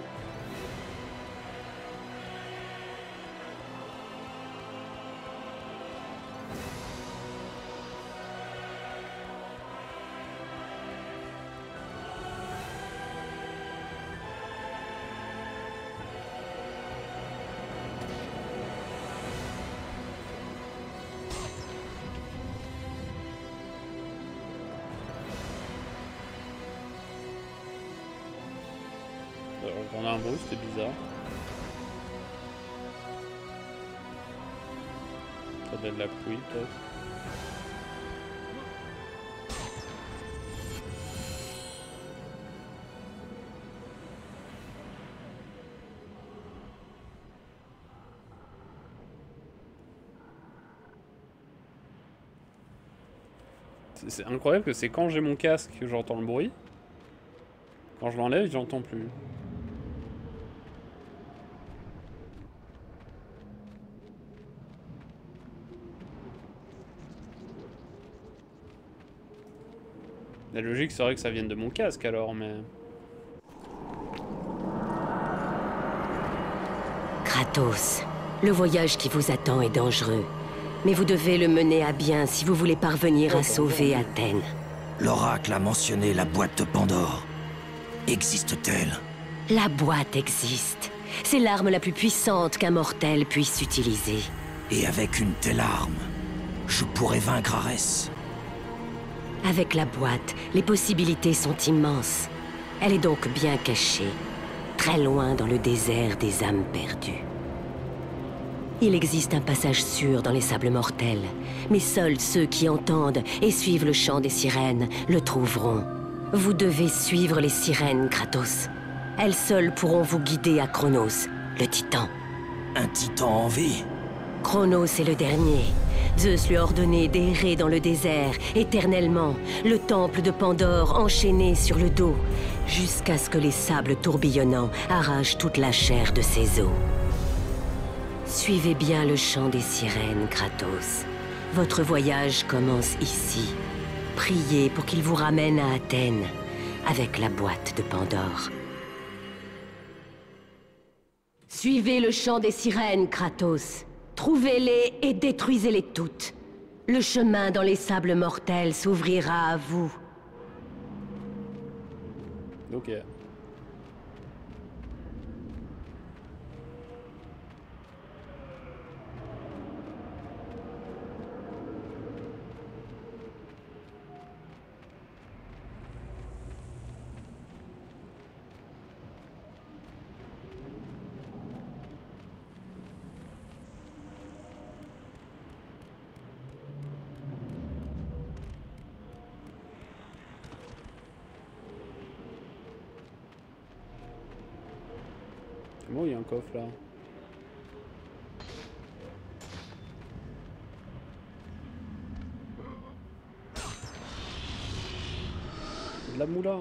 On a un bruit, c'était bizarre. Ça doit être de la pluie peut-être. C'est incroyable que c'est quand j'ai mon casque que j'entends le bruit. Quand je l'enlève, j'entends plus. La logique serait que ça vienne de mon casque alors, mais... Kratos, le voyage qui vous attend est dangereux. Mais vous devez le mener à bien si vous voulez parvenir à sauver Athènes. L'oracle a mentionné la boîte de Pandore. Existe-t-elle? La boîte existe. C'est l'arme la plus puissante qu'un mortel puisse utiliser. Et avec une telle arme, je pourrais vaincre Arès. Avec la boîte, les possibilités sont immenses. Elle est donc bien cachée, très loin dans le désert des âmes perdues. Il existe un passage sûr dans les sables mortels, mais seuls ceux qui entendent et suivent le chant des sirènes le trouveront. Vous devez suivre les sirènes, Kratos. Elles seules pourront vous guider à Chronos, le titan. Un titan en vie? Chronos est le dernier. Zeus lui a ordonné d'errer dans le désert, éternellement, le temple de Pandore enchaîné sur le dos, jusqu'à ce que les sables tourbillonnants arrachent toute la chair de ses os. Suivez bien le chant des sirènes, Kratos. Votre voyage commence ici. Priez pour qu'il vous ramène à Athènes, avec la boîte de Pandore. Suivez le chant des sirènes, Kratos. Trouvez-les et détruisez-les toutes. Le chemin dans les sables mortels s'ouvrira à vous. Ok. Bon, il y a un coffre là. De la moula.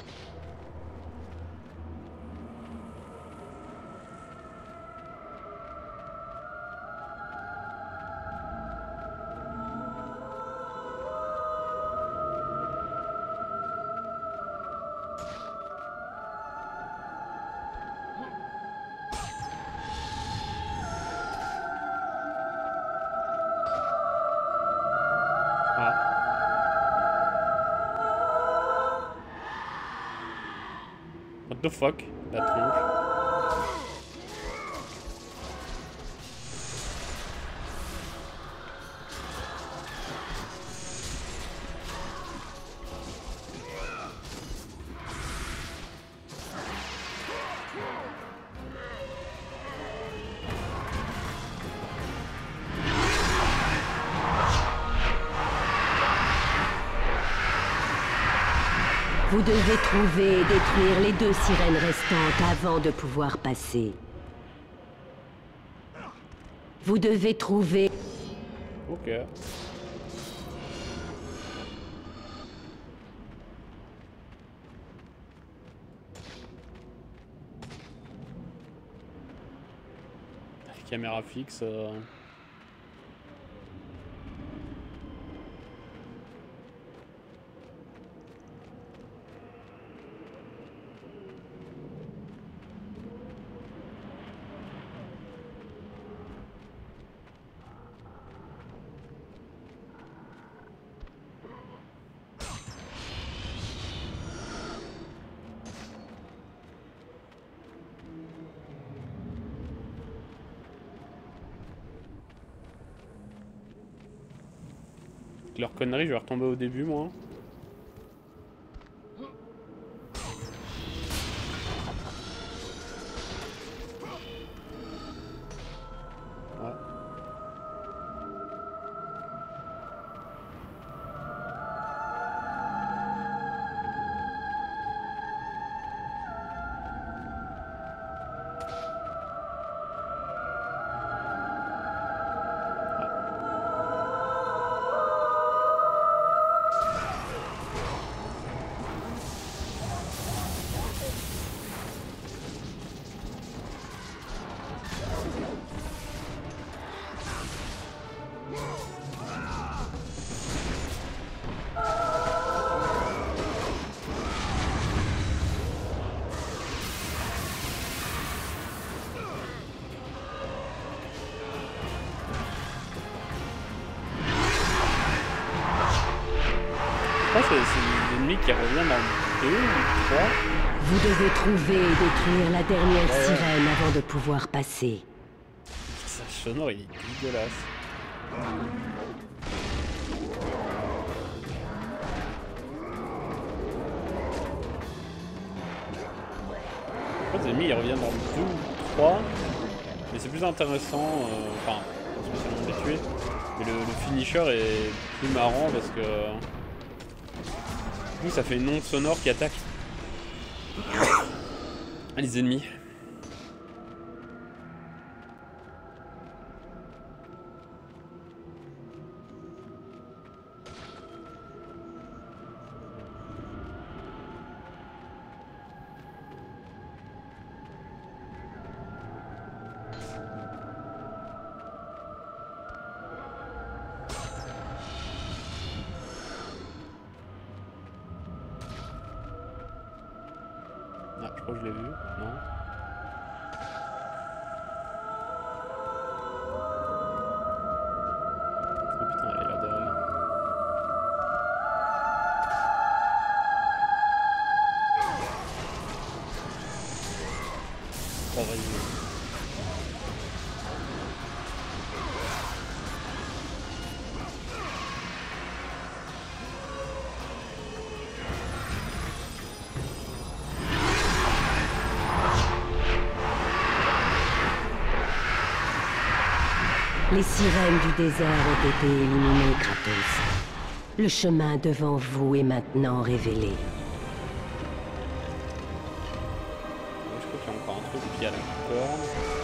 What the fuck? La tronche. Vous devez trouver et détruire les 2 sirènes restantes avant de pouvoir passer. Vous devez trouver... Ok. Caméra fixe. Leur connerie, je vais retomber au début, moi. Ouais. C'est des ennemis qui reviennent dans 2 ou 3. Vous devez trouver et détruire la dernière sirène avant de pouvoir passer. Ça sonore, il est dégueulasse. Les ennemis ils reviennent dans 2 ou 3. Mais c'est plus intéressant, enfin, pas spécialement les tuer. Mais le finisher est plus marrant parce que... Du coup, ça fait une onde sonore qui attaque les ennemis. Ah, je crois que je l'ai vu, non? Oh putain, elle est là derrière. Vas-y. Les sirènes du désert ont été éliminées, Kratos. Le chemin devant vous est maintenant révélé. Je crois qu'il y a encore un truc qui a la corde.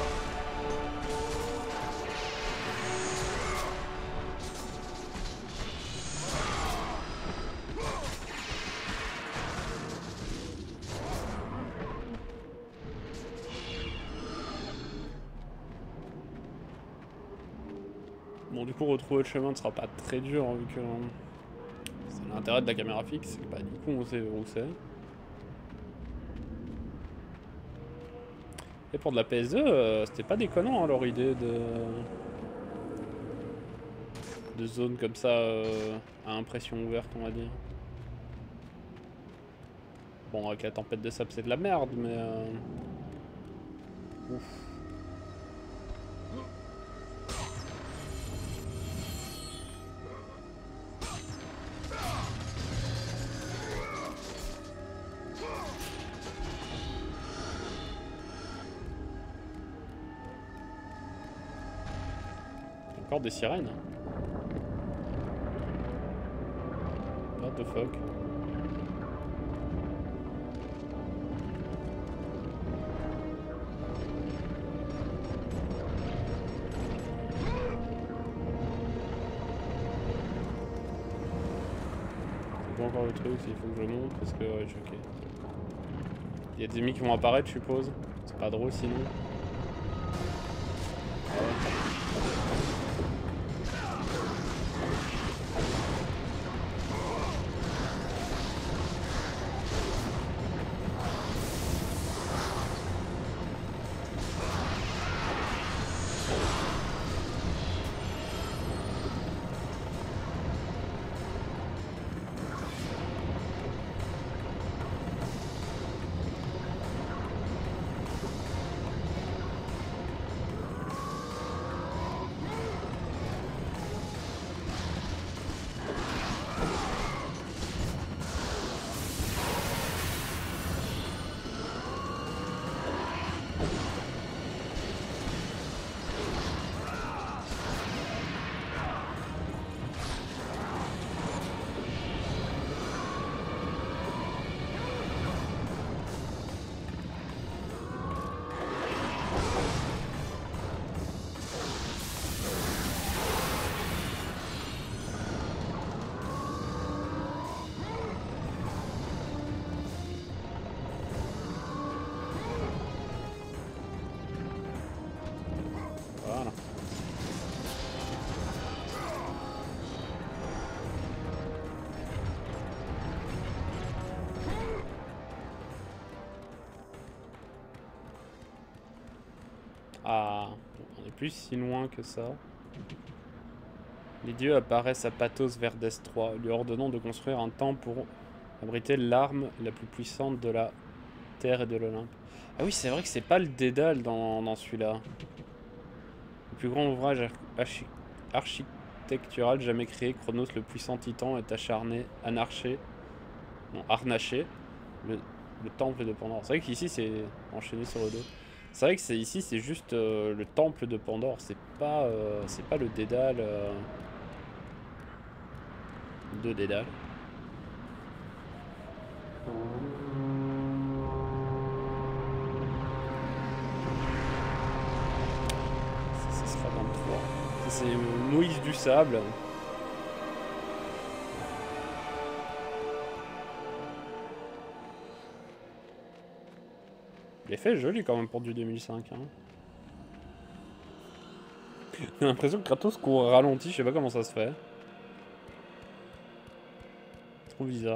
Bon, du coup, retrouver le chemin ne sera pas très dur, vu que c'est l'intérêt de la caméra fixe, c'est que bah, du coup, on sait où c'est. Et pour de la PS2, c'était pas déconnant, hein, leur idée de zone comme ça, à impression ouverte, on va dire. Bon, avec la tempête de sable, c'est de la merde, mais... Ouf. Encore des sirènes. What the fuck? C'est pas encore le truc, il faut que je monte parce que ouais, je suis ok. Il y a des ennemis qui vont apparaître, je suppose. C'est pas drôle sinon. Ah ouais. Voilà. Ah, on n'est plus si loin que ça. Les dieux apparaissent à Pathos Verdes 3, lui ordonnant de construire un temple pour abriter l'arme la plus puissante de la Terre et de l'Olympe. Ah oui, c'est vrai que c'est pas le Dédale dans celui-là. Le plus grand ouvrage architectural jamais créé, Chronos, le puissant titan, est harnaché le temple de Pandore. C'est vrai qu'ici c'est enchaîné sur le dos. C'est vrai que ici c'est juste le temple de Pandore, c'est pas le Dédale de Dédale. Ça sera dans le 3. C'est Moïse du sable. L'effet est joli quand même pour du 2005. Hein. J'ai l'impression que Kratos court ralenti, je sais pas comment ça se fait. Trop bizarre.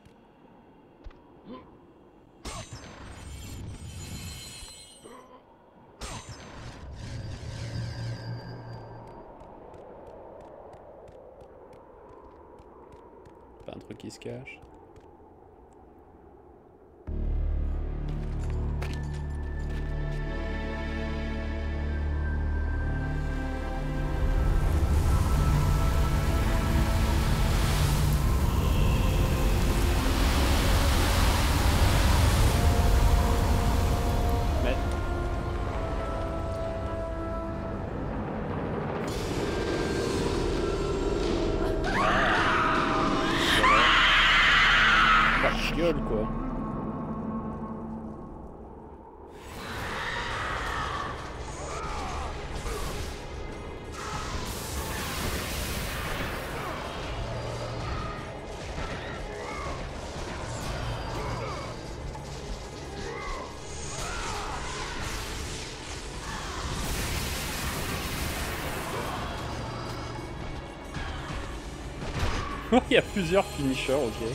Pas un truc qui se cache. gueule, quoi. Il y a plusieurs finishers, ok.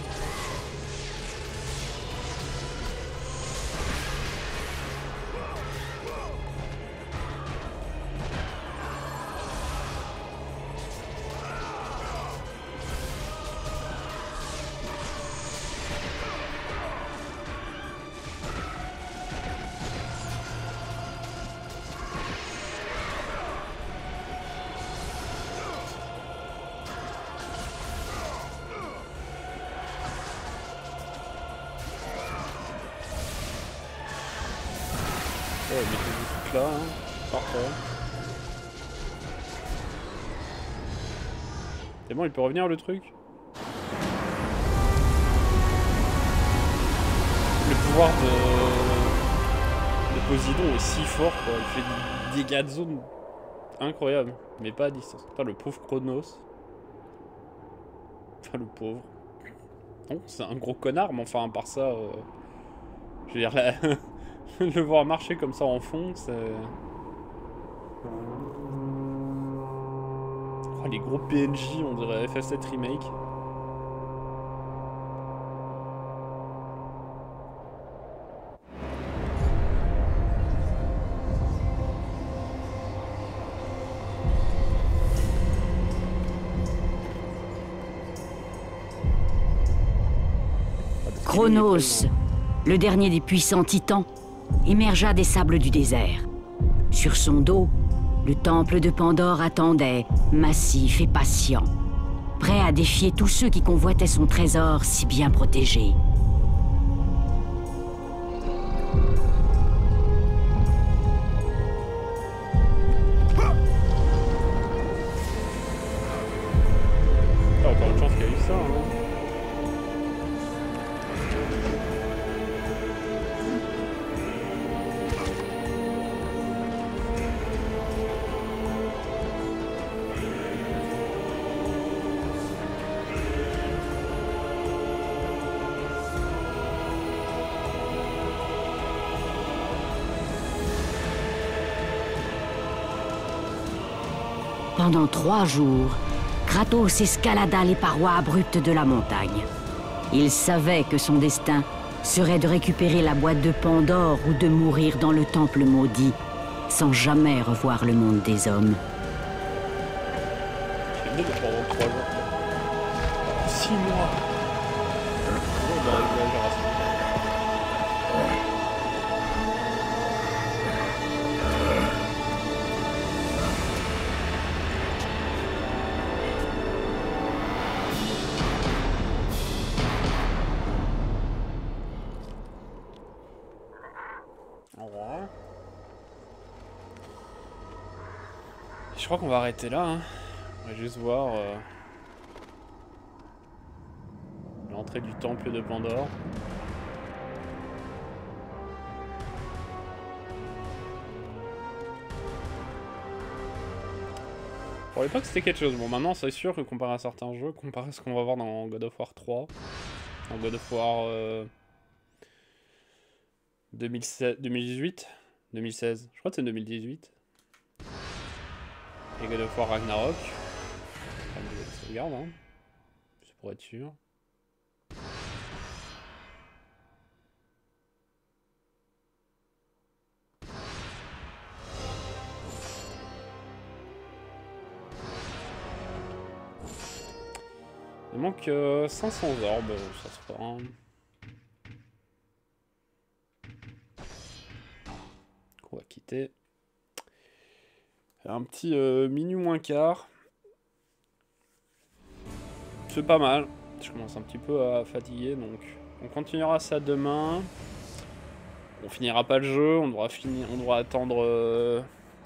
Ouais, mettez-vous tout là, hein. Parfait. C'est bon, il peut revenir le truc? Le pouvoir de Poséidon est si fort, quoi. Il fait des dégâts de zone incroyables, mais pas à distance. Putain, le pauvre Chronos. Enfin, le pauvre. Non, c'est un gros connard, mais enfin, à part ça... Je veux dire, là... le voir marcher comme ça en fond, c'est... Oh, les gros PNJ, on dirait FF7 Remake. Chronos, le dernier des puissants titans, émergea des sables du désert. Sur son dos, le temple de Pandore attendait, massif et patient, prêt à défier tous ceux qui convoitaient son trésor si bien protégé. Ah, encore une chance qu'il y a eu ça, hein. Pendant 3 jours, Kratos escalada les parois abruptes de la montagne. Il savait que son destin serait de récupérer la boîte de Pandore ou de mourir dans le temple maudit, sans jamais revoir le monde des hommes. J'ai mieux de pendant 3 jours. 6 mois. Oh, dans l'exagération. Je crois qu'on va arrêter là, hein. On va juste voir l'entrée du temple de Pandore. Pour l'époque c'était quelque chose. Bon, maintenant c'est sûr que comparé à certains jeux, comparé à ce qu'on va voir dans God of War 3, dans God of War 2018, 2016, je crois que c'est 2018. Et God of War Ragnarok. Ça regarde, hein. C'est pour être sûr. Il manque 500 orbes, ça se fera. On va quitter. Un petit minuit moins quart. C'est pas mal. Je commence un petit peu à fatiguer, donc on continuera ça demain. On finira pas le jeu, on devra attendre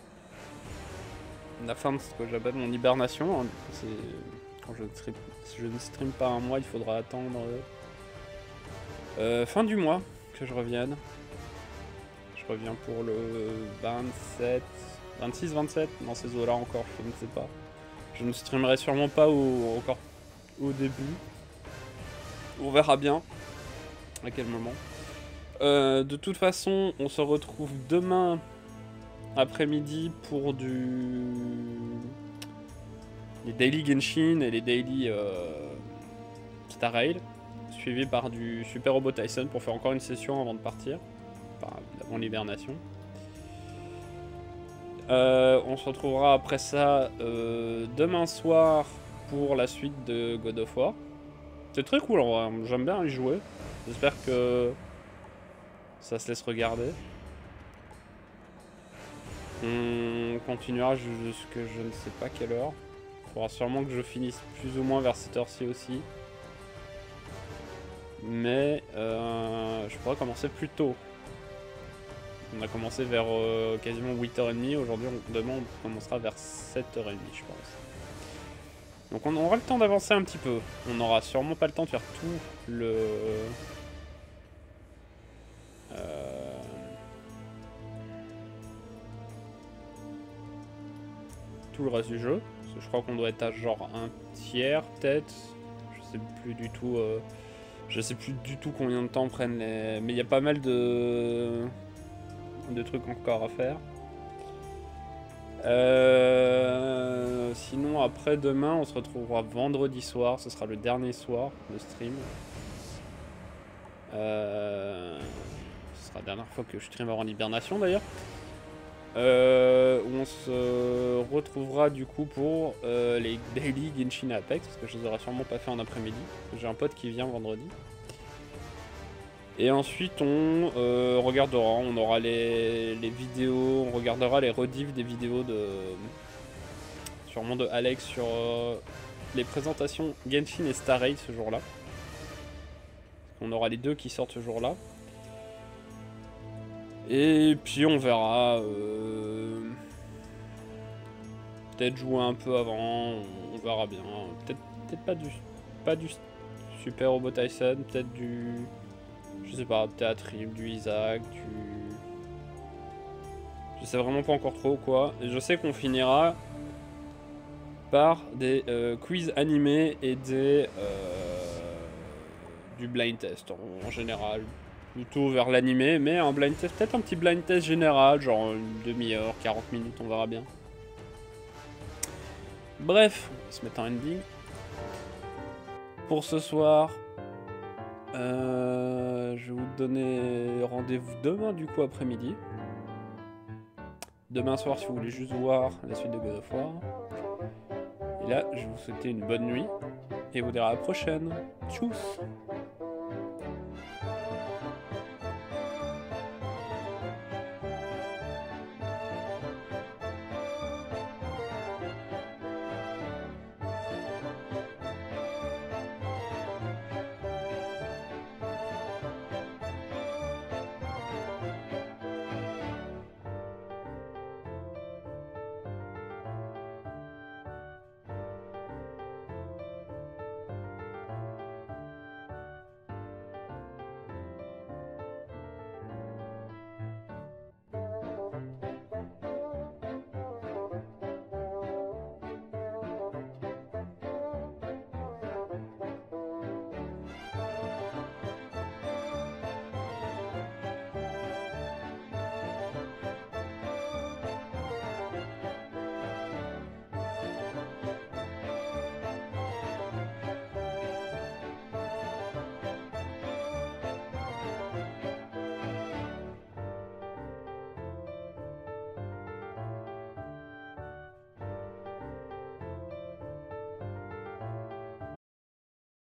la fin de ce que j'appelle mon hibernation. Quand je ne stream pas un mois, il faudra attendre Fin du mois que je revienne. Je reviens pour le 27, 26, 27, dans ces eaux-là encore, je ne sais pas. Je ne streamerai sûrement pas encore au début. On verra bien à quel moment. De toute façon, on se retrouve demain après-midi pour les Daily Genshin et les Daily Star Rail, suivi par du Super Robot Tyson pour faire encore une session avant de partir, enfin, avant l'hibernation. On se retrouvera après ça demain soir pour la suite de God of War. C'est très cool, j'aime bien y jouer. J'espère que ça se laisse regarder. On continuera jusqu'à je ne sais pas quelle heure. Il faudra sûrement que je finisse plus ou moins vers cette heure-ci aussi. Mais je pourrais commencer plus tôt. On a commencé vers quasiment 8h30. Aujourd'hui, demain, on commencera vers 7h30, je pense. Donc on aura le temps d'avancer un petit peu. On n'aura sûrement pas le temps de faire tout le... tout le reste du jeu. Parce que je crois qu'on doit être à genre un tiers, peut-être. Je sais plus du tout... je sais plus du tout combien de temps prennent les... Mais il y a pas mal de trucs encore à faire. Sinon après demain on se retrouvera vendredi soir, ce sera le dernier soir de stream. Ce sera la dernière fois que je streamerai en hibernation d'ailleurs. Où on se retrouvera du coup pour les Daily Genshin Apex, parce que je les aurai sûrement pas fait en après-midi. J'ai un pote qui vient vendredi. Et ensuite on regardera, on aura les vidéos, on regardera les rediffs des vidéos de... sûrement de Alex sur les présentations Genshin et Star Rail ce jour-là. On aura les deux qui sortent ce jour-là. Et puis on verra... peut-être jouer un peu avant, on verra bien. Peut-être pas du Super Robot Tyson, peut-être du... je sais pas, Théâtrime, du Isaac, du... je sais vraiment pas encore trop quoi. Et je sais qu'on finira par des quiz animés et des... du blind test en général. Plutôt vers l'animé, mais un blind test, peut-être un petit blind test général, genre une demi-heure, 40 minutes, on verra bien. Bref, on va se mettre un ending. Pour ce soir... je vais vous donner rendez-vous demain du coup après-midi. Demain soir si vous voulez juste voir la suite de God of War. Et là je vais vous souhaiter une bonne nuit et vous dire à la prochaine. Tchuss.